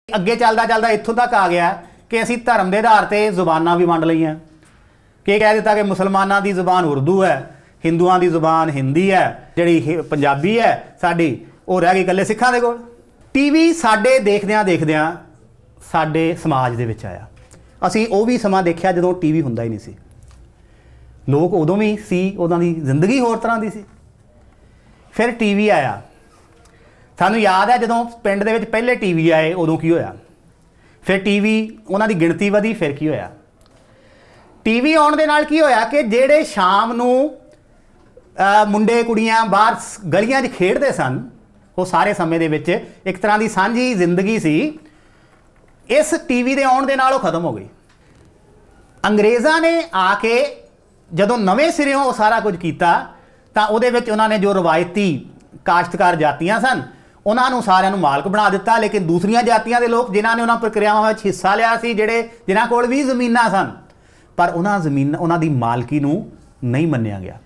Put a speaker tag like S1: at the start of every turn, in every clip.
S1: ਅੱਗੇ ਚੱਲਦਾ ਚੱਲਦਾ ਇੱਥੋਂ ਤੱਕ ਆ ਗਿਆ ਕਿ ਅਸੀਂ ਧਰਮ ਦੇ ਆਧਾਰ ਤੇ ਜ਼ੁਬਾਨਾਂ ਵੀ ਵੰਡ ਲਈਆਂ ਕਿ ਕਹਿ ਦਿੱਤਾ ਕਿ ਮੁਸਲਮਾਨਾਂ ਦੀ ਜ਼ੁਬਾਨ ਉਰਦੂ है, हिंदुओं की ਜ਼ੁਬਾਨ हिंदी है, ਜਿਹੜੀ पंजाबी है साडी ਉਹ ਰਹਿ ਗਈ ਇਕੱਲੇ ਸਿੱਖਾਂ ਦੇ ਕੋਲ। टीवी ਸਾਡੇ ਦੇਖਦਿਆਂ ਸਾਡੇ ਸਮਾਜ ਦੇ ਵਿੱਚ ਆਇਆ। ਅਸੀਂ ਉਹ ਵੀ ਸਮਾਂ ਦੇਖਿਆ ਜਦੋਂ टीवी ਹੁੰਦਾ ਹੀ ਨਹੀਂ ਸੀ। ਲੋਕ ਉਦੋਂ ਵੀ ਸੀ, ਉਹਨਾਂ ਦੀ ਜ਼ਿੰਦਗੀ ਹੋਰ ਤਰ੍ਹਾਂ ਦੀ ਸੀ। ਫਿਰ टीवी ਆਇਆ। ਸਾਨੂੰ ਯਾਦ ਹੈ ਜਦੋਂ ਪਿੰਡ ਦੇ ਵਿੱਚ ਪਹਿਲੇ टीवी ਆਏ ਉਦੋਂ ਕੀ ਹੋਇਆ। ਫਿਰ टीवी ਉਹਨਾਂ ਦੀ ਗਿਣਤੀ ਵਧੀ, ਫਿਰ ਕੀ ਹੋਇਆ। टीवी ਆਉਣ ਦੇ ਨਾਲ ਕੀ ਹੋਇਆ ਕਿ ਜਿਹੜੇ ਸ਼ਾਮ ਨੂੰ ਮੁੰਡੇ ਕੁੜੀਆਂ ਬਾਹਰ ਗਲੀਆਂ 'ਚ ਖੇਡਦੇ ਸਨ, ਉਹ ਸਾਰੇ ਸਮੇਂ ਦੇ ਵਿੱਚ ਇੱਕ ਤਰ੍ਹਾਂ ਦੀ ਸਾਂਝੀ ਜ਼ਿੰਦਗੀ ਸੀ। ਇਸ टीवी ਦੇ ਆਉਣ ਦੇ ਨਾਲ ਉਹ ਖਤਮ ਹੋ ਗਈ। ਅੰਗਰੇਜ਼ਾਂ ਨੇ ਆ ਕੇ ਜਦੋਂ ਨਵੇਂ ਸਿਰਿਓਂ ਉਹ ਸਾਰਾ ਕੁਝ ਕੀਤਾ ਤਾਂ ਉਹਦੇ ਵਿੱਚ ਉਹਨਾਂ ਨੇ ਜੋ ਰਵਾਇਤੀ ਕਾਸ਼ਤਕਾਰ ਜਾਤੀਆਂ ਸਨ ਉਹਨਾਂ ਨੂੰ ਸਾਰਿਆਂ ਨੂੰ ਮਾਲਕ ਬਣਾ ਦਿੱਤਾ, ਲੇਕਿਨ ਦੂਸਰੀਆਂ ਜਾਤੀਆਂ ਦੇ ਲੋਕ ਜਿਨ੍ਹਾਂ ਨੇ ਉਹਨਾਂ ਪ੍ਰਕਿਰਿਆਵਾਂ ਵਿੱਚ ਹਿੱਸਾ ਲਿਆ ਸੀ, ਜਿਨ੍ਹਾਂ ਕੋਲ ਵੀ ਜ਼ਮੀਨਾਂ ਸਨ, ਪਰ ਉਹਨਾਂ ਦੀ ਮਾਲਕੀ ਨੂੰ ਨਹੀਂ ਮੰਨਿਆ ਗਿਆ।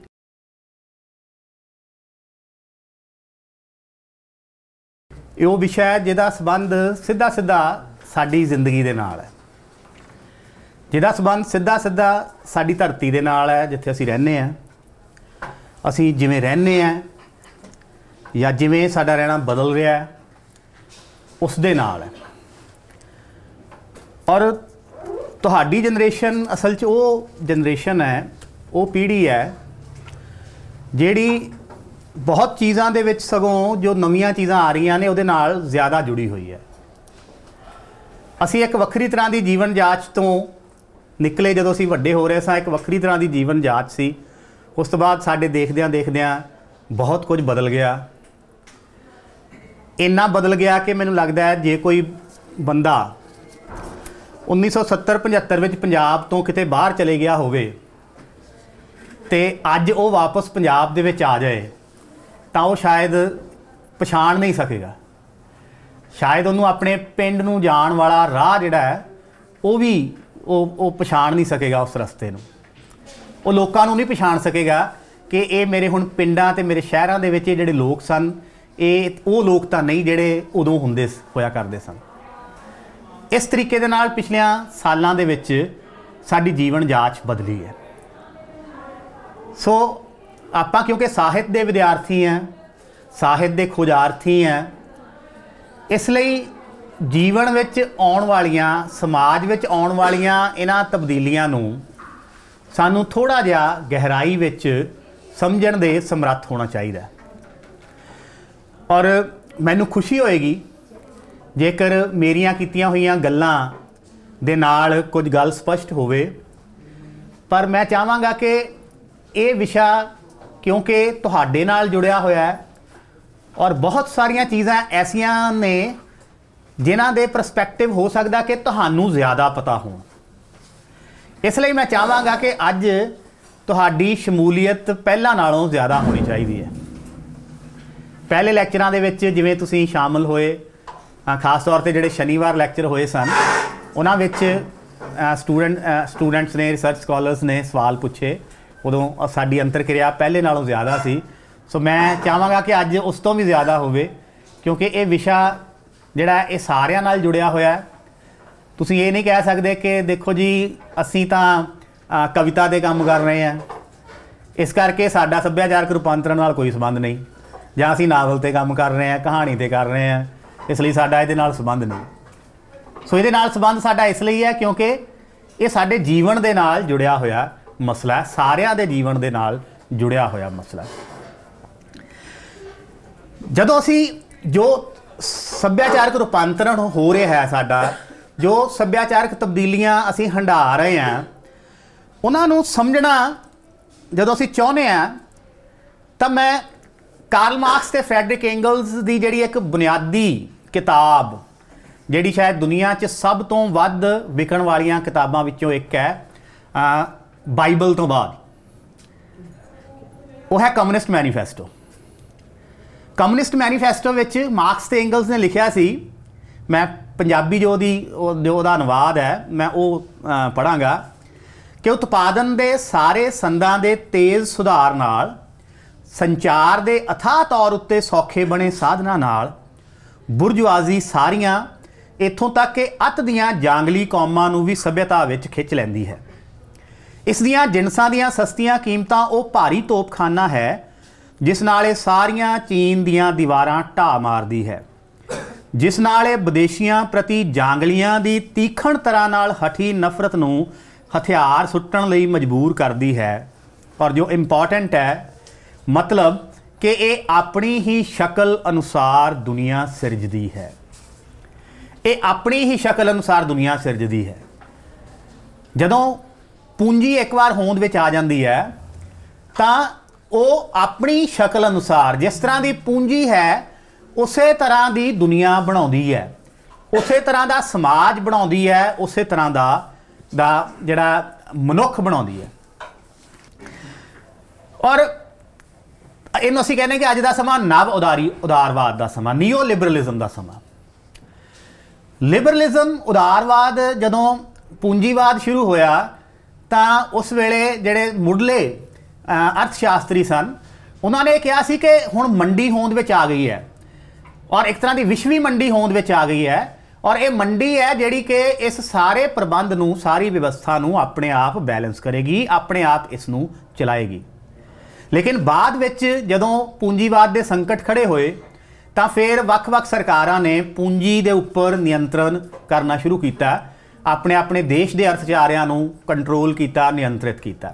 S1: ਇਹ ਉਹ ਵਿਸ਼ਾ ਹੈ ਜਿਹਦਾ ਸੰਬੰਧ ਸਿੱਧਾ ਸਾਡੀ ਜ਼ਿੰਦਗੀ ਦੇ ਨਾਲ ਹੈ, ਜਿਹਦਾ ਸੰਬੰਧ ਸਿੱਧਾ ਸਾਡੀ ਧਰਤੀ ਦੇ ਨਾਲ ਹੈ ਜਿੱਥੇ ਅਸੀਂ ਰਹਿੰਦੇ ਹਾਂ। ਅਸੀਂ ਜਿਵੇਂ ਰਹਿੰਦੇ ਹਾਂ ਜਾਂ ਜਿਵੇਂ ਸਾਡਾ ਰਹਿਣਾ ਬਦਲ ਰਿਹਾ ਹੈ ਉਸ ਦੇ ਨਾਲ ਹੈ। ਔਰ ਤੁਹਾਡੀ ਜਨਰੇਸ਼ਨ ਅਸਲ 'ਚ ਉਹ ਜਨਰੇਸ਼ਨ ਹੈ, ਉਹ ਪੀੜ੍ਹੀ ਹੈ ਜਿਹੜੀ ਬਹੁਤ ਚੀਜ਼ਾਂ ਦੇ ਵਿੱਚ ਸਗੋਂ ਜੋ ਨਵੀਆਂ ਚੀਜ਼ਾਂ ਆ ਰਹੀਆਂ ਨੇ ਉਹਦੇ ਨਾਲ ਜ਼ਿਆਦਾ ਜੁੜੀ ਹੋਈ ਹੈ। ਅਸੀਂ ਇੱਕ ਵੱਖਰੀ ਤਰ੍ਹਾਂ ਦੀ ਜੀਵਨ ਜਾਂਚ ਤੋਂ ਨਿਕਲੇ ਜਦੋਂ ਅਸੀਂ ਵੱਡੇ ਹੋ ਰਹੇ ਸਾਂ। ਇੱਕ ਵੱਖਰੀ ਤਰ੍ਹਾਂ ਦੀ ਜੀਵਨ ਜਾਂਚ ਸੀ। ਉਸ ਤੋਂ ਬਾਅਦ ਸਾਡੇ ਦੇਖਦਿਆਂ ਬਹੁਤ ਕੁਝ ਬਦਲ ਗਿਆ। ਇੰਨਾ ਬਦਲ ਗਿਆ ਕਿ ਮੈਨੂੰ ਲੱਗਦਾ ਹੈ ਜੇ ਕੋਈ ਬੰਦਾ 1970-75 ਵਿੱਚ ਪੰਜਾਬ ਤੋਂ ਕਿਤੇ ਬਾਹਰ ਚਲੇ ਗਿਆ ਹੋਵੇ ਤੇ ਅੱਜ ਉਹ ਵਾਪਸ ਪੰਜਾਬ ਦੇ ਵਿੱਚ ਆ ਜਾਏ ਤਾਂ ਉਹ ਸ਼ਾਇਦ ਪਛਾਣ ਨਹੀਂ ਸਕੇਗਾ। ਸ਼ਾਇਦ ਉਹਨੂੰ ਆਪਣੇ ਪਿੰਡ ਨੂੰ ਜਾਣ ਵਾਲਾ ਰਾਹ ਜਿਹੜਾ ਹੈ ਉਹ ਵੀ ਉਹ ਪਛਾਣ ਨਹੀਂ ਸਕੇਗਾ। ਉਸ ਰਸਤੇ ਨੂੰ ਉਹ ਲੋਕਾਂ ਨੂੰ ਨਹੀਂ ਪਛਾਣ ਸਕੇਗਾ ਕਿ ਇਹ ਮੇਰੇ ਹੁਣ ਪਿੰਡਾਂ ਤੇ ਮੇਰੇ ਸ਼ਹਿਰਾਂ ਦੇ ਵਿੱਚ ਇਹ ਜਿਹੜੇ ਲੋਕ ਸਨ ਇਹ ਉਹ ਲੋਕ ਤਾਂ ਨਹੀਂ ਜਿਹੜੇ ਉਦੋਂ ਹੋਇਆ ਕਰਦੇ ਸਨ। ਇਸ ਤਰੀਕੇ ਦੇ ਨਾਲ ਪਿਛਲਿਆਂ ਸਾਲਾਂ ਦੇ ਵਿੱਚ ਸਾਡੀ ਜੀਵਨ ਜਾਂਚ ਬਦਲੀ ਹੈ। ਸੋ ਆਪਾਂ ਕਿਉਂਕਿ ਸਾਹਿਤ ਦੇ ਵਿਦਿਆਰਥੀ ਹਾਂ, ਸਾਹਿਤ ਦੇ ਖੋਜਾਰਥੀ ਹਾਂ, ਇਸ ਲਈ ਜੀਵਨ ਵਿੱਚ ਆਉਣ ਵਾਲੀਆਂ, ਸਮਾਜ ਵਿੱਚ ਆਉਣ ਵਾਲੀਆਂ ਇਹਨਾਂ ਤਬਦੀਲੀਆਂ ਨੂੰ ਸਾਨੂੰ ਥੋੜ੍ਹਾ ਜਿਹਾ ਗਹਿਰਾਈ ਵਿੱਚ ਸਮਝਣ ਦੇ ਸਮਰੱਥ ਹੋਣਾ ਚਾਹੀਦਾ। ਔਰ ਮੈਨੂੰ ਖੁਸ਼ੀ ਹੋਏਗੀ ਜੇਕਰ ਮੇਰੀਆਂ ਕੀਤੀਆਂ ਹੋਈਆਂ ਗੱਲਾਂ ਦੇ ਨਾਲ ਕੁਝ ਗੱਲ ਸਪਸ਼ਟ ਹੋਵੇ। ਪਰ ਮੈਂ ਚਾਹਾਂਗਾ ਕਿ ਇਹ ਵਿਸ਼ਾ ਕਿਉਂਕਿ ਤੁਹਾਡੇ ਨਾਲ ਜੁੜਿਆ ਹੋਇਆ ਹੈ ਔਰ ਬਹੁਤ ਸਾਰੀਆਂ ਚੀਜ਼ਾਂ ਐਸੀਆਂ ਨੇ ਜਿਨ੍ਹਾਂ ਦੇ ਪਰਸਪੈਕਟਿਵ ਹੋ ਸਕਦਾ ਕਿ ਤੁਹਾਨੂੰ ਜ਼ਿਆਦਾ ਪਤਾ ਹੋਣ। ਇਸ ਲਈ ਮੈਂ ਚਾਹਾਂਗਾ ਕਿ ਅੱਜ ਤੁਹਾਡੀ ਸ਼ਮੂਲੀਅਤ ਪਹਿਲਾਂ ਨਾਲੋਂ ਜ਼ਿਆਦਾ ਹੋਣੀ ਚਾਹੀਦੀ ਹੈ। ਪਹਿਲੇ ਲੈਕਚਰਾਂ ਦੇ ਵਿੱਚ ਜਿਵੇਂ ਤੁਸੀਂ ਸ਼ਾਮਲ ਹੋਏ, ਖਾਸ ਤੌਰ ਤੇ ਜਿਹੜੇ ਸ਼ਨੀਵਾਰ ਲੈਕਚਰ ਹੋਏ ਸਨ ਉਹਨਾਂ ਵਿੱਚ ਸਟੂਡੈਂਟਸ ਨੇ, ਰਿਸਰਚ ਸਕਾਲਰਸ ਨੇ ਸਵਾਲ ਪੁੱਛੇ। ਉਦੋਂ ਸਾਡੀ ਅੰਤਰਕਿਰਿਆ ਪਹਿਲੇ ਨਾਲੋਂ ਜ਼ਿਆਦਾ ਸੀ। ਸੋ ਮੈਂ ਚਾਹਾਂਗਾ ਕਿ ਅੱਜ ਉਸ ਤੋਂ ਵੀ ਜ਼ਿਆਦਾ ਹੋਵੇ ਕਿਉਂਕਿ ਇਹ ਵਿਸ਼ਾ ਜਿਹੜਾ ਇਹ ਸਾਰਿਆਂ ਨਾਲ ਜੁੜਿਆ ਹੋਇਆ। ਤੁਸੀਂ ਇਹ ਨਹੀਂ ਕਹਿ ਸਕਦੇ ਕਿ ਦੇਖੋ ਜੀ ਅਸੀਂ ਤਾਂ ਕਵਿਤਾ ਦੇ ਕੰਮ ਕਰ ਰਹੇ ਹਾਂ ਇਸ ਕਰਕੇ ਸਾਡਾ ਸੱਭਿਆਚਾਰਕ ਰੂਪਾਂਤਰਨ ਨਾਲ ਕੋਈ ਸੰਬੰਧ ਨਹੀਂ, ਜਾਂ ਅਸੀਂ ਨਾਵਲ 'ਤੇ ਕੰਮ ਕਰ ਰਹੇ ਹਾਂ, ਕਹਾਣੀ 'ਤੇ ਕਰ ਰਹੇ ਹਾਂ, ਇਸ ਲਈ ਸਾਡਾ ਇਹਦੇ ਨਾਲ ਸੰਬੰਧ ਨਹੀਂ। ਸੋ ਇਹਦੇ ਨਾਲ ਸੰਬੰਧ ਸਾਡਾ ਇਸ ਲਈ ਹੈ ਕਿਉਂਕਿ ਇਹ ਸਾਡੇ ਜੀਵਨ ਦੇ ਨਾਲ ਜੁੜਿਆ ਹੋਇਆ ਮਸਲਾ, ਸਾਰਿਆਂ ਦੇ ਜੀਵਨ ਦੇ ਨਾਲ ਜੁੜਿਆ ਹੋਇਆ ਮਸਲਾ। ਜਦੋਂ ਅਸੀਂ ਜੋ ਸੱਭਿਆਚਾਰਕ ਰੂਪਾਂਤਰਨ ਹੋ ਰਿਹਾ ਹੈ ਸਾਡਾ, ਜੋ ਸੱਭਿਆਚਾਰਕ ਤਬਦੀਲੀਆਂ ਅਸੀਂ ਹੰਢਾ ਰਹੇ ਹਾਂ, ਉਹਨਾਂ ਨੂੰ ਸਮਝਣਾ ਜਦੋਂ ਅਸੀਂ ਚਾਹੁੰਦੇ ਹਾਂ ਤਾਂ ਮੈਂ ਕਾਰਲ ਮਾਰਕਸ ਤੇ ਫਰੈਡਰਿਕ ਐਂਗਲਸ ਦੀ ਜਿਹੜੀ ਇੱਕ ਬੁਨਿਆਦੀ ਕਿਤਾਬ ਜਿਹੜੀ ਸ਼ਾਇਦ ਦੁਨੀਆ 'ਚ ਸਭ ਤੋਂ ਵੱਧ ਵਿਕਣ ਵਾਲੀਆਂ ਕਿਤਾਬਾਂ ਵਿੱਚੋਂ ਇੱਕ ਹੈ, ਬਾਈਬਲ ਤੋਂ ਬਾਅਦ, ਉਹ ਹੈ ਕਮਿਊਨਿਸਟ ਮੈਨੀਫੈਸਟੋ। ਕਮਿਊਨਿਸਟ ਮੈਨੀਫੈਸਟੋ ਵਿੱਚ ਮਾਰਕਸ ਤੇ ਐਂਗਲਸ ਨੇ ਲਿਖਿਆ ਸੀ, ਮੈਂ ਪੰਜਾਬੀ ਜੋ ਉਹਦਾ ਅਨੁਵਾਦ ਹੈ ਮੈਂ ਉਹ ਪੜ੍ਹਾਂਗਾ, ਕਿ ਉਤਪਾਦਨ ਦੇ ਸਾਰੇ ਸੰਦਾਂ ਦੇ ਤੇਜ਼ ਸੁਧਾਰ ਨਾਲ, ਸੰਚਾਰ ਦੇ ਅਥਾਹ ਤੌਰ ਉੱਤੇ ਸੌਖੇ ਬਣੇ ਸਾਧਨਾਂ ਨਾਲ ਬੁਰਜੁਆਜ਼ੀ ਸਾਰੀਆਂ ਇੱਥੋਂ ਤੱਕ ਕਿ ਅੱਤ ਦੀਆਂ ਜਾਂਗਲੀ ਕੌਮਾਂ ਨੂੰ ਵੀ ਸੱਭਿਅਤਾ ਵਿੱਚ ਖਿੱਚ ਲੈਂਦੀ ਹੈ। ਇਸ ਦੀਆਂ ਜਿਣਸਾਂ ਦੀਆਂ ਸਸਤੀਆਂ ਕੀਮਤਾਂ ਉਹ ਭਾਰੀ ਤੋਪਖਾਨਾ ਹੈ ਜਿਸ ਨਾਲ ਇਹ ਸਾਰੀਆਂ ਚੀਨ ਦੀਆਂ ਦੀਵਾਰਾਂ ਢਾਹ ਮਾਰਦੀ ਹੈ, ਜਿਸ ਨਾਲ ਇਹ ਵਿਦੇਸ਼ੀਆਂ ਪ੍ਰਤੀ ਜਾਂਗਲੀਆਂ ਦੀ ਤੀਖਣ ਤਰ੍ਹਾਂ ਨਾਲ ਹਠੀ ਨਫ਼ਰਤ ਨੂੰ ਹਥਿਆਰ ਸੁੱਟਣ ਲਈ ਮਜਬੂਰ ਕਰਦੀ ਹੈ। ਔਰ ਜੋ ਇੰਪੋਰਟੈਂਟ ਹੈ, ਮਤਲਬ ਕਿ ਇਹ ਆਪਣੀ ਹੀ ਸ਼ਕਲ ਅਨੁਸਾਰ ਦੁਨੀਆ ਸਿਰਜਦੀ ਹੈ। ਇਹ ਆਪਣੀ ਹੀ ਸ਼ਕਲ ਅਨੁਸਾਰ ਦੁਨੀਆ ਸਿਰਜਦੀ ਹੈ। ਜਦੋਂ ਪੂੰਜੀ ਇੱਕ ਵਾਰ ਹੋਂਦ ਵਿੱਚ ਆ ਜਾਂਦੀ ਹੈ ਤਾਂ ਉਹ ਆਪਣੀ ਸ਼ਕਲ ਅਨੁਸਾਰ ਜਿਸ ਤਰ੍ਹਾਂ ਦੀ ਪੂੰਜੀ ਹੈ ਉਸੇ ਤਰ੍ਹਾਂ ਦੀ ਦੁਨੀਆ ਬਣਾਉਂਦੀ ਹੈ, ਉਸੇ ਤਰ੍ਹਾਂ ਦਾ ਸਮਾਜ ਬਣਾਉਂਦੀ ਹੈ, ਉਸੇ ਤਰ੍ਹਾਂ ਦਾ ਜਿਹੜਾ ਮਨੁੱਖ ਬਣਾਉਂਦੀ ਹੈ। ਔਰ ਇਹਨੂੰ ਅਸੀਂ ਕਹਿੰਦੇ ਕਿ ਅੱਜ ਦਾ ਸਮਾਂ ਨਵ ਉਦਾਰਵਾਦ ਦਾ ਸਮਾਂ, ਨੀਓ ਲਿਬਰਲਿਜ਼ਮ ਦਾ ਸਮਾਂ। ਲਿਬਰਲਿਜ਼ਮ, ਉਦਾਰਵਾਦ ਜਦੋਂ ਪੂੰਜੀਵਾਦ ਸ਼ੁਰੂ ਹੋਇਆ ਤਾਂ ਉਸ ਵੇਲੇ ਜਿਹੜੇ ਮੁੱਢਲੇ ਅਰਥ ਸ਼ਾਸਤਰੀ ਸਨ ਉਹਨਾਂ ਨੇ ਕਿਹਾ ਸੀ ਕਿ ਹੁਣ ਮੰਡੀ ਹੋਂਦ ਵਿੱਚ ਆ ਗਈ ਹੈ ਔਰ ਇੱਕ ਤਰ੍ਹਾਂ ਦੀ ਵਿਸ਼ਵੀ ਮੰਡੀ ਹੋਂਦ ਵਿੱਚ ਆ ਗਈ ਹੈ ਔਰ ਇਹ ਮੰਡੀ ਹੈ ਜਿਹੜੀ ਕਿ ਇਸ ਸਾਰੇ ਪ੍ਰਬੰਧ ਨੂੰ, ਸਾਰੀ ਵਿਵਸਥਾ ਨੂੰ ਆਪਣੇ ਆਪ ਬੈਲੈਂਸ ਕਰੇਗੀ, ਆਪਣੇ ਆਪ ਇਸ ਨੂੰ ਚਲਾਏਗੀ। ਲੇਕਿਨ ਬਾਅਦ ਵਿੱਚ ਜਦੋਂ ਪੂੰਜੀਵਾਦ ਦੇ ਸੰਕਟ ਖੜੇ ਹੋਏ ਤਾਂ ਫਿਰ ਵੱਖ-ਵੱਖ ਸਰਕਾਰਾਂ ਨੇ ਪੂੰਜੀ ਦੇ ਉੱਪਰ ਨਿਯੰਤਰਣ ਕਰਨਾ ਸ਼ੁਰੂ ਕੀਤਾ, ਆਪਣੇ ਦੇਸ਼ ਦੇ ਅਰਥਚਾਰਿਆਂ ਨੂੰ ਕੰਟਰੋਲ ਕੀਤਾ, ਨਿਯੰਤਰਿਤ ਕੀਤਾ।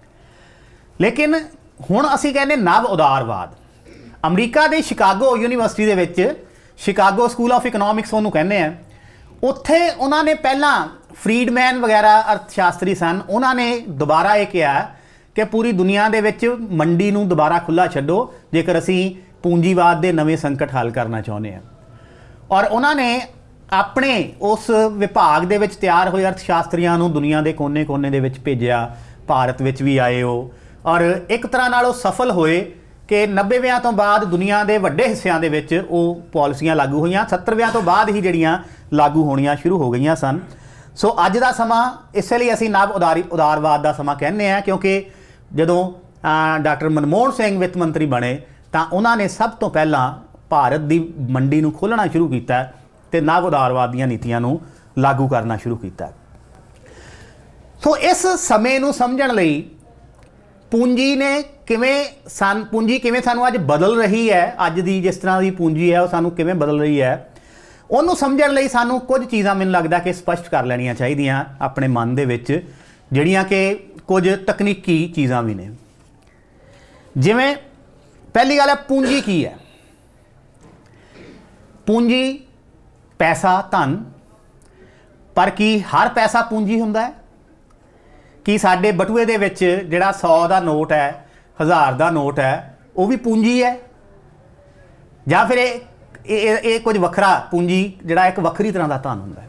S1: ਲੇਕਿਨ ਹੁਣ ਅਸੀਂ ਕਹਿੰਦੇ ਨਵ ਉਦਾਰਵਾਦ। ਅਮਰੀਕਾ ਦੇ ਸ਼ਿਕਾਗੋ ਯੂਨੀਵਰਸਿਟੀ ਦੇ ਵਿੱਚ, ਸ਼ਿਕਾਗੋ ਸਕੂਲ ਆਫ ਇਕਨੋਮਿਕਸ ਉਹਨੂੰ ਕਹਿੰਦੇ ਆ, ਉੱਥੇ ਉਹਨਾਂ ਨੇ ਪਹਿਲਾਂ ਫਰੀਡਮੈਨ ਵਗੈਰਾ ਅਰਥ ਸ਼ਾਸਤਰੀ ਸਨ, ਉਹਨਾਂ ਨੇ ਦੁਬਾਰਾ ਇਹ ਕਿਹਾ ਕਿ ਪੂਰੀ ਦੁਨੀਆ ਦੇ ਵਿੱਚ ਮੰਡੀ ਨੂੰ ਦੁਬਾਰਾ ਖੁੱਲ੍ਹਾ ਛੱਡੋ ਜੇਕਰ ਅਸੀਂ ਪੂੰਜੀਵਾਦ ਦੇ ਨਵੇਂ ਸੰਕਟ ਹੱਲ ਕਰਨਾ ਚਾਹੁੰਦੇ ਹਾਂ। ਔਰ ਉਹਨਾਂ ਨੇ ਆਪਣੇ ਉਸ ਵਿਭਾਗ ਦੇ ਵਿੱਚ ਤਿਆਰ ਹੋਏ ਅਰਥ ਸ਼ਾਸਤਰੀਆਂ ਨੂੰ ਦੁਨੀਆ ਦੇ ਕੋਨੇ-ਕੋਨੇ ਦੇ ਵਿੱਚ ਭੇਜਿਆ, ਭਾਰਤ ਵਿੱਚ ਵੀ ਆਏ ਉਹ, ਔਰ ਇੱਕ ਤਰ੍ਹਾਂ ਨਾਲ ਉਹ ਸਫਲ ਹੋਏ ਕਿ 90ਵਿਆਂ ਤੋਂ ਬਾਅਦ ਦੁਨੀਆ ਦੇ ਵੱਡੇ ਹਿੱਸਿਆਂ ਦੇ ਵਿੱਚ ਉਹ ਪਾਲਿਸੀਆਂ ਲਾਗੂ ਹੋਈਆਂ, 70ਵਿਆਂ ਤੋਂ ਬਾਅਦ ਹੀ ਜਿਹੜੀਆਂ ਲਾਗੂ ਹੋਣੀਆਂ ਸ਼ੁਰੂ ਹੋ ਗਈਆਂ ਸਨ। ਸੋ ਅੱਜ ਦਾ ਸਮਾਂ ਇਸੇ ਲਈ ਅਸੀਂ ਨਵ ਉਦਾਰਵਾਦ ਦਾ ਸਮਾਂ ਕਹਿੰਦੇ ਹਾਂ ਕਿਉਂਕਿ ਜਦੋਂ ਡਾਕਟਰ ਮਨਮੋਹਨ ਸਿੰਘ ਵਿੱਤ ਮੰਤਰੀ ਬਣੇ ਤਾਂ ਉਹਨਾਂ ਨੇ ਸਭ ਤੋਂ ਪਹਿਲਾਂ ਭਾਰਤ ਦੀ ਮੰਡੀ ਨੂੰ ਖੋਲ੍ਹਣਾ ਸ਼ੁਰੂ ਕੀਤਾ ਤੇ ਨਵ ਉਦਾਰਵਾਦ ਦੀਆਂ ਨੀਤੀਆਂ ਨੂੰ ਲਾਗੂ ਕਰਨਾ ਸ਼ੁਰੂ ਕੀਤਾ। ਸੋ ਇਸ ਸਮੇਂ ਨੂੰ ਸਮਝਣ ਲਈ ਪੂੰਜੀ ਕਿਵੇਂ ਸਾਨੂੰ ਅੱਜ ਬਦਲ ਰਹੀ ਹੈ, ਅੱਜ ਦੀ ਜਿਸ ਤਰ੍ਹਾਂ ਦੀ ਪੂੰਜੀ ਹੈ ਉਹ ਸਾਨੂੰ ਕਿਵੇਂ ਬਦਲ ਰਹੀ ਹੈ, ਉਹਨੂੰ ਸਮਝਣ ਲਈ ਸਾਨੂੰ ਕੁਝ ਚੀਜ਼ਾਂ ਮੈਨੂੰ ਲੱਗਦਾ ਕਿ ਸਪਸ਼ਟ ਕਰ ਲੈਣੀਆਂ ਚਾਹੀਦੀਆਂ ਆਪਣੇ ਮਨ ਦੇ ਵਿੱਚ, ਜਿਹੜੀਆਂ ਕਿ ਕੁਝ ਤਕਨੀਕੀ ਚੀਜ਼ਾਂ ਵੀ ਨੇ। ਜਿਵੇਂ ਪਹਿਲੀ ਗੱਲ ਹੈ, ਪੂੰਜੀ ਕੀ ਹੈ? ਪੂੰਜੀ ਪੈਸਾ, ਧਨ। ਪਰ ਕੀ ਹਰ ਪੈਸਾ ਪੂੰਜੀ ਹੁੰਦਾ ਹੈ? ਕੀ ਸਾਡੇ ਬਟੂਏ ਦੇ ਵਿੱਚ ਜਿਹੜਾ 100 ਦਾ ਨੋਟ ਹੈ, 1000 ਦਾ ਨੋਟ ਹੈ, ਉਹ ਵੀ ਪੂੰਜੀ ਹੈ? ਜਾਂ ਫਿਰ ਇਹ ਕੁਝ ਵੱਖਰਾ ਪੂੰਜੀ ਜਿਹੜਾ ਇੱਕ ਵੱਖਰੀ ਤਰ੍ਹਾਂ ਦਾ ਧਨ ਹੁੰਦਾ ਹੈ?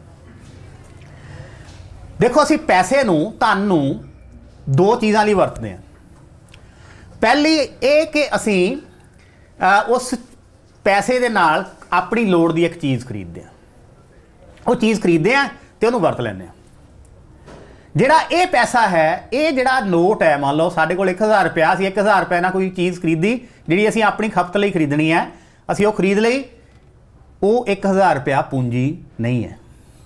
S1: ਦੇਖੋ, ਅਸੀਂ ਪੈਸੇ ਨੂੰ, ਧਨ ਨੂੰ ਦੋ ਚੀਜ਼ਾਂ ਲਈ ਵਰਤਦੇ ਹਾਂ। ਪਹਿਲੀ ਇਹ ਕਿ ਅਸੀਂ ਉਸ ਪੈਸੇ ਦੇ ਨਾਲ ਆਪਣੀ ਲੋੜ ਦੀ ਇੱਕ ਚੀਜ਼ ਖਰੀਦਦੇ ਹਾਂ, ਉਹ ਚੀਜ਼ ਖਰੀਦਦੇ ਹਾਂ ਤੇ ਉਹਨੂੰ ਵਰਤ ਲੈਂਦੇ ਹਾਂ। ਜਿਹੜਾ ਇਹ ਪੈਸਾ ਹੈ, ਇਹ ਜਿਹੜਾ ਨੋਟ ਹੈ, ਮੰਨ ਲਓ ਸਾਡੇ ਕੋਲ 1000 ਰੁਪਇਆ ਸੀ, 1000 ਰੁਪਏ ਨਾਲ ਕੋਈ ਚੀਜ਼ ਖਰੀਦੀ ਜਿਹੜੀ ਅਸੀਂ ਆਪਣੀ ਖਪਤ ਲਈ ਖਰੀਦਣੀ ਹੈ, ਅਸੀਂ ਉਹ ਖਰੀਦ ਲਈ, ਉਹ 1000 ਰੁਪਇਆ ਪੂੰਜੀ ਨਹੀਂ ਹੈ।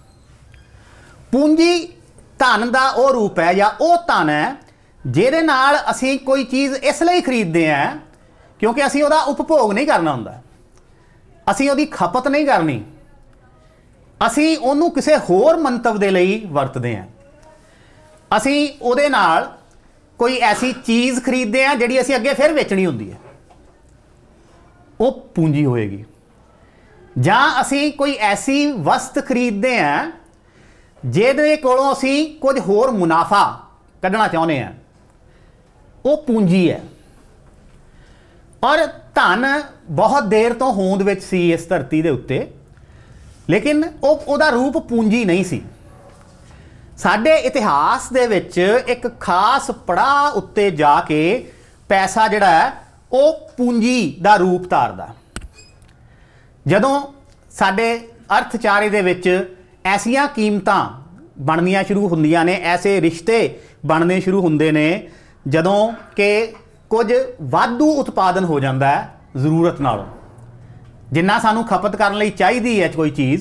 S1: ਪੂੰਜੀ ਧਨ ਦਾ ਉਹ ਰੂਪ ਹੈ ਜਾਂ ਉਹ ਧਨ ਹੈ ਜਿਹਦੇ ਨਾਲ ਅਸੀਂ ਕੋਈ ਚੀਜ਼ ਇਸ ਲਈ ਖਰੀਦਦੇ ਹਾਂ ਕਿਉਂਕਿ ਅਸੀਂ ਉਹਦਾ ਉਪਭੋਗ ਨਹੀਂ ਕਰਨਾ ਹੁੰਦਾ, ਅਸੀਂ ਉਹਦੀ ਖਪਤ ਨਹੀਂ ਕਰਨੀ, ਅਸੀਂ ਉਹਨੂੰ ਕਿਸੇ ਹੋਰ ਮੰਤਵ ਦੇ ਲਈ ਵਰਤਦੇ ਹਾਂ। ਅਸੀਂ ਉਹਦੇ ਨਾਲ ਕੋਈ ਐਸੀ ਚੀਜ਼ ਖਰੀਦਦੇ ਹਾਂ ਜਿਹੜੀ ਅਸੀਂ ਅੱਗੇ ਫਿਰ ਵੇਚਣੀ ਹੁੰਦੀ ਹੈ, ਉਹ ਪੂੰਜੀ ਹੋਏਗੀ। ਜਾਂ ਅਸੀਂ ਕੋਈ ਐਸੀ ਵਸਤ ਖਰੀਦਦੇ ਹਾਂ ਜਿਹਦੇ ਕੋਲੋਂ ਅਸੀਂ ਕੁਝ ਹੋਰ ਮੁਨਾਫਾ ਕੱਢਣਾ ਚਾਹੁੰਦੇ ਹਾਂ, ਉਹ ਪੂੰਜੀ ਹੈ। ਔਰ ਧਨ ਬਹੁਤ ਦੇਰ ਤੋਂ ਹੋਂਦ ਵਿੱਚ ਸੀ ਇਸ ਧਰਤੀ ਦੇ ਉੱਤੇ, ਲੇਕਿਨ ਉਹਦਾ ਰੂਪ ਪੂੰਜੀ ਨਹੀਂ ਸੀ। ਸਾਡੇ ਇਤਿਹਾਸ ਦੇ ਵਿੱਚ ਇੱਕ ਖਾਸ ਪੜਾਅ ਉੱਤੇ ਜਾ ਕੇ ਪੈਸਾ ਜਿਹੜਾ ਹੈ ਉਹ ਪੂੰਜੀ ਦਾ ਰੂਪ ਧਾਰਦਾ। ਜਦੋਂ ਸਾਡੇ ਅਰਥਚਾਰੇ ਦੇ ਵਿੱਚ ਐਸੀਆਂ ਕੀਮਤਾਂ ਬਣਨੀਆਂ ਸ਼ੁਰੂ ਹੁੰਦੀਆਂ ਨੇ, ਐਸੇ ਰਿਸ਼ਤੇ ਬਣਨੇ ਸ਼ੁਰੂ ਹੁੰਦੇ ਨੇ ਜਦੋਂ ਕਿ ਕੁਝ ਵਾਧੂ ਉਤਪਾਦਨ ਹੋ ਜਾਂਦਾ ਹੈ ਜ਼ਰੂਰਤ ਨਾਲੋਂ, ਜਿੰਨਾ ਸਾਨੂੰ ਖਪਤ ਕਰਨ ਲਈ ਚਾਹੀਦੀ ਹੈ ਕੋਈ ਚੀਜ਼,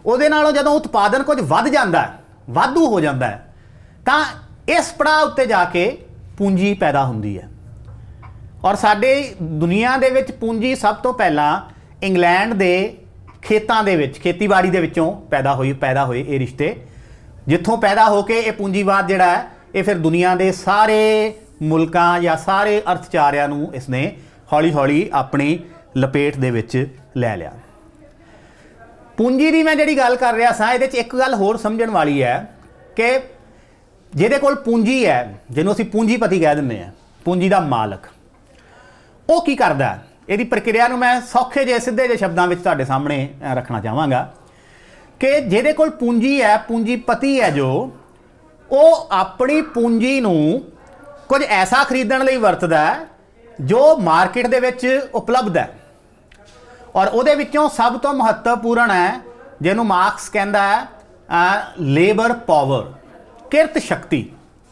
S1: ਉਹਦੇ ਨਾਲੋਂ ਜਦੋਂ ਉਤਪਾਦਨ ਕੁਝ ਵੱਧ ਜਾਂਦਾ ਹੈ, ਵਾਧੂ ਹੋ ਜਾਂਦਾ ਹੈ, ਤਾਂ ਇਸ ਪੜਾਅ ਉੱਤੇ ਜਾ ਕੇ ਪੂੰਜੀ ਪੈਦਾ ਹੁੰਦੀ ਹੈ। ਔਰ ਸਾਡੇ ਦੁਨੀਆ ਦੇ ਵਿੱਚ ਪੂੰਜੀ ਸਭ ਤੋਂ ਪਹਿਲਾਂ ਇੰਗਲੈਂਡ ਦੇ ਖੇਤਾਂ ਦੇ ਵਿੱਚ, ਖੇਤੀਬਾੜੀ ਦੇ ਵਿੱਚੋਂ ਪੈਦਾ ਹੋਏ ਇਹ ਰਿਸ਼ਤੇ, ਜਿੱਥੋਂ ਪੈਦਾ ਹੋ ਕੇ ਇਹ ਪੂੰਜੀਵਾਦ ਜਿਹੜਾ ਹੈ ਇਹ ਫਿਰ ਦੁਨੀਆ ਦੇ ਸਾਰੇ ਮੁਲਕਾਂ ਜਾਂ ਸਾਰੇ ਅਰਥਚਾਰਿਆਂ ਨੂੰ ਇਸਨੇ ਹੌਲੀ ਹੌਲੀ ਆਪਣੀ ਲਪੇਟ ਦੇ ਵਿੱਚ ਲੈ ਲਿਆ। ਪੂੰਜੀ ਦੀ ਮੈਂ ਜਿਹੜੀ ਗੱਲ ਕਰ ਰਿਹਾ ਸਾਂ, ਇਹਦੇ 'ਚ ਇੱਕ ਗੱਲ ਹੋਰ ਸਮਝਣ ਵਾਲੀ ਹੈ ਕਿ ਜਿਹਦੇ ਕੋਲ ਪੂੰਜੀ ਹੈ, ਜਿਹਨੂੰ ਅਸੀਂ ਪੂੰਜੀਪਤੀ ਕਹਿ ਦਿੰਦੇ ਹਾਂ, ਪੂੰਜੀ ਦਾ ਮਾਲਕ, ਉਹ ਕੀ ਕਰਦਾ? ਇਹਦੀ ਪ੍ਰਕਿਰਿਆ ਨੂੰ ਮੈਂ ਸੌਖੇ ਜਿਹੇ ਸਿੱਧੇ ਜਿਹੇ ਸ਼ਬਦਾਂ ਵਿੱਚ ਤੁਹਾਡੇ ਸਾਹਮਣੇ ਰੱਖਣਾ ਚਾਹਾਂਗਾ ਕਿ ਜਿਹਦੇ ਕੋਲ ਪੂੰਜੀ ਹੈ, ਪੂੰਜੀਪਤੀ ਹੈ ਜੋ, ਉਹ ਆਪਣੀ ਪੂੰਜੀ ਨੂੰ ਕੁਝ ਐਸਾ ਖਰੀਦਣ ਲਈ ਵਰਤਦਾ ਹੈ ਜੋ ਮਾਰਕੀਟ ਦੇ ਵਿੱਚ ਉਪਲਬਧ ਹੈ। ਔਰ ਉਹਦੇ ਵਿੱਚੋਂ ਸਭ ਤੋਂ ਮਹੱਤਵਪੂਰਨ ਹੈ ਜਿਹਨੂੰ ਮਾਰਕਸ ਕਹਿੰਦਾ ਹੈ ਲੇਬਰ ਪਾਵਰ, ਕਿਰਤ ਸ਼ਕਤੀ।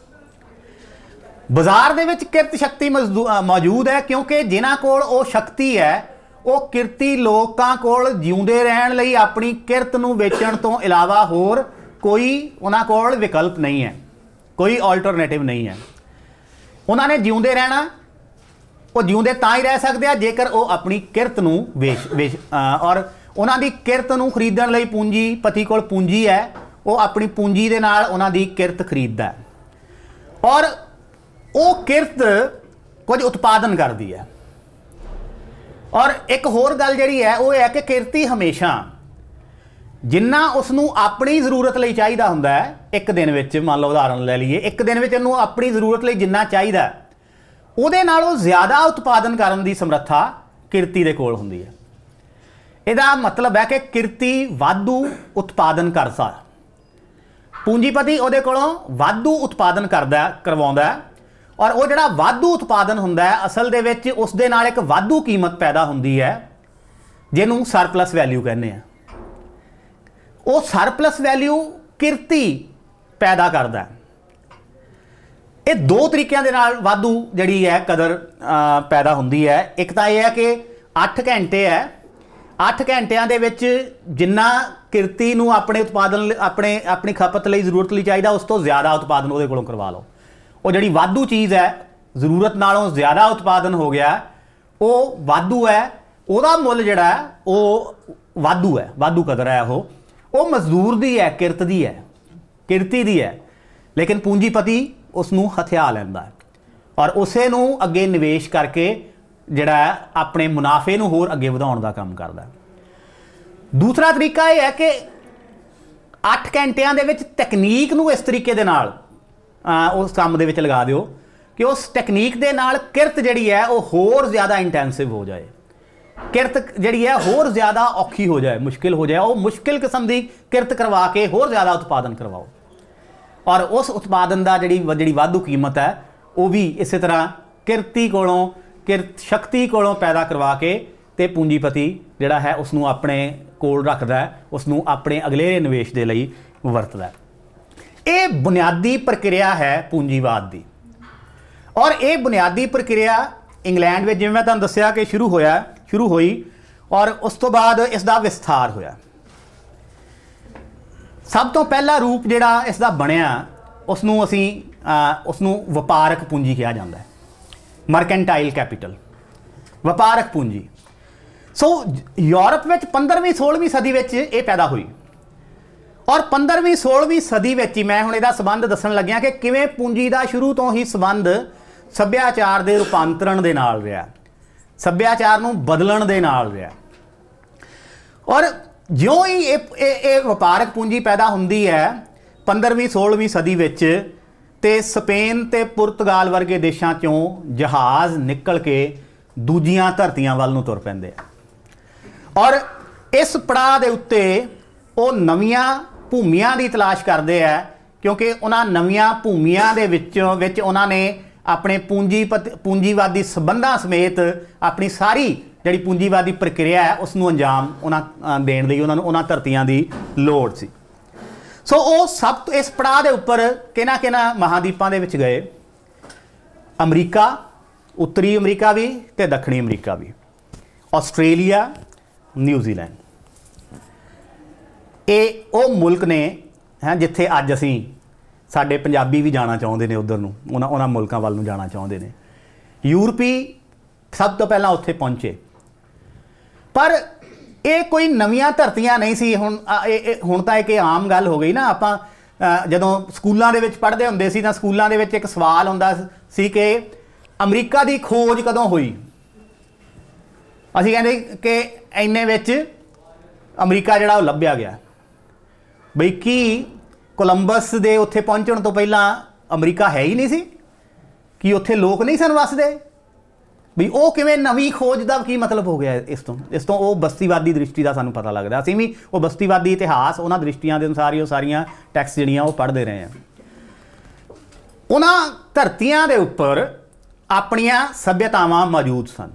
S1: ਬਾਜ਼ਾਰ ਦੇ ਵਿੱਚ ਕਿਰਤ ਸ਼ਕਤੀ ਮੌਜੂਦ ਹੈ ਕਿਉਂਕਿ ਜਿਨ੍ਹਾਂ ਕੋਲ ਉਹ ਸ਼ਕਤੀ ਹੈ ਉਹ ਕਿਰਤੀ ਲੋਕਾਂ ਕੋਲ ਜਿਉਂਦੇ ਰਹਿਣ ਲਈ ਆਪਣੀ ਕਿਰਤ ਨੂੰ ਵੇਚਣ ਤੋਂ ਇਲਾਵਾ ਹੋਰ ਕੋਈ ਉਹਨਾਂ ਕੋਲ ਵਿਕਲਪ ਨਹੀਂ ਹੈ, ਕੋਈ ਆਲਟਰਨੇਟਿਵ ਨਹੀਂ ਹੈ। ਉਹਨਾਂ ਨੇ ਜਿਉਂਦੇ ਰਹਿਣਾ, ਉਹ ਜਿਉਂਦੇ ਤਾਂ ਹੀ ਰਹਿ ਸਕਦੇ ਆ ਜੇਕਰ ਉਹ ਆਪਣੀ ਕਿਰਤ ਨੂੰ ਔਰ ਉਹਨਾਂ ਦੀ ਕਿਰਤ ਨੂੰ ਖਰੀਦਣ ਲਈ ਪੂੰਜੀਪਤੀ ਕੋਲ ਪੂੰਜੀ ਹੈ, ਉਹ ਆਪਣੀ ਪੂੰਜੀ ਦੇ ਨਾਲ ਉਹਨਾਂ ਦੀ ਕਿਰਤ ਖਰੀਦਦਾ ਹੈ ਔਰ ਉਹ ਕਿਰਤ ਕੁਝ ਉਤਪਾਦਨ ਕਰਦੀ ਹੈ। ਔਰ ਇੱਕ ਹੋਰ ਗੱਲ ਜਿਹੜੀ ਹੈ ਉਹ ਇਹ ਹੈ ਕਿ ਕਿਰਤੀ ਹਮੇਸ਼ਾ ਜਿੰਨਾ ਉਸ ਨੂੰ ਆਪਣੀ ਜ਼ਰੂਰਤ ਲਈ ਚਾਹੀਦਾ ਹੁੰਦਾ ਹੈ, ਇੱਕ ਦਿਨ ਵਿੱਚ ਮੰਨ ਲਓ ਉਦਾਹਰਨ ਲੈ ਲਈਏ, ਇੱਕ ਦਿਨ ਵਿੱਚ ਇਹਨੂੰ ਆਪਣੀ ਜ਼ਰੂਰਤ ਲਈ ਜਿੰਨਾ ਚਾਹੀਦਾ ਉਹਦੇ ਨਾਲੋਂ ਜ਼ਿਆਦਾ ਉਤਪਾਦਨ ਕਰਨ ਦੀ ਸਮਰੱਥਾ ਕਿਰਤੀ ਦੇ ਕੋਲ ਹੁੰਦੀ ਹੈ। ਇਹਦਾ ਮਤਲਬ ਹੈ ਕਿ ਕਿਰਤੀ ਵਾਧੂ ਉਤਪਾਦਨ ਕਰਦਾ, ਪੂੰਜੀਪਤੀ ਉਹਦੇ ਕੋਲੋਂ ਵਾਧੂ ਉਤਪਾਦਨ ਕਰਵਾਉਂਦਾ ਔਰ ਉਹ ਜਿਹੜਾ ਵਾਧੂ ਉਤਪਾਦਨ ਹੁੰਦਾ ਹੈ ਅਸਲ ਦੇ ਵਿੱਚ ਉਸ ਦੇ ਨਾਲ ਇੱਕ ਵਾਧੂ ਕੀਮਤ ਪੈਦਾ ਹੁੰਦੀ ਹੈ ਜਿਹਨੂੰ ਸਰਪਲਸ ਵੈਲਿਊ ਕਹਿੰਦੇ ਆ। ਉਹ ਸਰਪਲਸ ਵੈਲਿਊ ਕਿਰਤੀ ਪੈਦਾ ਕਰਦਾ। ਇਹ ਦੋ ਤਰੀਕਿਆਂ ਦੇ ਨਾਲ ਵਾਧੂ ਜਿਹੜੀ ਹੈ ਕਦਰ ਪੈਦਾ ਹੁੰਦੀ ਹੈ। ਇੱਕ ਤਾਂ ਇਹ ਹੈ ਕਿ 8 ਘੰਟੇ ਹੈ, 8 ਘੰਟਿਆਂ ਦੇ ਵਿੱਚ ਜਿੰਨਾ ਕਿਰਤੀ ਨੂੰ ਆਪਣੇ ਉਤਪਾਦਨ ਆਪਣੀ ਖਪਤ ਲਈ ਜ਼ਰੂਰਤ ਲਈ ਚਾਹੀਦਾ ਉਸ ਤੋਂ ਜ਼ਿਆਦਾ ਉਤਪਾਦਨ ਉਹਦੇ ਕੋਲੋਂ ਕਰਵਾ ਲਓ। ਉਹ ਜਿਹੜੀ ਵਾਧੂ ਚੀਜ਼ ਹੈ, ਜ਼ਰੂਰਤ ਨਾਲੋਂ ਜ਼ਿਆਦਾ ਉਤਪਾਦਨ ਹੋ ਗਿਆ, ਉਹ ਵਾਧੂ ਹੈ, ਉਹਦਾ ਮੁੱਲ ਜਿਹੜਾ ਹੈ ਉਹ ਵਾਧੂ ਹੈ, ਵਾਧੂ ਕਦਰ ਹੈ। ਉਹ ਮਜ਼ਦੂਰ ਦੀ ਹੈ, ਕਿਰਤ ਦੀ ਹੈ, ਕਿਰਤੀ ਦੀ ਹੈ, ਲੇਕਿਨ ਪੂੰਜੀਪਤੀ ਉਸ ਨੂੰ ਹਥਿਆ ਲੈਂਦਾ ਹੈ ਔਰ ਉਸੇ ਨੂੰ ਅੱਗੇ ਨਿਵੇਸ਼ ਕਰਕੇ ਜਿਹੜਾ ਆਪਣੇ ਮੁਨਾਫੇ ਨੂੰ ਹੋਰ ਅੱਗੇ ਵਧਾਉਣ ਦਾ ਕੰਮ ਕਰਦਾ। ਦੂਸਰਾ ਤਰੀਕਾ ਇਹ ਹੈ ਕਿ 8 ਘੰਟਿਆਂ ਦੇ ਵਿੱਚ ਤਕਨੀਕ ਨੂੰ ਇਸ ਤਰੀਕੇ ਦੇ ਨਾਲ ਉਸ ਕੰਮ ਦੇ ਵਿੱਚ ਲਗਾ ਦਿਓ ਕਿ ਉਸ ਟੈਕਨੀਕ ਦੇ ਨਾਲ ਕਿਰਤ ਜਿਹੜੀ ਹੈ ਉਹ ਹੋਰ ਜ਼ਿਆਦਾ ਇੰਟੈਂਸਿਵ ਹੋ ਜਾਏ, ਕਿਰਤ ਜਿਹੜੀ ਹੈ ਹੋਰ ਜ਼ਿਆਦਾ ਔਖੀ ਹੋ ਜਾਏ, ਮੁਸ਼ਕਿਲ ਹੋ ਜਾਏ। ਉਹ ਮੁਸ਼ਕਿਲ ਕਿਸਮ ਦੀ ਕਿਰਤ ਕਰਵਾ ਕੇ ਹੋਰ ਜ਼ਿਆਦਾ ਉਤਪਾਦਨ ਕਰਵਾਓ ਔਰ ਉਸ ਉਤਪਾਦਨ ਦਾ ਜਿਹੜੀ ਵਾਧੂ ਕੀਮਤ ਹੈ ਉਹ ਵੀ ਇਸੇ ਤਰ੍ਹਾਂ ਕਿਰਤੀ ਕੋਲੋਂ, ਕਿਰਤ ਸ਼ਕਤੀ ਕੋਲੋਂ ਪੈਦਾ ਕਰਵਾ ਕੇ ਤੇ ਪੂੰਜੀਪਤੀ ਜਿਹੜਾ ਹੈ ਉਸ ਨੂੰ ਆਪਣੇ ਕੋਲ ਰੱਖਦਾ ਹੈ, ਉਸ ਨੂੰ ਆਪਣੇ ਅਗਲੇਰੇ ਨਿਵੇਸ਼ ਦੇ ਲਈ ਵਰਤਦਾ ਹੈ। ਇਹ ਬੁਨਿਆਦੀ ਪ੍ਰਕਿਰਿਆ ਹੈ ਪੂੰਜੀਵਾਦ ਦੀ ਔਰ ਇਹ ਬੁਨਿਆਦੀ ਪ੍ਰਕਿਰਿਆ ਇੰਗਲੈਂਡ ਵਿੱਚ, ਜਿਵੇਂ ਮੈਂ ਤੁਹਾਨੂੰ ਦੱਸਿਆ ਕਿ ਸ਼ੁਰੂ ਹੋਈ ਔਰ ਉਸ ਤੋਂ ਬਾਅਦ ਇਸ ਦਾ ਵਿਸਥਾਰ ਹੋਇਆ। ਸਭ ਤੋਂ ਪਹਿਲਾ ਰੂਪ ਜਿਹੜਾ ਇਸ ਦਾ ਬਣਿਆ ਉਸ ਨੂੰ ਵਪਾਰਕ ਪੂੰਜੀ ਕਿਹਾ ਜਾਂਦਾ ਹੈ, ਮਰਕੈਂਟਾਈਲ ਕੈਪੀਟਲ, ਵਪਾਰਕ ਪੂੰਜੀ। ਸੋ ਯੂਰਪ ਵਿੱਚ 15ਵੀਂ 16ਵੀਂ ਸਦੀ ਵਿੱਚ ਇਹ ਪੈਦਾ ਹੋਈ ਔਰ 15ਵੀਂ 16ਵੀਂ ਸਦੀ ਵਿੱਚ ਹੀ ਮੈਂ ਹੁਣ ਇਹਦਾ ਸੰਬੰਧ ਦੱਸਣ ਲੱਗਿਆ ਕਿ ਕਿਵੇਂ ਪੂੰਜੀ ਦਾ ਸ਼ੁਰੂ ਤੋਂ ਹੀ ਸੰਬੰਧ ਸੱਭਿਆਚਾਰ ਦੇ ਰੂਪਾਂਤਰਣ ਦੇ ਨਾਲ ਰਿਹਾ, ਸੱਭਿਆਚਾਰ ਨੂੰ ਬਦਲਣ ਦੇ ਨਾਲ ਰਿਹਾ। ਔਰ ਜਿਉਂ ਹੀ ਇਹ ਵਪਾਰਕ ਪੂੰਜੀ ਪੈਦਾ ਹੁੰਦੀ ਹੈ 15ਵੀਂ 16ਵੀਂ ਸਦੀ ਵਿੱਚ ਤੇ ਸਪੇਨ ਤੇ ਪੁਰਤਗਾਲ ਵਰਗੇ ਦੇਸ਼ਾਂ 'ਚੋਂ ਜਹਾਜ਼ ਨਿਕਲ ਕੇ ਦੂਜੀਆਂ ਧਰਤੀਆਂ ਵੱਲ ਨੂੰ ਤੁਰ ਪੈਂਦੇ ਆ ਔਰ ਇਸ ਪੜਾਅ ਦੇ ਉੱਤੇ ਉਹ ਨਵੀਆਂ ਭੂਮੀਆਂ ਦੀ ਤਲਾਸ਼ ਕਰਦੇ ਆ ਕਿਉਂਕਿ ਉਹਨਾਂ ਨਵੀਆਂ ਭੂਮੀਆਂ ਦੇ ਵਿੱਚ ਉਹਨਾਂ ਨੇ ਆਪਣੇ ਪੂੰਜੀਵਾਦੀ ਸੰਬੰਧਾਂ ਸਮੇਤ ਆਪਣੀ ਸਾਰੀ ਜਿਹੜੀ ਪੂੰਜੀਵਾਦੀ ਪ੍ਰਕਿਰਿਆ ਹੈ ਉਸ ਨੂੰ ਅੰਜਾਮ ਉਹਨਾਂ ਦੇਣ ਲਈ ਉਹਨਾਂ ਧਰਤੀਆਂ ਦੀ ਲੋੜ ਸੀ। ਸੋ ਉਹ ਸਭ ਤੋਂ ਇਸ ਪੜਾਅ ਦੇ ਉੱਪਰ ਕਿਹਨਾਂ ਮਹਾਦੀਪਾਂ ਦੇ ਵਿੱਚ ਗਏ, ਅਮਰੀਕਾ, ਉੱਤਰੀ ਅਮਰੀਕਾ ਵੀ ਤੇ ਦੱਖਣੀ ਅਮਰੀਕਾ ਵੀ, ਆਸਟ੍ਰੇਲੀਆ, ਨਿਊਜ਼ੀਲੈਂਡ। ਇਹ ਉਹ ਮੁਲਕ ਨੇ ਹੈ ਜਿੱਥੇ ਅੱਜ ਅਸੀਂ ਸਾਡੇ ਪੰਜਾਬੀ ਵੀ ਜਾਣਾ ਚਾਹੁੰਦੇ ਨੇ ਉੱਧਰ ਨੂੰ, ਉਹਨਾਂ ਮੁਲਕਾਂ ਵੱਲ ਨੂੰ ਜਾਣਾ ਚਾਹੁੰਦੇ ਨੇ। ਯੂਰਪੀ ਸਭ ਤੋਂ ਪਹਿਲਾਂ ਉੱਥੇ ਪਹੁੰਚੇ, ਪਰ ਇਹ ਕੋਈ ਨਵੀਆਂ ਧਰਤੀਆਂ ਨਹੀਂ ਸੀ। ਹੁਣ ਤਾਂ ਇੱਕ ਆਮ ਗੱਲ ਹੋ ਗਈ ਨਾ। ਆਪਾਂ ਜਦੋਂ ਸਕੂਲਾਂ ਦੇ ਵਿੱਚ ਪੜ੍ਹਦੇ ਹੁੰਦੇ ਸੀ ਤਾਂ ਸਕੂਲਾਂ ਦੇ ਵਿੱਚ ਇੱਕ ਸਵਾਲ ਹੁੰਦਾ ਸੀ ਕਿ ਅਮਰੀਕਾ ਦੀ ਖੋਜ ਕਦੋਂ ਹੋਈ। ਅਸੀਂ ਕਹਿੰਦੇ ਕਿ ਇੰਨੇ ਵਿੱਚ ਅਮਰੀਕਾ ਜਿਹੜਾ ਉਹ ਲੱਭਿਆ ਗਿਆ। ਬਈ ਕੀ ਕੋਲੰਬਸ ਦੇ ਉੱਥੇ ਪਹੁੰਚਣ ਤੋਂ ਪਹਿਲਾਂ ਅਮਰੀਕਾ ਹੈ ਹੀ ਨਹੀਂ ਸੀ? ਕੀ ਉੱਥੇ ਲੋਕ ਨਹੀਂ ਸਨ ਵੱਸਦੇ? ਵੀ ਉਹ ਕਿਵੇਂ ਨਵੀਂ ਖੋਜ ਦਾ ਕੀ ਮਤਲਬ ਹੋ ਗਿਆ? ਇਸ ਤੋਂ ਉਹ ਬਸਤੀਵਾਦੀ ਦ੍ਰਿਸ਼ਟੀ ਦਾ ਸਾਨੂੰ ਪਤਾ ਲੱਗਦਾ। ਅਸੀਂ ਵੀ ਉਹ ਬਸਤੀਵਾਦੀ ਇਤਿਹਾਸ ਉਹਨਾਂ ਦ੍ਰਿਸ਼ਟੀਆਂ ਦੇ ਅਨੁਸਾਰ ਹੀ ਉਹ ਸਾਰੀਆਂ ਟੈਕਸਟ ਜਿਹੜੀਆਂ ਉਹ ਪੜ੍ਹਦੇ ਰਹੇ ਹਾਂ। ਉਹਨਾਂ ਧਰਤੀਆਂ ਦੇ ਉੱਪਰ ਆਪਣੀਆਂ ਸੱਭਿਅਤਾਵਾਂ ਮੌਜੂਦ ਸਨ,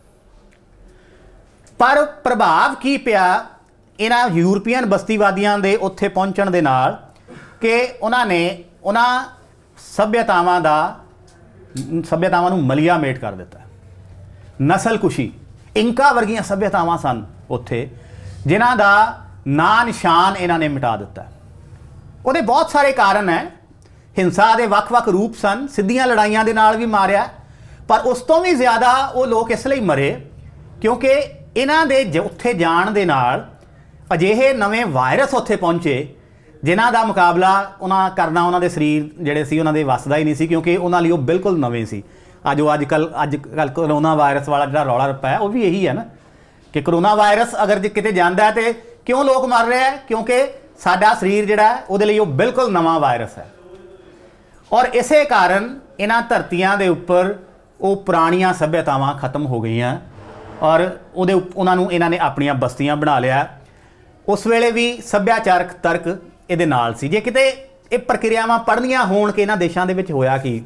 S1: ਪਰ ਪ੍ਰਭਾਵ ਕੀ ਪਿਆ ਇਹਨਾਂ ਯੂਰਪੀਅਨ ਬਸਤੀਵਾਦੀਆਂ ਦੇ ਉੱਥੇ ਪਹੁੰਚਣ ਦੇ ਨਾਲ ਕਿ ਉਹਨਾਂ ਨੇ ਉਹਨਾਂ ਸੱਭਿਅਤਾਵਾਂ ਨੂੰ ਮਲੀਆਮੇਟ ਕਰ ਦਿੱਤਾ। ਨਸਲਕੁਸ਼ੀ, ਇੰਕਾ ਵਰਗੀਆਂ ਸੱਭਿਅਤਾਵਾਂ ਸਨ ਉੱਥੇ ਜਿਨ੍ਹਾਂ ਦਾ ਨਾਂ ਨਿਸ਼ਾਨ ਇਹਨਾਂ ਨੇ ਮਿਟਾ ਦਿੱਤਾ। ਉਹਦੇ ਬਹੁਤ ਸਾਰੇ ਕਾਰਨ ਹੈ। ਹਿੰਸਾ ਦੇ ਵੱਖ-ਵੱਖ ਰੂਪ ਸਨ। ਸਿੱਧੀਆਂ ਲੜਾਈਆਂ ਦੇ ਨਾਲ ਵੀ ਮਾਰਿਆ, ਪਰ ਉਸ ਤੋਂ ਵੀ ਜ਼ਿਆਦਾ ਉਹ ਲੋਕ ਇਸ ਲਈ ਮਰੇ ਕਿਉਂਕਿ ਇਹਨਾਂ ਦੇ ਉੱਥੇ ਜਾਣ ਦੇ ਨਾਲ ਅਜਿਹੇ ਨਵੇਂ ਵਾਇਰਸ ਉੱਥੇ ਪਹੁੰਚੇ ਜਿਨ੍ਹਾਂ ਦਾ ਮੁਕਾਬਲਾ ਉਹਨਾਂ ਦੇ ਸਰੀਰ ਜਿਹੜੇ ਸੀ ਉਹਨਾਂ ਦੇ ਵੱਸਦਾ ਹੀ ਨਹੀਂ ਸੀ, ਕਿਉਂਕਿ ਉਹਨਾਂ ਲਈ ਉਹ ਬਿਲਕੁਲ ਨਵੇਂ ਸੀ। ਅੱਜ ਕੱਲ੍ਹ ਕਰੋਨਾ ਵਾਇਰਸ ਵਾਲਾ ਜਿਹੜਾ ਰੌਲਾ ਰੱਪਾ ਹੈ ਉਹ ਵੀ ਇਹੀ ਹੈ ਨਾ ਕਿ ਕਰੋਨਾ ਵਾਇਰਸ ਅਗਰ ਜੇ ਕਿਤੇ ਜਾਂਦਾ ਤੇ ਕਿਉਂ ਲੋਕ ਮਰ ਰਹੇ ਹੈ? ਕਿਉਂਕਿ ਸਾਡਾ ਸਰੀਰ ਜਿਹੜਾ ਉਹਦੇ ਲਈ ਉਹ ਬਿਲਕੁਲ ਨਵਾਂ ਵਾਇਰਸ ਹੈ। ਔਰ ਇਸੇ ਕਾਰਨ ਇਹਨਾਂ ਧਰਤੀਆਂ ਦੇ ਉੱਪਰ ਉਹ ਪੁਰਾਣੀਆਂ ਸੱਭਿਅਤਾਵਾਂ ਖਤਮ ਹੋ ਗਈਆਂ ਔਰ ਉਹਨਾਂ ਨੂੰ ਇਹਨਾਂ ਨੇ ਆਪਣੀਆਂ ਬਸਤੀਆਂ ਬਣਾ ਲਿਆ। ਉਸ ਵੇਲੇ ਵੀ ਸੱਭਿਆਚਾਰਕ ਤਰਕ ਇਹਦੇ ਨਾਲ ਸੀ। ਜੇ ਕਿਤੇ ਇਹ ਪ੍ਰਕਿਰਿਆਵਾਂ ਪੜ੍ਹਨੀਆਂ ਹੋਣ ਕਿ ਇਹਨਾਂ ਦੇਸ਼ਾਂ ਦੇ ਵਿੱਚ ਹੋਇਆ ਕੀ,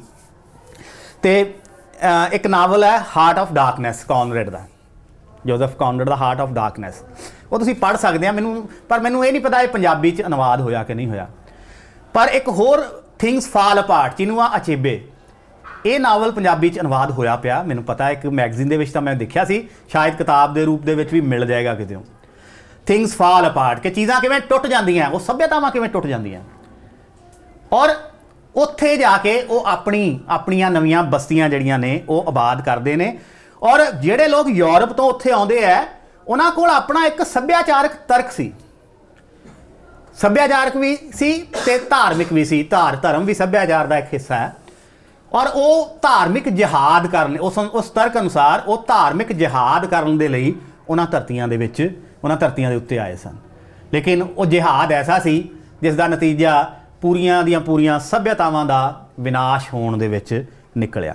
S1: ਤੇ ਇੱਕ ਨਾਵਲ ਹੈ ਹਾਰਟ ਆਫ ਡਾਰਕਨੈਸ ਕੌਨਰੈਡ ਦਾ, ਜੋਜ਼ਫ ਕੌਨਰੈਡ ਦਾ ਹਾਰਟ ਆਫ ਡਾਰਕਨੈਸ। ਉਹ ਤੁਸੀਂ ਪੜ੍ਹ ਸਕਦੇ ਆ। ਮੈਨੂੰ ਇਹ ਨਹੀਂ ਪਤਾ ਇਹ ਪੰਜਾਬੀ 'ਚ ਅਨੁਵਾਦ ਹੋਇਆ ਕਿ ਨਹੀਂ ਹੋਇਆ। ਪਰ ਇੱਕ ਹੋਰ things fall apart, Chinua Achebe, ਇਹ ਨਾਵਲ ਪੰਜਾਬੀ 'ਚ ਅਨੁਵਾਦ ਹੋਇਆ ਪਿਆ। ਮੈਨੂੰ ਪਤਾ ਇੱਕ ਮੈਗਜ਼ੀਨ ਦੇ ਵਿੱਚ ਤਾਂ ਮੈਂ ਦੇਖਿਆ ਸੀ, ਸ਼ਾਇਦ ਕਿਤਾਬ ਦੇ ਰੂਪ ਦੇ ਵਿੱਚ ਵੀ ਮਿਲ ਜਾਏਗਾ ਕਿਤੇੋਂ। ਥਿੰਗਸ ਫਾਲ ਅਪਾਰਟ, ਕਿ ਚੀਜ਼ਾਂ ਕਿਵੇਂ ਟੁੱਟ ਜਾਂਦੀਆਂ, ਉਹ ਸੱਭਿਅਤਾਵਾਂ ਕਿਵੇਂ ਟੁੱਟ ਜਾਂਦੀਆਂ। ਔਰ ਉੱਥੇ ਜਾ ਕੇ ਉਹ ਆਪਣੀਆਂ ਨਵੀਆਂ ਬਸਤੀਆਂ ਜਿਹੜੀਆਂ ਨੇ ਉਹ ਆਬਾਦ ਕਰਦੇ ਨੇ। ਔਰ ਜਿਹੜੇ ਲੋਕ ਯੂਰਪ ਤੋਂ ਉੱਥੇ ਆਉਂਦੇ ਹੈ ਉਹਨਾਂ ਕੋਲ ਆਪਣਾ ਇੱਕ ਸੱਭਿਆਚਾਰਕ ਤਰਕ ਸੀ। ਸੱਭਿਆਚਾਰਕ ਵੀ ਸੀ ਤੇ ਧਾਰਮਿਕ ਵੀ ਸੀ। ਧਰਮ ਵੀ ਸੱਭਿਆਚਾਰ ਦਾ ਇੱਕ ਹਿੱਸਾ ਹੈ। ਔਰ ਉਹ ਧਾਰਮਿਕ ਜਿਹਾਦ ਕਰਨ, ਉਸ ਤਰਕ ਅਨੁਸਾਰ ਉਹ ਧਾਰਮਿਕ ਜਿਹਾਦ ਕਰਨ ਦੇ ਲਈ ਉਹਨਾਂ ਧਰਤੀਆਂ ਦੇ ਉੱਤੇ ਆਏ ਸਨ। ਲੇਕਿਨ ਉਹ ਜਿਹਾਦ ਐਸਾ ਸੀ ਜਿਸ ਦਾ ਨਤੀਜਾ ਪੂਰੀਆਂ ਦੀਆਂ ਪੂਰੀਆਂ ਸੱਭਿਅਤਾਵਾਂ ਦਾ ਵਿਨਾਸ਼ ਹੋਣ ਦੇ ਵਿੱਚ ਨਿਕਲਿਆ।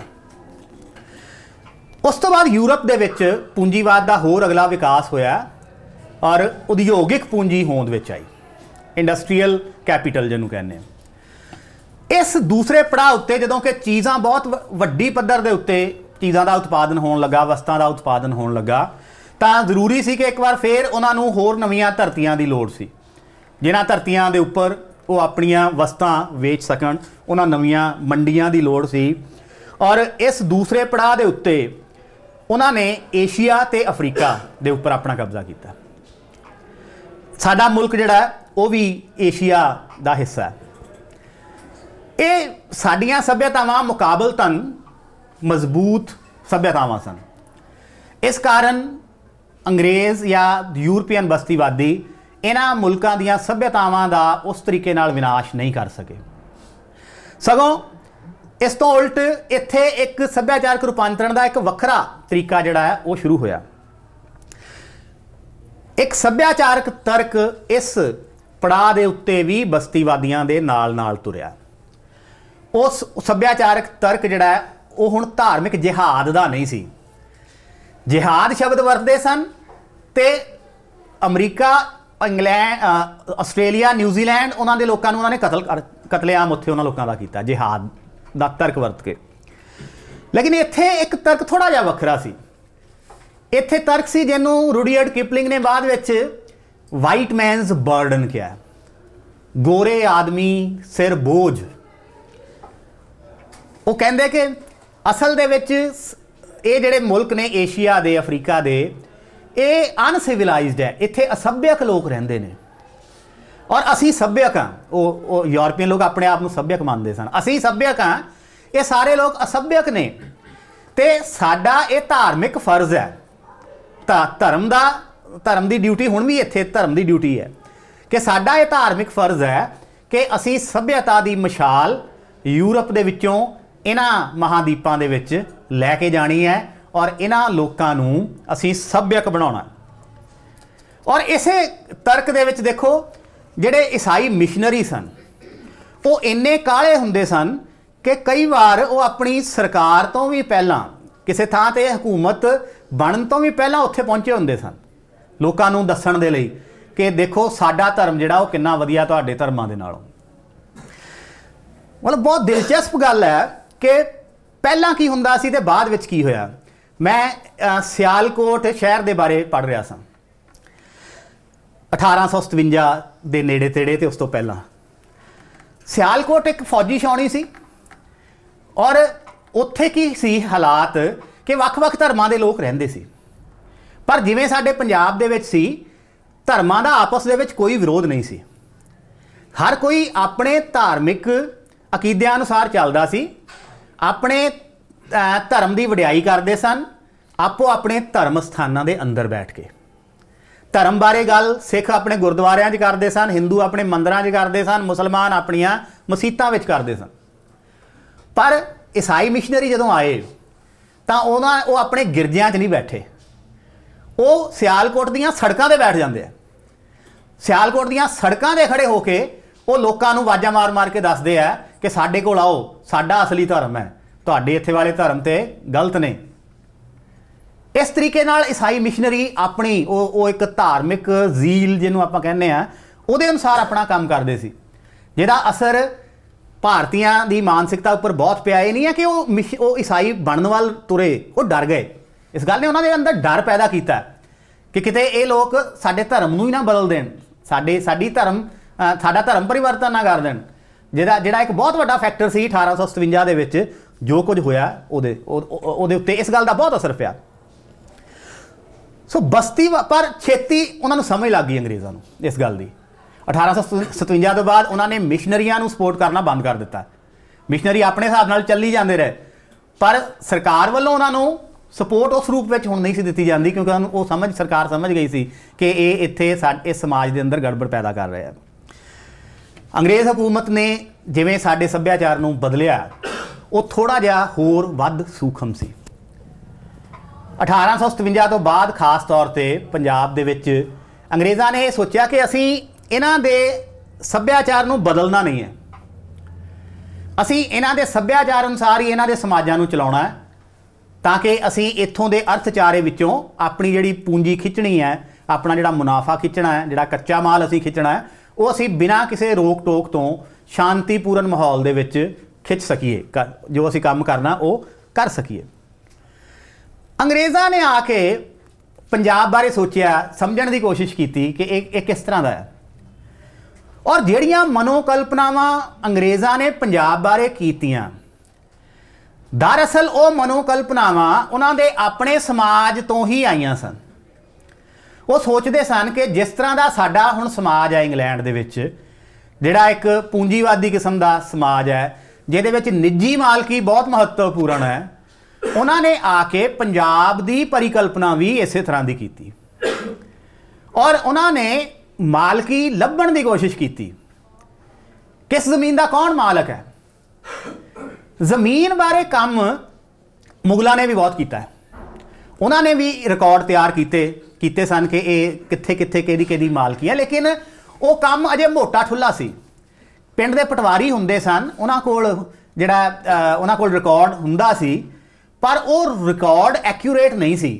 S1: ਉਸ ਤੋਂ ਬਾਅਦ ਯੂਰਪ ਦੇ ਵਿੱਚ ਪੂੰਜੀਵਾਦ ਦਾ ਹੋਰ ਅਗਲਾ ਵਿਕਾਸ ਹੋਇਆ ਔਰ ਉਦਯੋਗਿਕ ਪੂੰਜੀ ਹੋਂਦ ਵਿੱਚ ਆਈ, ਇੰਡਸਟਰੀਅਲ ਕੈਪੀਟਲ ਜਿਹਨੂੰ ਕਹਿੰਦੇ ਆ। ਇਸ ਦੂਸਰੇ ਪੜਾਅ ਉੱਤੇ ਜਦੋਂ ਕਿ ਚੀਜ਼ਾਂ ਬਹੁਤ ਵੱਡੀ ਪੱਧਰ ਦੇ ਉੱਤੇ ਚੀਜ਼ਾਂ ਦਾ ਉਤਪਾਦਨ ਹੋਣ ਲੱਗਾ, ਵਸਤਾਂ ਦਾ ਉਤਪਾਦਨ ਹੋਣ ਲੱਗਾ, ਤਾਂ ਜ਼ਰੂਰੀ ਸੀ ਕਿ ਇੱਕ ਵਾਰ ਫੇਰ ਉਹਨਾਂ ਨੂੰ ਹੋਰ ਨਵੀਆਂ ਧਰਤੀਆਂ ਦੀ ਲੋੜ ਸੀ ਜਿਨ੍ਹਾਂ ਧਰਤੀਆਂ ਦੇ ਉੱਪਰ ਉਹ ਆਪਣੀਆਂ ਵਸਤਾਂ ਵੇਚ ਸਕਣ। ਉਹਨਾਂ ਨਵੀਆਂ ਮੰਡੀਆਂ ਦੀ ਲੋੜ ਸੀ। ਔਰ ਇਸ ਦੂਸਰੇ ਪੜਾਅ ਦੇ ਉੱਤੇ ਉਹਨਾਂ ਨੇ ਏਸ਼ੀਆ ਤੇ ਅਫਰੀਕਾ ਦੇ ਉੱਪਰ ਆਪਣਾ ਕਬਜ਼ਾ ਕੀਤਾ। ਸਾਡਾ ਮੁਲਕ ਜਿਹੜਾ ਉਹ ਵੀ ਏਸ਼ੀਆ ਦਾ ਹਿੱਸਾ ਹੈ। ਇਹ ਸਾਡੀਆਂ ਸੱਭਿਅਤਾਵਾਂ ਮੁਕਾਬਲਤਨ ਮਜ਼ਬੂਤ ਸੱਭਿਅਤਾਵਾਂ ਸਨ। ਇਸ ਕਾਰਨ ਅੰਗਰੇਜ਼ ਜਾਂ ਯੂਰਪੀਅਨ ਬਸਤੀਵਾਦੀ ਇਹਨਾਂ ਮੁਲਕਾਂ ਦੀਆਂ ਸੱਭਿਅਤਾਵਾਂ ਦਾ ਉਸ ਤਰੀਕੇ ਨਾਲ ਵਿਨਾਸ਼ ਨਹੀਂ ਕਰ ਸਕੇ। ਸਗੋਂ ਇਸ ਤੋਂ ਉਲਟ ਇੱਥੇ ਇੱਕ ਸੱਭਿਆਚਾਰਕ ਰੂਪਾਂਤਰਣ ਦਾ ਇੱਕ ਵੱਖਰਾ ਤਰੀਕਾ ਜਿਹੜਾ ਹੈ ਉਹ ਸ਼ੁਰੂ ਹੋਇਆ। ਇੱਕ ਸੱਭਿਆਚਾਰਕ ਤਰਕ ਇਸ ਪੜਾਅ ਦੇ ਉੱਤੇ ਵੀ ਬਸਤੀਵਾਦੀਆਂ ਦੇ ਨਾਲ ਤੁਰਿਆ। ਉਸ ਸੱਭਿਆਚਾਰਕ ਤਰਕ ਜਿਹੜਾ ਹੈ ਉਹ ਹੁਣ ਧਾਰਮਿਕ ਜਿਹਾਦ ਦਾ ਨਹੀਂ ਸੀ। ਜਿਹਾਦ ਸ਼ਬਦ ਵਰਤਦੇ ਸਨ ਤੇ ਅਮਰੀਕਾ, ਇੰਗਲੈਂਡ, ਆਸਟ੍ਰੇਲੀਆ, ਨਿਊਜ਼ੀਲੈਂਡ ਉਹਨਾਂ ਦੇ ਲੋਕਾਂ ਨੂੰ ਉਹਨਾਂ ਨੇ ਕਤਲੇਆਮ ਉੱਥੇ ਉਹਨਾਂ ਲੋਕਾਂ ਦਾ ਕੀਤਾ ਜਿਹਾਦ ਦਾ ਤਰਕ ਵਰਤ ਕੇ। ਲੇਕਿਨ ਇੱਥੇ ਇੱਕ ਤਰਕ ਥੋੜ੍ਹਾ ਜਿਹਾ ਵੱਖਰਾ ਸੀ। ਇੱਥੇ ਤਰਕ ਸੀ ਜਿਹਨੂੰ ਰੂਡੀਅਰਡ ਕਿਪਲਿੰਗ ਨੇ ਬਾਅਦ ਵਿੱਚ ਵਾਈਟ ਮੈਨਸ ਬਰਡਨ ਕਿਹਾ, ਗੋਰੇ ਆਦਮੀ ਸਿਰ ਬੋਝ। ਉਹ ਕਹਿੰਦੇ ਕਿ ਅਸਲ ਦੇ ਵਿੱਚ ਇਹ ਜਿਹੜੇ ਮੁਲਕ ਨੇ ਏਸ਼ੀਆ ਦੇ, ਅਫਰੀਕਾ ਦੇ, ਇਹ ਅਨਸਿਵਿਲਾਈਜ਼ਡ ਹੈ। ਇੱਥੇ ਅਸੱਭਿਅਕ ਲੋਕ ਰਹਿੰਦੇ ਨੇ और असी सभ्यक हाँ, वो यूरोपीयन लोग अपने आप को सभ्यक मानते सन, असी सभ्यक हाँ, ये सारे लोग असभ्यक ने। तो साडा ये धार्मिक फर्ज है, धर्म की ड्यूटी हुण भी इत्थे धर्म की ड्यूटी है कि साडा ये धार्मिक फर्ज है कि असी सभ्यता की मशाल यूरोप दे विचों इन्हां महादीपां दे विच लैके जानी है और इन्हां लोकां नूं असी सभ्यक बनाउणा। और इसे तर्क दे विच देखो जिहड़े ईसाई मिशनरी सन वो इन्ने काले हुंदे सन कि कई बार वो अपनी सरकार तो भी पहलां किसी थां ते हुकूमत बनन तो भी पहलां उत्थे पहुंचे हुंदे सन लोकां नूं दस्सण दे लई कि देखो साडा धर्म जिहड़ा वो किन्ना वधिया तुहाडे धर्मां दे नालों। मतलब बहुत दिलचस्प गल है कि पहलां की हुंदा सी ते बाद विच की होया। मैं सियालकोट शहर के बारे पढ़ रहा सा 1857 के नेड़े तेड़े तो उस तो पहला सियालकोट एक फौजी छाउणी सी और उत्थे की सी हालात कि वख-वख धर्मां दे लोग रहिंदे सी, पर जिवें साडे पंजाब दे विच सी धर्मां दा आपस दे विच कोई विरोध नहीं सी, हर कोई अपने धार्मिक अकीदियां अनुसार चलदा सी, अपने धर्म की वडियाई करते सन, आपो अपने धर्म स्थानां दे अंदर बैठ के धर्म बारे गल सिख अपने गुरुद्वारियां च करते सन, हिंदू अपने मंदिरां च करते सन, मुसलमान अपनियां मसीतां विच करते सन। पर ईसाई मिशनरी जदों आए तो वो अपने गिरजियां च नहीं बैठे, वो सियालकोट दीयां सड़कां ते बैठ जाते हैं। सियालकोट दीयां सड़कां ते खड़े होके वो लोकां नूं आवाज़ां मार मार के दसदे है कि साडे कोल आओ, साडा असली धर्म है, तुहाडे इत्थे वाले धर्म ते गलत ने। इस तरीके नाल ईसाई मिशनरी अपनी वो एक धार्मिक जील जिन्हों आपां कहने आ उहदे अनुसार अपना काम करते सी, जिहदा असर भारतीयां दी मानसिकता उपर बहुत पिया। ये नहीं है कि वो ईसाई बनने वाल तुरे, वो डर गए। इस गल ने उन्होंने अंदर डर पैदा किया कि किते ये लोग साडे धर्म नूं ही ना बदल देण, साडा धर्म परिवर्तन ना कर देण, जिहड़ा एक बहुत वड्डा फैक्टर सी 1857 दे विच जो कुछ होया उहदे उत्ते इस गल का बहुत असर पिया। सो बस्ती पर छेती उन्होंने समझ लग गई अंग्रेज़ों को इस गल की। 1857 तो बाद उन्होंने मिशनरियां नूं सपोर्ट करना बंद कर दिता। मिशनरी अपने हिसाब नाल चली जाते रहे, पर सरकार वालों उन्होंने सपोर्ट उस रूप में हुण नहीं सी दित्ती जाती, क्योंकि वो सरकार समझ गई सी कि ये इत्थे इस समाज के अंदर गड़बड़ पैदा कर रहे हैं। अंग्रेज़ हुकूमत ने जिवें साडे सभ्याचार नूं बदलिया वो थोड़ा जिहा होर वध सूखम सी। 1857 तो बाद खास तौर पर पंजाब दे विच अंग्रेज़ां ने सोचा कि असी इन्हां दे सभ्याचार नूं बदलना नहीं है, असी इन्हां दे सभ्याचार अनुसार ही इन्हां दे समाजां नूं चलाउणा है, ताकि असी इत्थों दे अर्थचारे विचों अपनी जिहड़ी पूंजी खिंचनी है, अपना जिहड़ा मुनाफा खिंचना है, जिहड़ा कच्चा माल असी खिंचना है, वो असी बिना किसी रोक टोक तो शांतिपूर्ण माहौल दे विच खिंच सकीए, जो असी काम करना वो कर सकीए। अंग्रेज़ां ने आके पंजाब बारे सोचा, समझण की कोशिश की कि एक किस तरह का है, और जिहड़ियां मनोकल्पनावां अंग्रेज़ां ने पंजाब बारे कीतियां, दरअसल वो मनोकल्पनावां उन्हां दे अपने समाज तो ही आईयां सन। वो सोचते सन कि जिस तरह का साडा हुण समाज है इंग्लैंड दे विच, जिहड़ा एक पूंजीवादी किस्म का समाज है, जिहदे विच निजी मालकी बहुत महत्वपूर्ण है, उन्होंने आके पंजाब की परिकल्पना भी इस तरह की की और उन्होंने मालकी लभण की कोशिश की। किस जमीन का कौन मालक है, जमीन बारे काम मुगलों ने भी बहुत किया है। उन्होंने भी रिकॉर्ड तैयार किए सन कि ये कित्थे कित्थे किहदी मालकी है, लेकिन वो काम अजे मोटा ठुला सी। पिंड दे पटवारी हुंदे सन, उन्हां कोल जिहड़ा उन्हां कोल रिकॉर्ड हुंदा सी, पर वो रिकॉर्ड एक्यूरेट नहीं सी।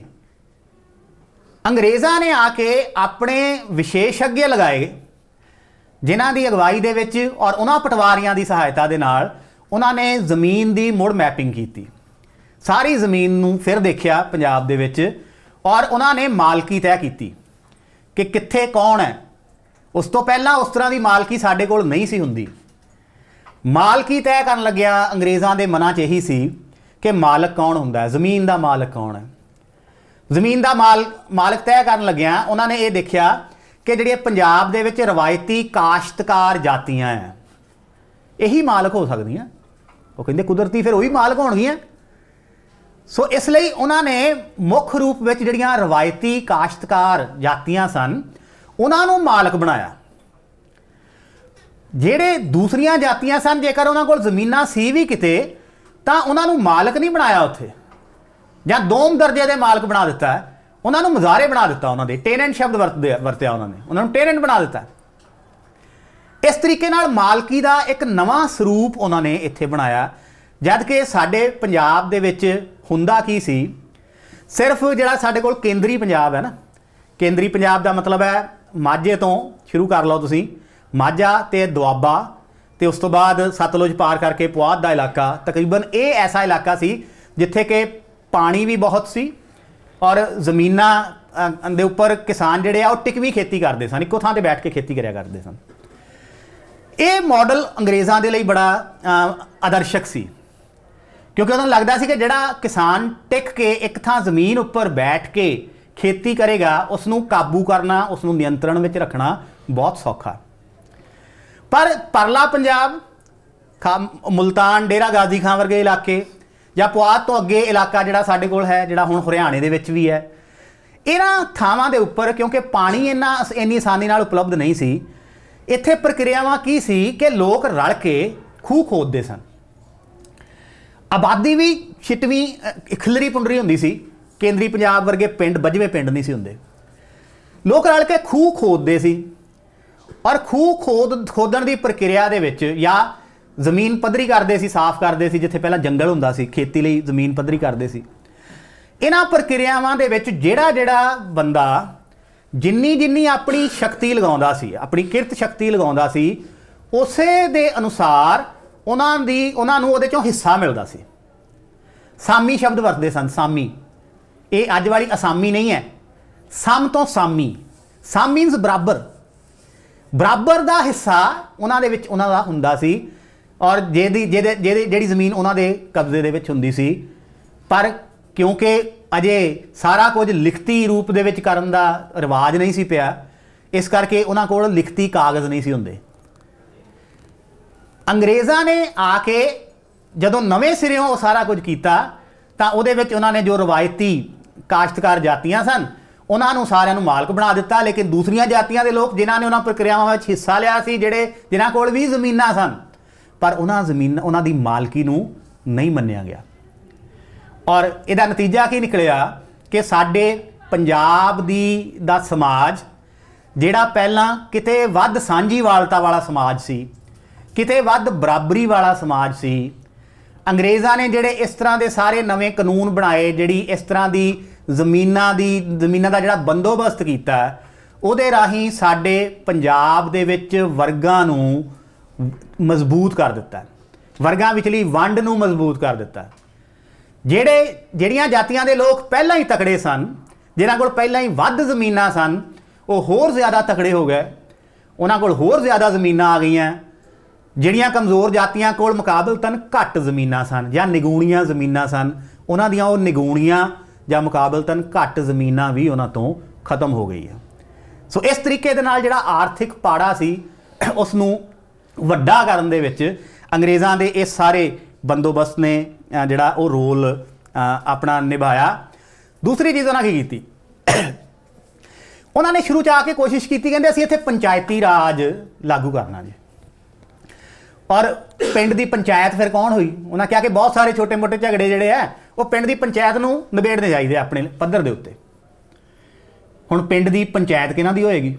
S1: अंग्रेज़ां ने आके अपने विशेषज्ञ लगाए जिन्हां दी अगवाई दे विच और उन्हां पटवारियां दी सहायता दे नाल उन्होंने ज़मीन की मुड़ मैपिंग की, सारी ज़मीन नूं फिर देखिया पंजाब दे विच, और उन्होंने मालकी तय की कि कित्थे कौन है। उस तो पहला उस तरह की मालकी साडे कोल नहीं सी हुंदी। मालकी तय करन लग्या अंग्रेज़ां दे मनां च यही सी कि मालक कौन हुंदा है, ज़मीन का मालक कौन है। ज़मीन का मालक तय करन लग्या उन्होंने ये देखा कि जिहड़ियां पंजाब दे विच रवायती काश्तकार जातियां है यही मालक हो सकदियां। वो कहंदे कुदरती फिर वही मालक होणगियां। सो इसलिए उन्होंने मुख्य रूप में जिहड़ियां रवायती काश्तकार जातियां सन उन्होंने मालक बनाया। ਜਿਹੜੇ दूसरियां जातियां सन जेकर उन्होंने कोल ਜ਼ਮੀਨਾਂ ਸੀ भी किते ਤਾਂ ਉਹਨਾਂ ਨੂੰ ਮਾਲਕ नहीं बनाया उत्थे ਜਾਂ ਦੋਮ दर्जे के मालक बना दिता है, उन्होंने मुजारे बना दिता। उन्होंने टेनेंट शब्द वरत्या, उन्होंने टेनेंट बना दिता। इस तरीके नाल मालकी का एक नवा स्वरूप उन्होंने इत्थे बनाया। जबकि साडे पंजाब दे विच हुंदा की सी, सिर्फ जिहड़ा साडे कोल केंद्री पंजाब है ना, केंद्री पंजाब का मतलब है माझे तो शुरू कर लो तुसीं, माझा ते दुआबा ते उस तो बाद सतलुज पार करके पुआध का इलाका, तकरीबन ये ऐसा इलाका सी जिथे कि पानी भी बहुत सी और जमीनां दे उपर किसान जिहड़े आ टिकवी खेती करते सन, इक्को थां ते बैठ के खेती करिया करते सन। ये मॉडल अंग्रेज़ों के लिए बड़ा आदर्शक सी, क्योंकि उन्होंने लगता सी कि जिहड़ा किसान टिक के एक थां जमीन उपर बैठ के खेती करेगा उसनूं काबू करना, उसनूं नियंत्रण में रखना बहुत सौखा। पर परला पंजाब, मुल्तान, डेरा गाजी खां वर्गे इलाके ਜਾਂ ਪੁਆਧ तो अगे इलाका जिहड़ा साडे कोल है, जिहड़ा हुण हरियाणे दे विच भी है, इन्हां थावां दे उपर क्योंकि पानी इन्नी आसानी नाल उपलब्ध नहीं सी, इत्थे प्रक्रियावां की सी कि लोग रल के खूह खोदते सन। आबादी भी छिटवीं खिलरी पुंडरी हुंदी सी, केंद्री पंजाब वर्गे पिंड बजवे पिंड नहीं सी हुंदे। लोग रल के खूह खोदते सी और खूह खोदण दी प्रक्रिया दे विच या ਜ਼ਮੀਨ ਪੱਧਰੀ ਕਰਦੇ ਸੀ, ਸਾਫ਼ ਕਰਦੇ ਸੀ, ਜਿੱਥੇ ਪਹਿਲਾਂ ਜੰਗਲ ਹੁੰਦਾ ਸੀ, ਖੇਤੀ ਲਈ ਜ਼ਮੀਨ ਪੱਧਰੀ ਕਰਦੇ ਸੀ। ਇਹਨਾਂ ਪ੍ਰਕਿਰਿਆਵਾਂ ਦੇ ਵਿੱਚ ਜਿਹੜਾ ਬੰਦਾ ਜਿੰਨੀ ਆਪਣੀ ਸ਼ਕਤੀ ਲਗਾਉਂਦਾ ਸੀ, ਆਪਣੀ ਕਿਰਤ ਸ਼ਕਤੀ ਲਗਾਉਂਦਾ ਸੀ, ਉਸੇ ਦੇ ਅਨੁਸਾਰ ਉਹਨਾਂ ਨੂੰ ਉਹਦੇ ਚੋਂ ਹਿੱਸਾ ਮਿਲਦਾ ਸੀ। ਸਾਮੀ ਸ਼ਬਦ ਵਰਤਦੇ ਸਨ। ਸਾਮੀ, ਇਹ ਅੱਜ ਵਾਲੀ ਅਸਾਮੀ ਨਹੀਂ ਹੈ, ਸਮ ਤੋਂ ਸਾਮੀ। ਸਮ ਮੀਨਸ ਬਰਾਬਰ, ਬਰਾਬਰ ਦਾ ਹਿੱਸਾ ਉਹਨਾਂ ਦੇ ਵਿੱਚ ਉਹਨਾਂ ਦਾ ਹੁੰਦਾ ਸੀ। और ਜਿਹੜੀ ਜ਼ਮੀਨ ਉਹਨਾਂ ਦੇ ਕਬਜ਼ੇ ਦੇ ਵਿੱਚ ਹੁੰਦੀ ਸੀ। ਪਰ ਕਿਉਂਕਿ ਅਜੇ ਸਾਰਾ ਕੁਝ ਲਿਖਤੀ ਰੂਪ ਦੇ ਵਿੱਚ ਕਰਨ ਦਾ ਰਿਵਾਜ ਨਹੀਂ ਸੀ ਪਿਆ, ਇਸ ਕਰਕੇ ਉਹਨਾਂ ਕੋਲ ਲਿਖਤੀ ਕਾਗਜ਼ ਨਹੀਂ ਸੀ ਹੁੰਦੇ। ਅੰਗਰੇਜ਼ਾਂ ਨੇ ਆ ਕੇ ਜਦੋਂ ਨਵੇਂ ਸਿਰਿਓਂ ਉਹ ਸਾਰਾ ਕੁਝ ਕੀਤਾ ਤਾਂ ਉਹਦੇ ਵਿੱਚ ਉਹਨਾਂ ਨੇ ਜੋ ਰਵਾਇਤੀ ਕਾਸ਼ਤਕਾਰ ਜਾਤੀਆਂ ਸਨ ਉਹਨਾਂ ਨੂੰ ਸਾਰਿਆਂ ਨੂੰ ਮਾਲਕ ਬਣਾ ਦਿੱਤਾ। ਲੇਕਿਨ ਦੂਸਰੀਆਂ ਜਾਤੀਆਂ ਦੇ ਲੋਕ ਜਿਨ੍ਹਾਂ ਨੇ ਉਹਨਾਂ ਪ੍ਰਕਿਰਿਆਵਾਂ ਵਿੱਚ ਹਿੱਸਾ ਲਿਆ ਸੀ, ਜਿਨ੍ਹਾਂ ਕੋਲ ਵੀ ਜ਼ਮੀਨਾਂ ਸਨ, पर उन्होंने दी मालकी नूं नहीं मन्निया गया। और इहदा नतीजा की निकलिया कि साडे पंजाब दा समाज जिहड़ा पहलां किते वध सांझीवालता वाला समाज सी, किते वध बराबरी वाला समाज सी, अंग्रेज़ां ने जिहड़े इस तरह के सारे नवे कानून बनाए, जिहड़ी इस तरह की जमीनां दा जिहड़ा बंदोबस्त कीता, उहदे राहीं साडे पंजाब दे विच वर्गां नूं मजबूत कर दिता, वर्गां विचली वंड नूं मजबूत कर दिता। ਜਿਹੜੀਆਂ ਜਾਤੀਆਂ ਦੇ लोग पहलां ही तकड़े सन, जिन्हां कोल पहलां ही वध ਜ਼ਮੀਨਾਂ सन, वो होर ज़्यादा तकड़े हो गए, उन्हां कोल होर ज़्यादा ਜ਼ਮੀਨਾਂ आ गईयां। ਜਿਹੜੀਆਂ कमज़ोर जातियां कोल मुकाबलतन घट ਜ਼ਮੀਨਾਂ सन ਜਾਂ ਨਿਗੂਣੀਆਂ ਜ਼ਮੀਨਾਂ सन, उन्हां दियां वो निगूणीਆਂ ਜਾਂ मुकाबलतन घट ਜ਼ਮੀਨਾਂ भी उन्हां तो खत्म हो गई है। सो इस तरीके दे नाल जिहड़ा आर्थिक पाड़ा सी उसनूं ਵੱਡਾ ਕਰਨ ਦੇ ਵਿੱਚ अंग्रेज़ों के इस सारे बंदोबस्त ने जिहड़ा वो रोल अपना निभाया। दूसरी चीज़ उन्होंने की उन्होंने शुरू च आके कोशिश की, कहते असीं इत्थे पंचायती राज लागू करना जी। और पिंड की पंचायत फिर कौन हुई? उन्होंने कहा कि बहुत सारे छोटे मोटे झगड़े जिहड़े है वो पिंड की पंचायत नूं निबेड़ने चाहिए अपने पद्धर के उत्ते। हुण पिंड की पंचायत किहनां दी होएगी?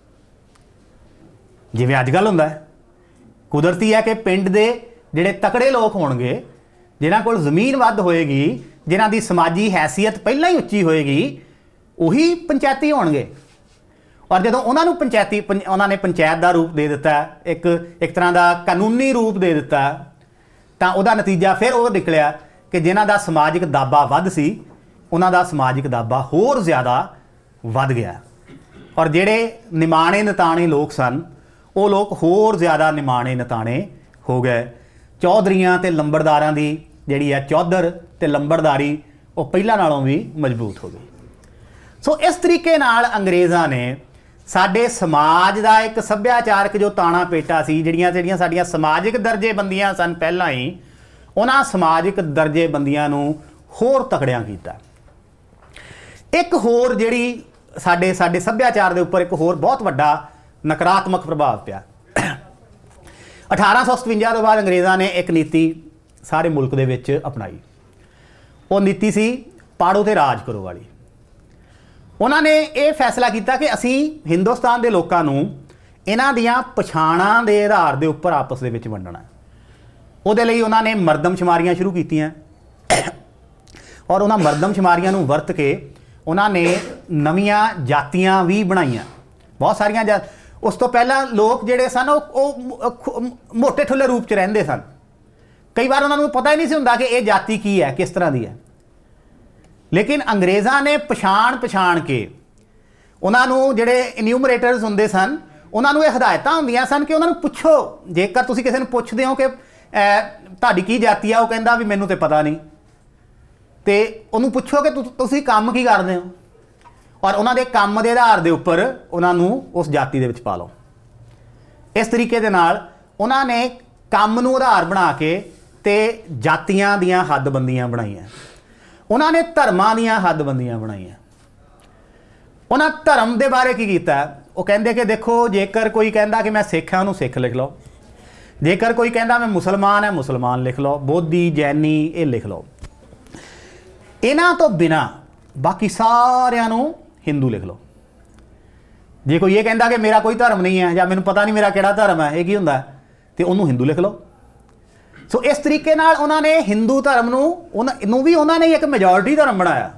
S1: जिवें अजकल हुंदा है, कुदरती है कि पिंड दे जिहड़े तकड़े लोग होणगे, जिन्हां कोल ज़मीन वध होएगी, जिन्हां दी समाजी हैसियत पहलां ही उच्ची होएगी, उही पंचायती होणगे। और जदों उन्होंने उन्होंने पंचायत का रूप दे दिता, एक तरह का कानूनी रूप दे दिता, तो उहदा नतीजा फिर वो निकलिया कि जिन्हां दा समाजिक दाबा वध सी, उन्हां दा समाजिक दाबा होर ज़्यादा वध गया। और जिहड़े निमाणे नताणे लोग सन, वो लोग होर ज़्यादा निमाणे नताणे हो गए। चौधरियां ते लंबड़दारां दी जिहड़ी है चौधर ते लंबड़दारी वो पहलां नालों भी मजबूत हो गई। सो इस तरीके नाल अंग्रेज़ां ने ਸਾਡੇ ਸਮਾਜ ਦਾ ਇੱਕ ਸੱਭਿਆਚਾਰਕ ਜੋ ਤਾਣਾ ਪੇਟਾ ਸੀ, ਜਿਹੜੀਆਂ ਸਾਡੀਆਂ ਸਮਾਜਿਕ ਦਰਜੇਬੰਦੀਆਂ ਸਨ ਪਹਿਲਾਂ ਹੀ, ਉਹਨਾਂ ਸਮਾਜਿਕ ਦਰਜੇਬੰਦੀਆਂ ਨੂੰ ਹੋਰ ਤਕੜਿਆਂ ਕੀਤਾ। ਇੱਕ ਹੋਰ ਜਿਹੜੀ ਸਾਡੇ ਸੱਭਿਆਚਾਰ ਦੇ ਉੱਪਰ ਇੱਕ ਹੋਰ ਬਹੁਤ ਵੱਡਾ ਨਕਾਰਾਤਮਕ ਪ੍ਰਭਾਵ ਪਿਆ। 1857 ਤੋਂ ਬਾਅਦ ਅੰਗਰੇਜ਼ਾਂ ਨੇ ਇੱਕ ਨੀਤੀ ਸਾਰੇ ਮੁਲਕ ਦੇ ਵਿੱਚ ਅਪਣਾਈ। ਉਹ ਨੀਤੀ ਸੀ ਪਾੜੋ ਤੇ ਰਾਜ ਕਰੋ ਵਾਲੀ। ਉਹਨਾਂ ਨੇ ਇਹ ਫੈਸਲਾ ਕੀਤਾ ਕਿ ਅਸੀਂ ਹਿੰਦੁਸਤਾਨ ਦੇ ਲੋਕਾਂ ਨੂੰ ਇਹਨਾਂ ਦੀਆਂ ਪਛਾਣਾਂ ਦੇ ਆਧਾਰ ਦੇ ਉੱਪਰ ਆਪਸ ਦੇ ਵਿੱਚ ਵੰਡਣਾ। ਉਹਦੇ ਲਈ ਉਹਨਾਂ ਨੇ ਮਰਦਮਸ਼ੁਮਾਰੀਆਂ ਸ਼ੁਰੂ ਕੀਤੀਆਂ ਔਰ ਉਹਨਾਂ ਮਰਦਮਸ਼ੁਮਾਰੀਆਂ ਨੂੰ ਵਰਤ ਕੇ ਉਹਨਾਂ ਨੇ ਨਵੀਆਂ ਜਾਤੀਆਂ ਵੀ ਬਣਾਈਆਂ, ਬਹੁਤ ਸਾਰੀਆਂ। ਉਸ ਤੋਂ ਪਹਿਲਾਂ ਲੋਕ ਜਿਹੜੇ ਸਨ ਉਹ ਮੋਟੇ ਠੁੱਲੇ ਰੂਪ 'ਚ ਰਹਿੰਦੇ ਸਨ। ਕਈ ਵਾਰ ਉਹਨਾਂ ਨੂੰ ਪਤਾ ਹੀ ਨਹੀਂ ਸੀ ਹੁੰਦਾ ਕਿ ਇਹ ਜਾਤੀ ਕੀ ਹੈ, ਕਿਸ ਤਰ੍ਹਾਂ ਦੀ ਹੈ। ਲੇਕਿਨ ਅੰਗਰੇਜ਼ਾਂ ਨੇ ਪਛਾਣ ਕੇ ਉਹਨਾਂ ਨੂੰ, ਜਿਹੜੇ ਇਨਿਊਮਰੇਟਰਸ ਹੁੰਦੇ ਸਨ, ਉਹਨਾਂ ਨੂੰ ਇਹ ਹਦਾਇਤਾਂ ਹੁੰਦੀਆਂ ਸਨ ਕਿ ਉਹਨਾਂ ਨੂੰ ਪੁੱਛੋ, ਜੇਕਰ ਤੁਸੀਂ ਕਿਸੇ ਨੂੰ ਪੁੱਛਦੇ ਹੋ ਕਿ ਤੁਹਾਡੀ ਕੀ ਜਾਤੀ ਆ, ਉਹ ਕਹਿੰਦਾ ਵੀ ਮੈਨੂੰ ਤਾਂ ਪਤਾ ਨਹੀਂ, ਤੇ ਉਹਨੂੰ ਪੁੱਛੋ ਕਿ ਤੁਸੀਂ ਕੰਮ ਕੀ ਕਰਦੇ ਹੋ, ਔਰ ਉਹਨਾਂ ਦੇ ਕੰਮ ਦੇ ਆਧਾਰ ਦੇ ਉੱਪਰ ਉਹਨਾਂ ਨੂੰ ਉਸ ਜਾਤੀ ਦੇ ਵਿੱਚ ਪਾ ਲਓ। ਇਸ ਤਰੀਕੇ ਦੇ ਨਾਲ ਉਹਨਾਂ ਨੇ ਕੰਮ ਨੂੰ ਆਧਾਰ ਬਣਾ ਕੇ ਤੇ ਜਾਤੀਆਂ ਦੀਆਂ ਹੱਦਬੰਦੀਆਂ ਬਣਾਈਆਂ। ਉਹਨਾਂ ਨੇ ਧਰਮਾਂ ਦੀਆਂ ਹੱਦਬੰਦੀਆਂ ਬਣਾਈਆਂ। ਉਹਨਾਂ ਧਰਮ ਦੇ ਬਾਰੇ ਕੀ ਕੀਤਾ? ਉਹ ਕਹਿੰਦੇ ਕਿ ਦੇਖੋ, ਜੇਕਰ ਕੋਈ ਕਹਿੰਦਾ ਕਿ ਮੈਂ ਸਿੱਖ ਹਾਂ, ਉਹਨੂੰ ਸਿੱਖ ਲਿਖ ਲਓ। ਜੇਕਰ ਕੋਈ ਕਹਿੰਦਾ ਮੈਂ ਮੁਸਲਮਾਨ ਹੈ, ਮੁਸਲਮਾਨ ਲਿਖ ਲਓ। ਬੋਧੀ, ਜੈਨੀ, ਇਹ ਲਿਖ ਲਓ। ਇਹਨਾਂ ਤੋਂ ਬਿਨਾਂ ਬਾਕੀ ਸਾਰਿਆਂ ਨੂੰ ਹਿੰਦੂ ਲਿਖ ਲਓ। ਜੇ ਕੋਈ ਇਹ ਕਹਿੰਦਾ ਕਿ ਮੇਰਾ ਕੋਈ ਧਰਮ ਨਹੀਂ ਹੈ ਜਾਂ ਮੈਨੂੰ ਪਤਾ ਨਹੀਂ ਮੇਰਾ ਕਿਹੜਾ ਧਰਮ ਹੈ, ਇਹ ਕੀ ਹੁੰਦਾ, ਤੇ ਉਹਨੂੰ ਹਿੰਦੂ ਲਿਖ ਲਓ। ਸੋ ਇਸ ਤਰੀਕੇ ਨਾਲ ਉਹਨਾਂ ਨੇ ਹਿੰਦੂ ਧਰਮ ਨੂੰ ਵੀ ਉਹਨਾਂ ਨੇ ਇੱਕ ਮੈਜੋਰਿਟੀ ਧਰਮ ਬਣਾਇਆ,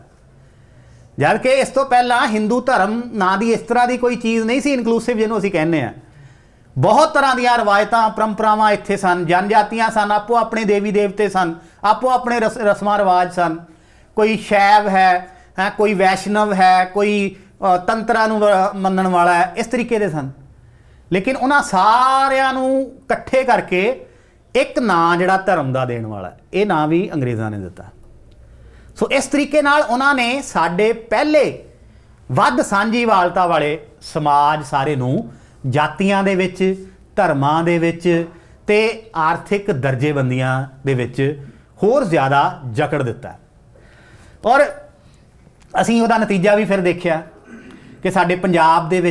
S1: ਜਦ ਕਿ ਇਸ ਤੋਂ ਪਹਿਲਾਂ ਹਿੰਦੂ ਧਰਮ ਨਾਂ ਦੀ ਇਸ ਤਰ੍ਹਾਂ ਦੀ ਕੋਈ ਚੀਜ਼ ਨਹੀਂ ਸੀ ਇਨਕਲੂਸਿਵ, ਜਿਹਨੂੰ ਅਸੀਂ ਕਹਿੰਦੇ ਹਾਂ। ਬਹੁਤ ਤਰ੍ਹਾਂ ਦੀਆਂ ਰਵਾਇਤਾਂ, ਪਰੰਪਰਾਵਾਂ ਇੱਥੇ ਸਨ, ਜਨਜਾਤੀਆਂ ਸਨ, ਆਪੋ ਆਪਣੇ ਦੇਵੀ ਦੇਵਤੇ ਸਨ, ਆਪੋ ਆਪਣੇ ਰਸਮਾਂ ਰਿਵਾਜ ਸਨ। ਕੋਈ ਸ਼ੈਵ ਹੈ, ਕੋਈ ਵੈਸ਼ਨਵ ਹੈ, ਕੋਈ ਤੰਤਰਾਂ ਨੂੰ ਮੰਨਣ ਵਾਲਾ ਹੈ, ਇਸ ਤਰੀਕੇ ਦੇ ਸਨ। ਲੇਕਿਨ ਉਹਨਾਂ ਸਾਰਿਆਂ ਨੂੰ ਇਕੱਠੇ ਕਰਕੇ ਇੱਕ ਨਾਂ ਜਿਹੜਾ ਧਰਮ ਦਾ ਦੇਣ ਵਾਲਾ, ਇਹ ਨਾਂ ਵੀ ਅੰਗਰੇਜ਼ਾਂ ਨੇ ਦਿੱਤਾ। ਸੋ ਇਸ ਤਰੀਕੇ ਨਾਲ ਉਹਨਾਂ ਨੇ ਸਾਡੇ ਪਹਿਲੇ ਵੱਧ ਸਾਂਝੀਵਾਲਤਾ ਵਾਲੇ ਸਮਾਜ ਸਾਰੇ ਨੂੰ ਜਾਤੀਆਂ ਦੇ ਵਿੱਚ, ਧਰਮਾਂ ਦੇ ਵਿੱਚ ਤੇ ਆਰਥਿਕ ਦਰਜੇਬੰਦੀਆਂ ਦੇ ਵਿੱਚ ਹੋਰ ਜ਼ਿਆਦਾ ਜਕੜ ਦਿੱਤਾ। ਔਰ ਅਸੀਂ ਉਹਦਾ ਨਤੀਜਾ ਵੀ ਫਿਰ ਦੇਖਿਆ ਕਿ ਸਾਡੇ ਪੰਜਾਬ ਦੇ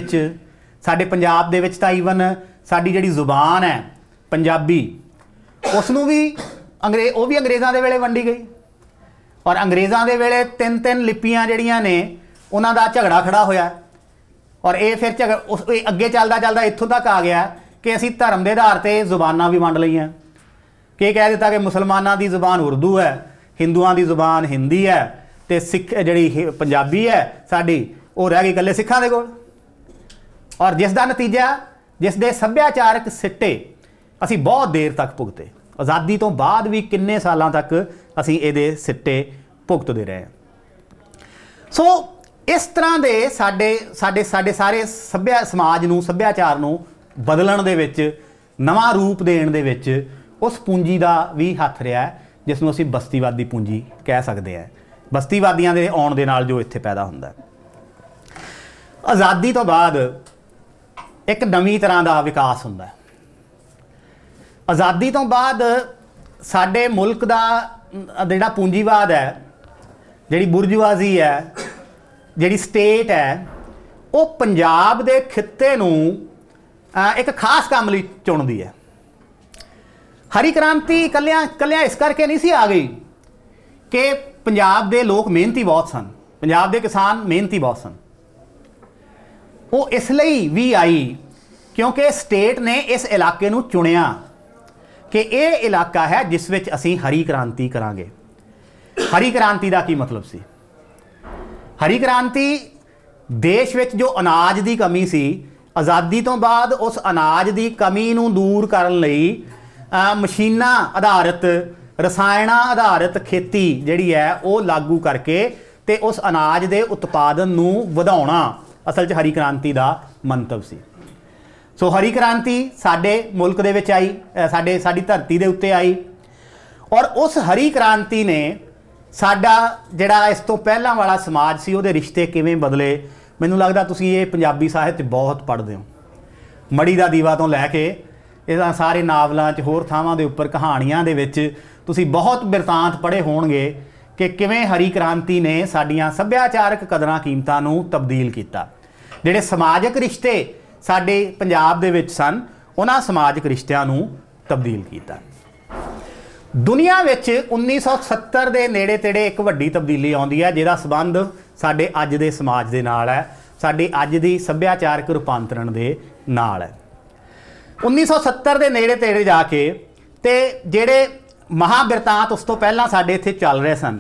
S1: ਵਿੱਚ ਤਾਂ ਈਵਨ ਸਾਡੀ ਜਿਹੜੀ ਜ਼ੁਬਾਨ ਹੈ ਪੰਜਾਬੀ, ਉਸ ਨੂੰ ਵੀ ਉਹ ਵੀ ਅੰਗਰੇਜ਼ਾਂ ਦੇ ਵੇਲੇ ਵੰਡੀ ਗਈ। ਔਰ ਅੰਗਰੇਜ਼ਾਂ ਦੇ ਵੇਲੇ 3-3 ਲਿਪੀਆਂ ਜਿਹੜੀਆਂ ਨੇ ਉਹਨਾਂ ਦਾ ਝਗੜਾ ਖੜਾ ਹੋਇਆ। ਔਰ ਇਹ ਫਿਰ ਅੱਗੇ ਚੱਲਦਾ ਇੱਥੋਂ ਤੱਕ ਆ ਗਿਆ ਕਿ ਅਸੀਂ ਧਰਮ ਦੇ ਆਧਾਰ 'ਤੇ ਜ਼ੁਬਾਨਾਂ ਵੀ ਵੰਡ ਲਈਆਂ। ਕਿ ਕਹਿ ਦਿੱਤਾ ਕਿ ਮੁਸਲਮਾਨਾਂ ਦੀ ਜ਼ੁਬਾਨ ਉਰਦੂ ਹੈ, ਹਿੰਦੂਆਂ ਦੀ ਜ਼ੁਬਾਨ ਹਿੰਦੀ ਹੈ, ਤੇ ਸਿੱਖ ਜਿਹੜੀ ਪੰਜਾਬੀ ਹੈ ਸਾਡੀ, ਉਹ ਰਹਿ ਗਈ ਇਕੱਲੇ ਸਿੱਖਾਂ ਦੇ ਕੋਲ। ਔਰ ਜਿਸ ਦਾ ਨਤੀਜਾ, ਜਿਸ ਦੇ ਸੱਭਿਆਚਾਰਕ ਸਿੱਟੇ ਅਸੀਂ ਬਹੁਤ ਦੇਰ ਤੱਕ ਭੁਗਤੇ। ਆਜ਼ਾਦੀ ਤੋਂ ਬਾਅਦ ਵੀ ਕਿੰਨੇ ਸਾਲਾਂ ਤੱਕ ਅਸੀਂ ਇਹਦੇ ਸਿੱਟੇ ਭੁਗਤਦੇ ਰਹੇ। ਸੋ ਇਸ ਤਰ੍ਹਾਂ ਦੇ ਸਾਡੇ ਸਾਰੇ ਸਮਾਜ ਨੂੰ, ਸੱਭਿਆਚਾਰ ਨੂੰ ਬਦਲਣ ਦੇ ਵਿੱਚ, ਨਵਾਂ ਰੂਪ ਦੇਣ ਦੇ ਵਿੱਚ ਉਸ ਪੂੰਜੀ ਦਾ ਵੀ ਹੱਥ ਰਿਹਾ, ਜਿਸ ਨੂੰ ਅਸੀਂ ਬਸਤੀਵਾਦੀ ਪੂੰਜੀ ਕਹਿ ਸਕਦੇ ਹਾਂ। ਬਸਤੀਵਾਦੀਆਂ ਦੇ ਆਉਣ ਦੇ ਨਾਲ ਜੋ ਇੱਥੇ ਪੈਦਾ ਹੁੰਦਾ। ਆਜ਼ਾਦੀ ਤੋਂ ਬਾਅਦ ਇੱਕ ਨਵੀਂ ਤਰ੍ਹਾਂ ਦਾ ਵਿਕਾਸ ਹੁੰਦਾ। ਆਜ਼ਾਦੀ ਤੋਂ ਬਾਅਦ ਸਾਡੇ ਮੁਲਕ ਦਾ ਜਿਹੜਾ ਪੂੰਜੀਵਾਦ ਹੈ, ਜਿਹੜੀ ਬੁਰਜੁਆਜ਼ੀ ਹੈ, ਜਿਹੜੀ ਸਟੇਟ ਹੈ, ਉਹ ਪੰਜਾਬ ਦੇ ਖਿੱਤੇ ਨੂੰ ਇੱਕ ਖਾਸ ਕੰਮ ਲਈ ਚੁਣਦੀ ਹੈ। ਹਰੀ ਕ੍ਰਾਂਤੀ ਇਕੱਲਿਆਂ ਇਸ ਕਰਕੇ ਨਹੀਂ ਸੀ ਆ ਗਈ ਕਿ ਪੰਜਾਬ ਦੇ ਲੋਕ ਮਿਹਨਤੀ ਬਹੁਤ ਸਨ, ਪੰਜਾਬ ਦੇ ਕਿਸਾਨ ਮਿਹਨਤੀ ਬਹੁਤ ਸਨ। ਉਹ ਇਸ ਲਈ ਵੀ ਆਈ ਕਿਉਂਕਿ ਸਟੇਟ ਨੇ ਇਸ ਇਲਾਕੇ ਨੂੰ ਚੁਣਿਆ ਕਿ ਇਹ ਇਲਾਕਾ ਹੈ ਜਿਸ ਵਿੱਚ ਅਸੀਂ ਹਰੀ ਕ੍ਰਾਂਤੀ ਕਰਾਂਗੇ। ਹਰੀ ਕ੍ਰਾਂਤੀ ਦਾ ਕੀ ਮਤਲਬ ਸੀ? ਹਰੀ ਕ੍ਰਾਂਤੀ ਦੇਸ਼ ਵਿੱਚ ਜੋ ਅਨਾਜ ਦੀ ਕਮੀ ਸੀ, ਆਜ਼ਾਦੀ ਤੋਂ ਬਾਅਦ ਉਸ ਅਨਾਜ ਦੀ ਕਮੀ ਨੂੰ ਦੂਰ ਕਰਨ ਲਈ ਮਸ਼ੀਨਾਂ ਆਧਾਰਿਤ, ਰਸਾਇਣਾਂ ਆਧਾਰਿਤ ਖੇਤੀ ਜਿਹੜੀ ਹੈ ਉਹ ਲਾਗੂ ਕਰਕੇ ਤੇ ਉਸ ਅਨਾਜ ਦੇ ਉਤਪਾਦਨ ਨੂੰ ਵਧਾਉਣਾ ਅਸਲ 'ਚ ਹਰੀ ਕ੍ਰਾਂਤੀ ਦਾ ਮੰਤਵ ਸੀ। ਸੋ ਹਰੀ ਕ੍ਰਾਂਤੀ ਸਾਡੇ ਮੁਲਕ ਦੇ ਵਿੱਚ ਆਈ, ਸਾਡੀ ਧਰਤੀ ਦੇ ਉੱਤੇ ਆਈ। ਔਰ ਉਸ ਹਰੀ ਕ੍ਰਾਂਤੀ ਨੇ ਸਾਡਾ ਜਿਹੜਾ ਇਸ ਤੋਂ ਪਹਿਲਾਂ ਵਾਲਾ ਸਮਾਜ ਸੀ ਉਹਦੇ ਰਿਸ਼ਤੇ ਕਿਵੇਂ ਬਦਲੇ, ਮੈਨੂੰ ਲੱਗਦਾ ਤੁਸੀਂ ਇਹ ਪੰਜਾਬੀ ਸਾਹਿਤ 'ਚ ਬਹੁਤ ਪੜ੍ਹਦੇ ਹੋ। ਮੜੀ ਦਾ ਦੀਵਾ ਤੋਂ ਲੈ ਕੇ ਇਹਦਾ ਸਾਰੇ ਨਾਵਲਾਂ 'ਚ ਹੋਰ ਥਾਵਾਂ ਦੇ ਉੱਪਰ ਕਹਾਣੀਆਂ ਦੇ ਵਿੱਚ ਤੁਸੀਂ ਬਹੁਤ ਬਿਰਤਾਂਤ ਪੜ੍ਹੇ ਹੋਣਗੇ ਕਿ ਕਿਵੇਂ ਹਰੀ ਕ੍ਰਾਂਤੀ ਨੇ ਸਾਡੀਆਂ ਸੱਭਿਆਚਾਰਕ ਕਦਰਾਂ ਕੀਮਤਾਂ ਨੂੰ ਤਬਦੀਲ ਕੀਤਾ। ਜਿਹੜੇ ਸਮਾਜਿਕ ਰਿਸ਼ਤੇ ਸਾਡੇ ਪੰਜਾਬ ਦੇ ਵਿੱਚ ਸਨ, ਉਹਨਾਂ ਸਮਾਜਿਕ ਰਿਸ਼ਤਿਆਂ ਨੂੰ ਤਬਦੀਲ ਕੀਤਾ। ਦੁਨੀਆ ਵਿੱਚ 1970 ਦੇ ਨੇੜੇ ਤੇੜੇ ਇੱਕ ਵੱਡੀ ਤਬਦੀਲੀ ਆਉਂਦੀ ਹੈ ਜਿਹਦਾ ਸੰਬੰਧ ਸਾਡੇ ਅੱਜ ਦੇ ਸਮਾਜ ਦੇ ਨਾਲ ਹੈ, ਸਾਡੀ ਅੱਜ ਦੀ ਸੱਭਿਆਚਾਰਕ ਰੂਪਾਂਤਰਣ ਦੇ ਨਾਲ ਹੈ। 1970 ਦੇ ਨੇੜੇ ਤੇੜੇ ਜਾ ਕੇ ਤੇ ਜਿਹੜੇ ਮਹਾਂਬਿਰਤਾਂਤ ਉਸ ਤੋਂ ਪਹਿਲਾਂ ਸਾਡੇ ਇੱਥੇ ਚੱਲ ਰਹੇ ਸਨ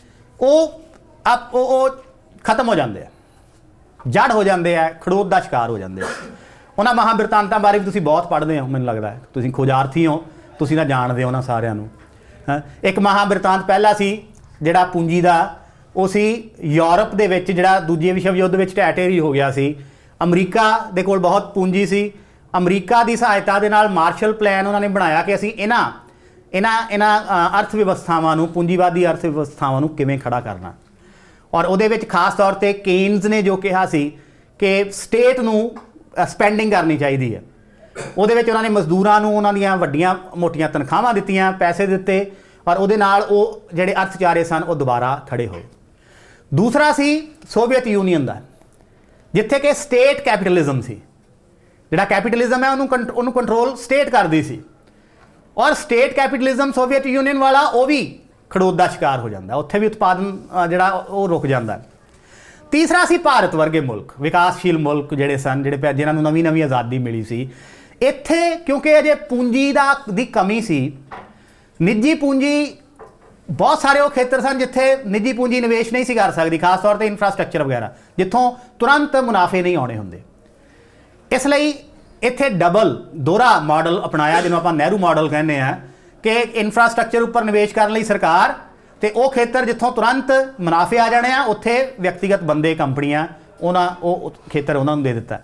S1: ਉਹ ਖਤਮ ਹੋ ਜਾਂਦੇ ਆ, ਜੜ ਹੋ ਜਾਂਦੇ ਆ, ਖੜੋਤ ਦਾ ਸ਼ਿਕਾਰ ਹੋ ਜਾਂਦੇ ਆ। ਉਹਨਾਂ ਮਹਾਂਬਿਰਤਾਂਤਾਂ ਬਾਰੇ ਵੀ ਤੁਸੀਂ ਬਹੁਤ ਪੜ੍ਹਦੇ ਹੋ, ਮੈਨੂੰ ਲੱਗਦਾ ਤੁਸੀਂ ਖੋਜਾਰਥੀ ਹੋ, ਤੁਸੀਂ ਤਾਂ ਜਾਣਦੇ ਹੋ ਉਹਨਾਂ ਸਾਰਿਆਂ ਨੂੰ। ਇੱਕ ਮਹਾਂਬਿਰਤਾਂਤ ਪਹਿਲਾ ਸੀ ਜਿਹੜਾ ਪੂੰਜੀ ਦਾ, ਉਹ ਸੀ ਯੂਰਪ ਦੇ ਵਿੱਚ ਜਿਹੜਾ ਦੂਜੇ ਵਿਸ਼ਵ ਯੁੱਧ ਵਿੱਚ ਢਹਿ ਢੇਰੀ ਹੋ ਗਿਆ ਸੀ। ਅਮਰੀਕਾ ਦੇ ਕੋਲ ਬਹੁਤ ਪੂੰਜੀ ਸੀ। ਅਮਰੀਕਾ ਦੀ ਸਹਾਇਤਾ ਦੇ ਨਾਲ ਮਾਰਸ਼ਲ ਪਲਾਨ ਉਹਨਾਂ ਨੇ ਬਣਾਇਆ ਕਿ ਅਸੀਂ ਇਹਨਾਂ ਅਰਥ ਵਿਵਸਥਾਵਾਂ ਨੂੰ, ਪੂੰਜੀਵਾਦੀ ਅਰਥ ਵਿਵਸਥਾਵਾਂ ਨੂੰ ਕਿਵੇਂ ਖੜਾ ਕਰਨਾ। ਔਰ ਉਹਦੇ ਵਿੱਚ ਖਾਸ ਤੌਰ 'ਤੇ ਕੇਨਜ਼ ਨੇ ਜੋ ਕਿਹਾ ਸੀ ਕਿ ਸਟੇਟ ਨੂੰ ਸਪੈਂਡਿੰਗ ਕਰਨੀ ਚਾਹੀਦੀ ਹੈ। ਉਹਦੇ ਵਿੱਚ ਉਹਨਾਂ ਨੇ ਮਜ਼ਦੂਰਾਂ ਨੂੰ ਉਹਨਾਂ ਦੀਆਂ ਵੱਡੀਆਂ ਮੋਟੀਆਂ ਤਨਖਾਹਾਂ ਦਿੱਤੀਆਂ, ਪੈਸੇ ਦਿੱਤੇ, ਔਰ ਉਹਦੇ ਨਾਲ ਉਹ ਜਿਹੜੇ ਅਰਥਚਾਰੇ ਸਨ ਉਹ ਦੁਬਾਰਾ ਖੜੇ ਹੋਏ। ਦੂਸਰਾ ਸੀ ਸੋਵੀਅਤ ਯੂਨੀਅਨ ਦਾ, ਜਿੱਥੇ ਕਿ ਸਟੇਟ ਕੈਪੀਟਲਿਜ਼ਮ ਸੀ। ਜਿਹੜਾ ਕੈਪੀਟਲਿਜ਼ਮ ਹੈ ਉਹਨੂੰ ਕੰਟਰੋਲ ਸਟੇਟ ਕਰਦੀ ਸੀ, ਔਰ ਸਟੇਟ ਕੈਪੀਟਲਿਜ਼ਮ ਸੋਵੀਅਤ ਯੂਨੀਅਨ ਵਾਲਾ ਉਹ ਵੀ ਖੜੋਤ ਦਾ ਸ਼ਿਕਾਰ ਹੋ ਜਾਂਦਾ, ਉੱਥੇ ਵੀ ਉਤਪਾਦਨ ਜਿਹੜਾ ਉਹ ਰੁਕ ਜਾਂਦਾ। ਤੀਸਰਾ ਸੀ ਭਾਰਤ ਵਰਗੇ ਮੁਲਕ, ਵਿਕਾਸਸ਼ੀਲ ਮੁਲਕ ਜਿਹੜੇ ਸਨ, ਜਿਹੜੇ ਜਿਨ੍ਹਾਂ ਨੂੰ ਨਵੀਂ ਨਵੀਂ ਆਜ਼ਾਦੀ ਮਿਲੀ ਸੀ। ਇੱਥੇ ਕਿਉਂਕਿ ਅਜੇ ਪੂੰਜੀ ਦੀ ਕਮੀ ਸੀ, ਨਿੱਜੀ ਪੂੰਜੀ, ਬਹੁਤ ਸਾਰੇ ਉਹ ਖੇਤਰ ਸਨ ਜਿੱਥੇ ਨਿੱਜੀ ਪੂੰਜੀ ਨਿਵੇਸ਼ ਨਹੀਂ ਸੀ ਕਰ ਸਕਦੀ, ਖਾਸ ਤੌਰ 'ਤੇ ਇਨਫਰਾਸਟਰਕਚਰ ਵਗੈਰਾ, ਜਿੱਥੋਂ ਤੁਰੰਤ ਮੁਨਾਫੇ ਨਹੀਂ ਆਉਣੇ ਹੁੰਦੇ। ਇਸ ਲਈ ਇੱਥੇ ਦੋਹਰਾ ਮਾਡਲ ਅਪਣਾਇਆ, ਜਿਹਨੂੰ ਆਪਾਂ ਨਹਿਰੂ ਮਾਡਲ ਕਹਿੰਦੇ ਹਾਂ, ਕਿ ਇਨਫਰਾਸਟਰਕਚਰ ਉੱਪਰ ਨਿਵੇਸ਼ ਕਰਨ ਲਈ ਸਰਕਾਰ, ਤੇ ਉਹ ਖੇਤਰ ਜਿੱਥੋਂ ਤੁਰੰਤ ਮੁਨਾਫੇ ਆ ਜਾਣੇ ਆ ਉੱਥੇ ਵਿਅਕਤੀਗਤ ਬੰਦੇ, ਕੰਪਨੀਆਂ, ਉਹ ਖੇਤਰ ਉਹਨਾਂ ਨੂੰ ਦੇ ਦਿੱਤਾ।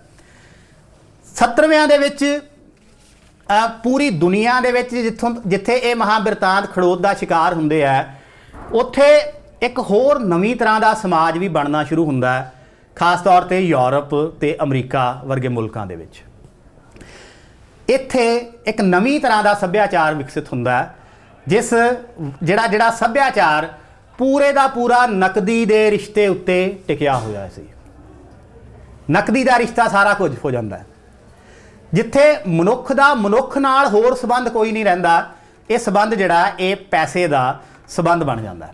S1: 70ਵਿਆਂ ਦੇ ਵਿੱਚ ਪੂਰੀ ਦੁਨੀਆ ਦੇ ਵਿੱਚ ਜਿੱਥੇ ਇਹ ਮਹਾਂਬਿਰਤਾਂਤ ਖੜੋਤ ਦਾ ਸ਼ਿਕਾਰ ਹੁੰਦੇ ਆ, ਉੱਥੇ ਇੱਕ ਹੋਰ ਨਵੀਂ ਤਰ੍ਹਾਂ ਦਾ ਸਮਾਜ ਵੀ ਬਣਨਾ ਸ਼ੁਰੂ ਹੁੰਦਾ ਹੈ, ਖਾਸ ਤੌਰ 'ਤੇ ਯੂਰਪ ਤੇ ਅਮਰੀਕਾ ਵਰਗੇ ਮੁਲਕਾਂ ਦੇ ਵਿੱਚ। ਇੱਥੇ ਇੱਕ ਨਵੀਂ ਤਰ੍ਹਾਂ ਦਾ ਸੱਭਿਆਚਾਰ ਵਿਕਸਿਤ ਹੁੰਦਾ ਹੈ, ਜਿਹੜਾ ਸੱਭਿਆਚਾਰ ਪੂਰੇ ਦਾ ਪੂਰਾ ਨਕਦੀ ਦੇ ਰਿਸ਼ਤੇ ਉੱਤੇ ਟਿਕਿਆ ਹੋਇਆ ਸੀ। ਨਕਦੀ ਦਾ ਰਿਸ਼ਤਾ ਸਾਰਾ ਕੁਝ ਹੋ ਜਾਂਦਾ ਹੈ, ਜਿੱਥੇ ਮਨੁੱਖ ਦਾ ਮਨੁੱਖ ਨਾਲ ਹੋਰ ਸੰਬੰਧ ਕੋਈ ਨਹੀਂ ਰਹਿੰਦਾ। ਇਹ ਸੰਬੰਧ ਜਿਹੜਾ ਇਹ ਪੈਸੇ ਦਾ ਸੰਬੰਧ ਬਣ ਜਾਂਦਾ,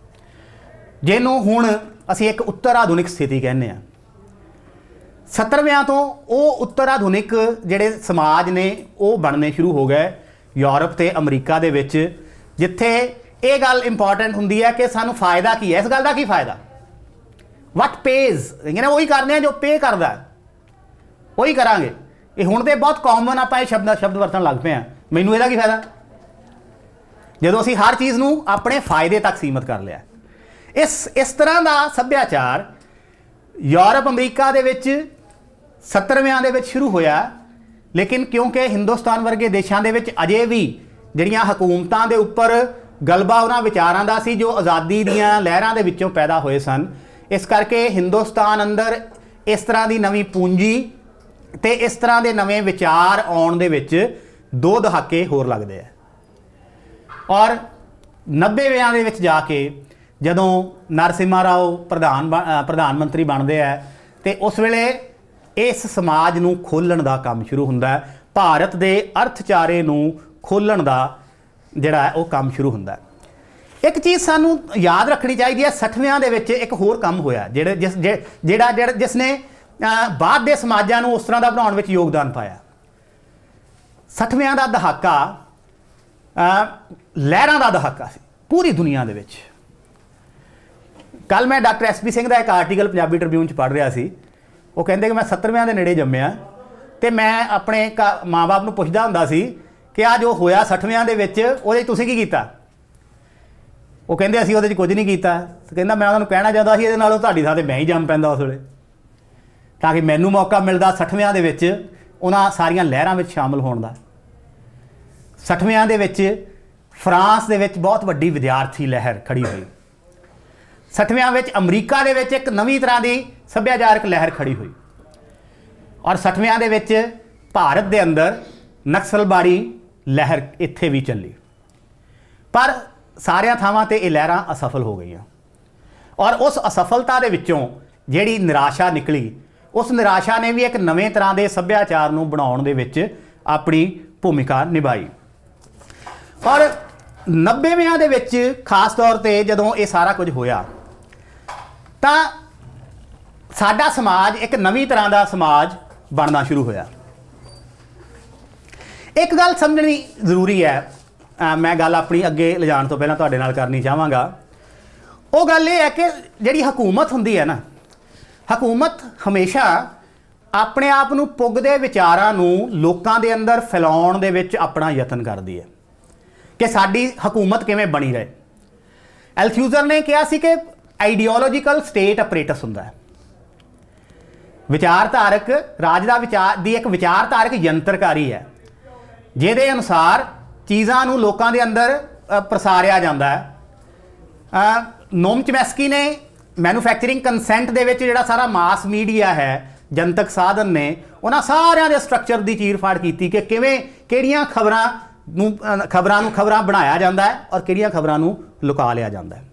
S1: ਜਿਹਨੂੰ ਹੁਣ ਅਸੀਂ ਇੱਕ ਉੱਤਰ ਆਧੁਨਿਕ ਸਥਿਤੀ ਕਹਿੰਦੇ ਹਾਂ। 70ਵਿਆਂ ਤੋਂ ਉਹ ਉੱਤਰ ਆਧੁਨਿਕ ਜਿਹੜੇ ਸਮਾਜ ਨੇ ਉਹ ਬਣਨੇ ਸ਼ੁਰੂ ਹੋ ਗਏ ਯੂਰਪ ਤੇ ਅਮਰੀਕਾ ਦੇ ਵਿੱਚ, ਜਿੱਥੇ ਇਹ ਗੱਲ ਇੰਪੋਰਟੈਂਟ ਹੁੰਦੀ ਹੈ ਕਿ ਸਾਨੂੰ ਫਾਇਦਾ ਕੀ ਹੈ, ਇਸ ਗੱਲ ਦਾ ਕੀ ਫਾਇਦਾ, ਵਟ ਪੇਜ਼, ਉਹੀ ਕਰਦੇ ਆ ਜੋ ਪੇ ਕਰਦਾ, ਉਹੀ ਕਰਾਂਗੇ। ਇਹ ਹੁਣ ਤੇ ਬਹੁਤ ਕਾਮਨ ਆਪਾਂ ਇਹ ਸ਼ਬਦ ਵਰਤਣ ਲੱਗ ਪਏ ਆ, ਮੈਨੂੰ ਇਹਦਾ ਕੀ ਫਾਇਦਾ, ਜਦੋਂ ਅਸੀਂ ਹਰ ਚੀਜ਼ ਨੂੰ ਆਪਣੇ ਫਾਇਦੇ ਤੱਕ ਸੀਮਤ ਕਰ ਲਿਆ। ਇਸ ਤਰ੍ਹਾਂ ਦਾ ਸੱਭਿਆਚਾਰ ਯੂਰਪ ਅਮਰੀਕਾ ਦੇ ਵਿੱਚ 70ਵਿਆਂ ਦੇ ਵਿੱਚ ਸ਼ੁਰੂ ਹੋਇਆ, ਲੇਕਿਨ ਕਿਉਂਕਿ ਹਿੰਦੁਸਤਾਨ ਵਰਗੇ ਦੇਸ਼ਾਂ ਦੇ ਵਿੱਚ ਅਜੇ ਵੀ ਜਿਹੜੀਆਂ ਹਕੂਮਤਾਂ ਦੇ ਉੱਪਰ ਗਲਬਾ ਉਹਨਾਂ ਵਿਚਾਰਾਂ ਦਾ ਸੀ ਜੋ ਆਜ਼ਾਦੀ ਦੀਆਂ ਲਹਿਰਾਂ ਦੇ ਵਿੱਚੋਂ ਪੈਦਾ ਹੋਏ ਸਨ, ਇਸ ਕਰਕੇ ਹਿੰਦੁਸਤਾਨ ਅੰਦਰ ਇਸ ਤਰ੍ਹਾਂ ਦੀ ਨਵੀਂ ਪੂੰਜੀ ਤੇ ਇਸ ਤਰ੍ਹਾਂ ਦੇ ਨਵੇਂ ਵਿਚਾਰ ਆਉਣ ਦੇ ਵਿੱਚ 2 ਦਹਾਕੇ ਹੋਰ ਲੱਗਦੇ ਆ। ਔਰ 90ਵਿਆਂ ਦੇ ਵਿੱਚ ਜਾ ਕੇ ਜਦੋਂ ਨਰਸਿਮਹਾ ਰਾਓ ਪ੍ਰਧਾਨ ਮੰਤਰੀ ਬਣਦੇ ਆ, ਤੇ ਉਸ ਵੇਲੇ ਇਸ ਸਮਾਜ ਨੂੰ ਖੋਲ੍ਹਣ ਦਾ ਕੰਮ ਸ਼ੁਰੂ ਹੁੰਦਾ ਹੈ, ਭਾਰਤ ਦੇ ਅਰਥਚਾਰੇ ਨੂੰ ਖੋਲ੍ਹਣ ਦਾ ਜਿਹੜਾ ਉਹ ਕੰਮ ਸ਼ੁਰੂ ਹੁੰਦਾ ਹੈ। ਇੱਕ ਚੀਜ਼ ਸਾਨੂੰ ਯਾਦ ਰੱਖਣੀ ਚਾਹੀਦੀ ਹੈ, 60ਵਿਆਂ ਦੇ ਵਿੱਚ ਇੱਕ ਹੋਰ ਕੰਮ ਹੋਇਆ ਜਿਸ ਨੇ ਬਾਅਦ ਦੇ ਸਮਾਜਾਂ ਨੂੰ ਉਸ ਤਰ੍ਹਾਂ ਦਾ ਬਣਾਉਣ ਵਿੱਚ ਯੋਗਦਾਨ ਪਾਇਆ। 60ਵਿਆਂ ਦਾ ਦਹਾਕਾ ਲਹਿਰਾਂ ਦਾ ਦਹਾਕਾ ਸੀ ਪੂਰੀ ਦੁਨੀਆ ਦੇ ਵਿੱਚ। ਕੱਲ ਮੈਂ ਡਾਕਟਰ SP ਸਿੰਘ ਦਾ ਇੱਕ ਆਰਟੀਕਲ ਪੰਜਾਬੀ ਟ੍ਰਿਬਿਊਨ 'ਚ ਪੜ੍ਹ ਰਿਹਾ ਸੀ। ਉਹ ਕਹਿੰਦੇ ਕਿ ਮੈਂ 70ਵਿਆਂ ਦੇ ਨੇੜੇ ਜੰਮਿਆ, ਤੇ ਮੈਂ ਆਪਣੇ ਮਾਂ-ਬਾਪ ਨੂੰ ਪੁੱਛਦਾ ਹੁੰਦਾ ਸੀ ਕਿ ਆ ਜੋ ਹੋਇਆ 60ਵਿਆਂ ਦੇ ਵਿੱਚ ਉਹਦੇ 'ਚ ਤੁਸੀਂ ਕੀ ਕੀਤਾ। ਉਹ ਕਹਿੰਦੇ ਅਸੀਂ ਉਹਦੇ 'ਚ ਕੁਝ ਨਹੀਂ ਕੀਤਾ। ਕਹਿੰਦਾ ਮੈਂ ਉਹਨਾਂ ਨੂੰ ਕਹਿਣਾ ਚਾਹੁੰਦਾ ਸੀ ਇਹਦੇ ਨਾਲੋਂ ਤੁਹਾਡੀ ਥਾਂ 'ਤੇ ਮੈਂ ਹੀ ਜੰਮ ਪੈਂਦਾ ਉਸ ਵੇਲੇ, ਤਾਂ ਕਿ ਮੈਨੂੰ ਮੌਕਾ ਮਿਲਦਾ 60ਵਿਆਂ ਦੇ ਵਿੱਚ ਉਹਨਾਂ ਸਾਰੀਆਂ ਲਹਿਰਾਂ ਵਿੱਚ ਸ਼ਾਮਲ ਹੋਣ ਦਾ। 60ਵਿਆਂ ਦੇ ਵਿੱਚ ਫਰਾਂਸ ਦੇ ਵਿੱਚ ਬਹੁਤ ਵੱਡੀ ਵਿਦਿਆਰਥੀ ਲਹਿਰ ਖੜੀ ਹੋਈ। 60ਵਿਆਂ ਵਿੱਚ ਅਮਰੀਕਾ ਦੇ ਵਿੱਚ ਇੱਕ ਨਵੀਂ ਤਰ੍ਹਾਂ ਦੀ ਸੱਭਿਆਚਾਰਕ ਲਹਿਰ ਖੜੀ ਹੋਈ ਔਰ 60ਵਿਆਂ ਦੇ ਵਿੱਚ ਭਾਰਤ ਦੇ ਅੰਦਰ ਨਕਸਲਬਾੜੀ ਲਹਿਰ ਇੱਥੇ ਵੀ ਚੱਲੀ, ਪਰ ਸਾਰਿਆਂ ਥਾਵਾਂ ਤੇ ਇਹ ਲਹਿਰਾਂ ਅਸਫਲ ਹੋ ਗਈਆਂ ਔਰ ਉਸ ਅਸਫਲਤਾ ਦੇ ਵਿੱਚੋਂ ਜਿਹੜੀ ਨਿਰਾਸ਼ਾ ਨਿਕਲੀ, ਉਸ ਨਿਰਾਸ਼ਾ ਨੇ ਵੀ ਇੱਕ ਨਵੇਂ ਤਰ੍ਹਾਂ ਦੇ ਸੱਭਿਆਚਾਰ ਨੂੰ ਬਣਾਉਣ ਦੇ ਵਿੱਚ ਆਪਣੀ ਭੂਮਿਕਾ ਨਿਭਾਈ। ਔਰ 90ਵਿਆਂ ਦੇ ਵਿੱਚ ਖਾਸ ਤੌਰ ਤੇ ਜਦੋਂ ਇਹ ਸਾਰਾ ਕੁਝ ਹੋਇਆ ਤਾਂ ਸਾਡਾ ਸਮਾਜ ਇੱਕ ਨਵੀਂ ਤਰ੍ਹਾਂ ਦਾ ਸਮਾਜ ਬਣਨਾ ਸ਼ੁਰੂ ਹੋਇਆ। ਇੱਕ ਗੱਲ ਸਮਝਣੀ ਜ਼ਰੂਰੀ ਹੈ, ਮੈਂ ਗੱਲ ਆਪਣੀ ਅੱਗੇ ਲਿਜਾਣ ਤੋਂ ਪਹਿਲਾਂ ਤੁਹਾਡੇ ਨਾਲ ਕਰਨੀ ਚਾਹਾਂਗਾ। ਉਹ ਗੱਲ ਇਹ ਹੈ ਕਿ ਜਿਹੜੀ ਹਕੂਮਤ ਹੁੰਦੀ ਹੈ ਨਾ, ਹਕੂਮਤ ਹਮੇਸ਼ਾ ਆਪਣੇ ਆਪ ਨੂੰ ਪੁੱਗਦੇ ਵਿਚਾਰਾਂ ਨੂੰ ਲੋਕਾਂ ਦੇ ਅੰਦਰ ਫੈਲਾਉਣ ਦੇ ਵਿੱਚ ਆਪਣਾ ਯਤਨ ਕਰਦੀ ਹੈ ਕਿ ਸਾਡੀ ਹਕੂਮਤ ਕਿਵੇਂ ਬਣੀ ਰਹੇ। ਐਲਥਿਊਜ਼ਰ ਨੇ ਕਿਹਾ ਸੀ ਕਿ ਆਈਡੀਓਲੋਜੀਕਲ ਸਟੇਟ ਅਪਰੇਟਸ ਹੁੰਦਾ ਹੈ, ਵਿਚਾਰਧਾਰਕ ਰਾਜ ਦਾ ਦੀ ਇੱਕ ਵਿਚਾਰਧਾਰਕ ਯੰਤਰਕਾਰੀ ਹੈ ਜਿਹਦੇ ਅਨੁਸਾਰ ਚੀਜ਼ਾਂ ਨੂੰ ਲੋਕਾਂ ਦੇ ਅੰਦਰ ਪ੍ਰਸਾਰਿਆ ਜਾਂਦਾ ਹੈ। ਨੋਮ ਚੋਮਸਕੀ ਨੇ ਮੈਨੂਫੈਕਚਰਿੰਗ ਕੰਸੈਂਟ ਦੇ ਵਿੱਚ ਜਿਹੜਾ ਸਾਰਾ ਮਾਸ ਮੀਡੀਆ ਹੈ, ਜਨਤਕ ਸਾਧਨ ਨੇ, ਉਹਨਾਂ ਸਾਰਿਆਂ ਦੇ ਸਟਰਕਚਰ ਦੀ ਚੀਰ-ਫਾੜ ਕੀਤੀ ਕਿ ਕਿਵੇਂ ਕਿਹੜੀਆਂ ਖਬਰਾਂ ਨੂੰ ਬਣਾਇਆ ਜਾਂਦਾ ਹੈ ਔਰ ਕਿਹੜੀਆਂ ਖਬਰਾਂ ਨੂੰ ਲੁਕਾ ਲਿਆ ਜਾਂਦਾ ਹੈ।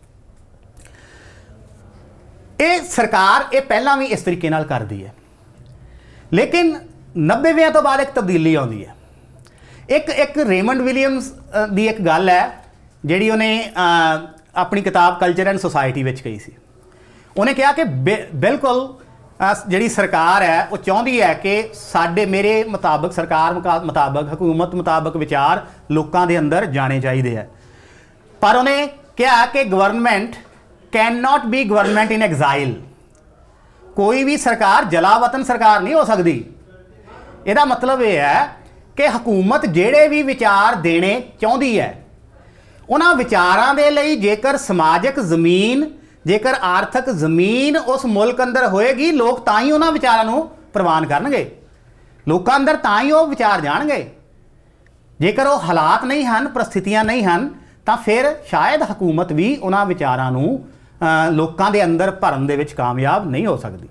S1: ਇਹ ਸਰਕਾਰ ਇਹ ਪਹਿਲਾਂ ਵੀ ਇਸ ਤਰੀਕੇ ਨਾਲ ਕਰਦੀ ਹੈ, ਲੇਕਿਨ 90ਵਿਆਂ ਤੋਂ ਬਾਅਦ ਇੱਕ ਤਬਦੀਲੀ ਆਉਂਦੀ ਹੈ। ਇੱਕ ਰੇਮੰਡ ਵਿਲੀਅਮਸ ਦੀ ਇੱਕ ਗੱਲ ਹੈ ਜਿਹੜੀ ਉਹਨੇ ਆਪਣੀ ਕਿਤਾਬ ਕਲਚਰ ਐਂਡ ਸੋਸਾਇਟੀ ਵਿੱਚ ਕਹੀ ਸੀ। ਉਹਨੇ ਕਿਹਾ ਕਿ ਬਿਲਕੁਲ ਜਿਹੜੀ ਸਰਕਾਰ ਹੈ ਉਹ ਚਾਹੁੰਦੀ ਹੈ ਕਿ ਮੇਰੇ ਮੁਤਾਬਕ, ਸਰਕਾਰ ਮੁਤਾਬਕ, ਹਕੂਮਤ ਮੁਤਾਬਕ ਵਿਚਾਰ ਲੋਕਾਂ ਦੇ ਅੰਦਰ ਜਾਣੇ ਚਾਹੀਦੇ ਹੈ, ਪਰ ਉਹਨੇ ਕਿਹਾ ਕਿ government can not be government in exile. कोई भी सरकार जलावतन सरकार नहीं हो सकती। ਇਹਦਾ मतलब यह है कि हुकूमत ਜਿਹੜੇ भी विचार देने ਚਾਹੁੰਦੀ है ਉਹਨਾਂ ਵਿਚਾਰਾਂ ਦੇ ਲਈ ਜੇਕਰ ਸਮਾਜਿਕ ਜ਼ਮੀਨ, ਜੇਕਰ ਆਰਥਿਕ ਜ਼ਮੀਨ ਉਸ ਮੁਲਕ ਅੰਦਰ ਹੋਏਗੀ, ਲੋਕ ਤਾਂ ਹੀ ਉਹਨਾਂ ਵਿਚਾਰਾਂ ਨੂੰ ਪ੍ਰਵਾਨ ਕਰਨਗੇ, ਲੋਕਾਂ ਅੰਦਰ ਤਾਂ ਹੀ ਉਹ ਵਿਚਾਰ ਜਾਣਗੇ। ਜੇਕਰ ਉਹ ਹਾਲਾਤ ਨਹੀਂ ਹਨ, ਪ੍ਰਸਥਿਤੀਆਂ ਨਹੀਂ ਹਨ, ਤਾਂ ਫਿਰ ਸ਼ਾਇਦ ਹਕੂਮਤ ਵੀ ਉਹਨਾਂ ਵਿਚਾਰਾਂ ਨੂੰ ਲੋਕਾਂ ਦੇ ਅੰਦਰ ਭਰਨ ਦੇ ਵਿੱਚ ਕਾਮਯਾਬ ਨਹੀਂ ਹੋ ਸਕਦੀ।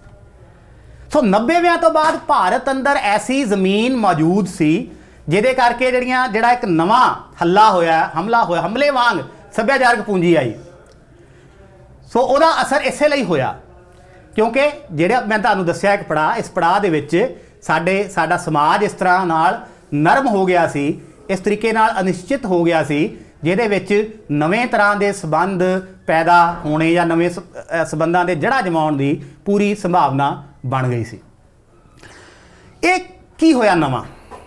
S1: ਸੋ 90ਵਿਆਂ ਤੋਂ ਬਾਅਦ ਭਾਰਤ ਅੰਦਰ ਐਸੀ ਜ਼ਮੀਨ ਮੌਜੂਦ ਸੀ ਜਿਹਦੇ ਕਰਕੇ ਜਿਹੜਾ ਇੱਕ ਨਵਾਂ ਹਮਲਾ ਹੋਇਆ, ਹਮਲੇ ਵਾਂਗ ਸੱਭਿਆਚਾਰਕ ਪੂੰਜੀ ਆਈ। ਸੋ ਉਹਦਾ ਅਸਰ ਇਸੇ ਲਈ ਹੋਇਆ ਕਿਉਂਕਿ ਜਿਹੜਾ ਮੈਂ ਤੁਹਾਨੂੰ ਦੱਸਿਆ ਇੱਕ ਪੜਾਅ, ਇਸ ਪੜਾਅ ਦੇ ਵਿੱਚ ਸਾਡਾ ਸਮਾਜ ਇਸ ਤਰ੍ਹਾਂ ਨਾਲ ਨਰਮ ਹੋ ਗਿਆ ਸੀ, ਇਸ ਤਰੀਕੇ ਨਾਲ ਅਨਿਸ਼ਚਿਤ ਹੋ ਗਿਆ ਸੀ, ਜਿਹਦੇ ਵਿੱਚ ਨਵੇਂ ਤਰ੍ਹਾਂ ਦੇ ਸੰਬੰਧ ਪੈਦਾ ਹੋਣੇ ਜਾਂ ਨਵੇਂ ਸੰਬੰਧਾਂ ਦੇ ਜੜ੍ਹਾਂ ਜਮਾਉਣ ਦੀ ਪੂਰੀ ਸੰਭਾਵਨਾ ਬਣ ਗਈ ਸੀ। ਇਹ ਕੀ ਹੋਇਆ ਨਵਾਂ?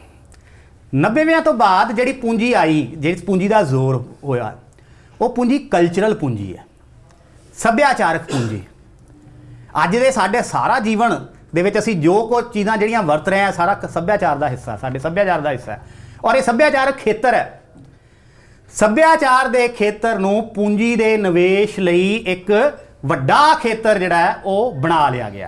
S1: 90ਵਿਆਂ ਤੋਂ ਬਾਅਦ ਜਿਹੜੀ ਪੂੰਜੀ ਆਈ, ਜਿਹੜੀ ਪੂੰਜੀ ਦਾ ਜ਼ੋਰ ਹੋਇਆ, ਉਹ ਪੂੰਜੀ ਕਲਚਰਲ ਪੂੰਜੀ ਹੈ, ਸੱਭਿਆਚਾਰਕ ਪੂੰਜੀ। ਅੱਜ ਦੇ ਸਾਡੇ ਸਾਰਾ ਜੀਵਨ ਦੇ ਵਿੱਚ ਅਸੀਂ ਜੋ ਕੁਝ ਚੀਜ਼ਾਂ ਜਿਹੜੀਆਂ ਵਰਤ ਰਹੇ ਹਾਂ, ਸਾਰਾ ਸੱਭਿਆਚਾਰ ਦਾ ਹਿੱਸਾ, ਸਾਡੇ ਸੱਭਿਆਚਾਰ ਦਾ ਹਿੱਸਾ ਹੈ ਔਰ ਇਹ ਸੱਭਿਆਚਾਰਕ ਖੇਤਰ ਹੈ। ਸੱਭਿਆਚਾਰ ਦੇ ਖੇਤਰ ਨੂੰ ਪੂੰਜੀ ਦੇ ਨਿਵੇਸ਼ ਲਈ ਇੱਕ ਵੱਡਾ ਖੇਤਰ ਜਿਹੜਾ ਹੈ ਉਹ ਬਣਾ ਲਿਆ ਗਿਆ।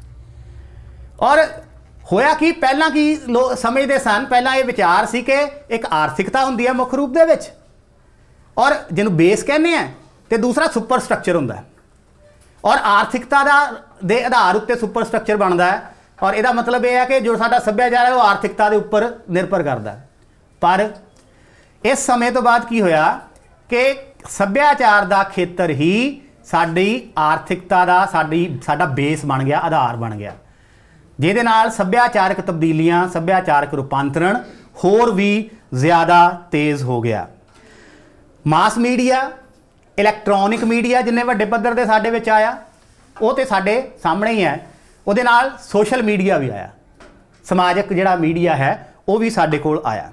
S1: ਔਰ ਹੋਇਆ ਕਿ ਪਹਿਲਾਂ ਕੀ ਲੋਕ ਸਮਝਦੇ ਸਨ, ਪਹਿਲਾਂ ਇਹ ਵਿਚਾਰ ਸੀ ਕਿ ਇੱਕ ਆਰਥਿਕਤਾ ਹੁੰਦੀ ਹੈ ਮੁੱਖ ਰੂਪ ਦੇ ਵਿੱਚ ਔਰ ਜਿਹਨੂੰ ਬੇਸ ਕਹਿੰਦੇ ਆ, ਤੇ ਦੂਸਰਾ ਸੁਪਰ ਸਟਰਕਚਰ ਹੁੰਦਾ ਹੈ ਔਰ ਆਰਥਿਕਤਾ ਦੇ ਆਧਾਰ ਉੱਤੇ ਸੁਪਰ ਸਟਰਕਚਰ ਬਣਦਾ ਹੈ ਔਰ ਇਹਦਾ ਮਤਲਬ ਇਹ ਹੈ ਕਿ ਜੋ ਸਾਡਾ ਸੱਭਿਆਚਾਰ ਹੈ ਉਹ ਆਰਥਿਕਤਾ ਦੇ ਉੱਪਰ ਨਿਰਭਰ ਕਰਦਾ ਹੈ। ਪਰ ਇਸ ਸਮੇਂ ਤੋਂ ਬਾਅਦ ਕੀ ਹੋਇਆ ਕਿ ਸੱਭਿਆਚਾਰ ਦਾ ਖੇਤਰ ਹੀ ਸਾਡੀ ਆਰਥਿਕਤਾ ਦਾ ਸਾਡਾ ਬੇਸ ਬਣ ਗਿਆ, ਆਧਾਰ ਬਣ ਗਿਆ, ਜਿਹਦੇ ਨਾਲ ਸੱਭਿਆਚਾਰਕ ਤਬਦੀਲੀਆਂ, ਸੱਭਿਆਚਾਰਕ ਰੂਪਾਂਤਰਣ ਹੋਰ ਵੀ ਜ਼ਿਆਦਾ ਤੇਜ਼ ਹੋ ਗਿਆ। ਮਾਸ ਮੀਡੀਆ, ਇਲੈਕਟ੍ਰੋਨਿਕ ਮੀਡੀਆ ਜਿੰਨੇ ਵੱਡੇ ਪੱਧਰ ਤੇ ਸਾਡੇ ਵਿੱਚ ਆਇਆ, ਉਹ ਤੇ ਸਾਡੇ ਸਾਹਮਣੇ ਹੀ ਹੈ। ਉਹਦੇ ਨਾਲ ਸੋਸ਼ਲ ਮੀਡੀਆ ਵੀ ਆਇਆ, ਸਮਾਜਿਕ ਜਿਹੜਾ ਮੀਡੀਆ ਹੈ ਉਹ ਵੀ ਸਾਡੇ ਕੋਲ ਆਇਆ।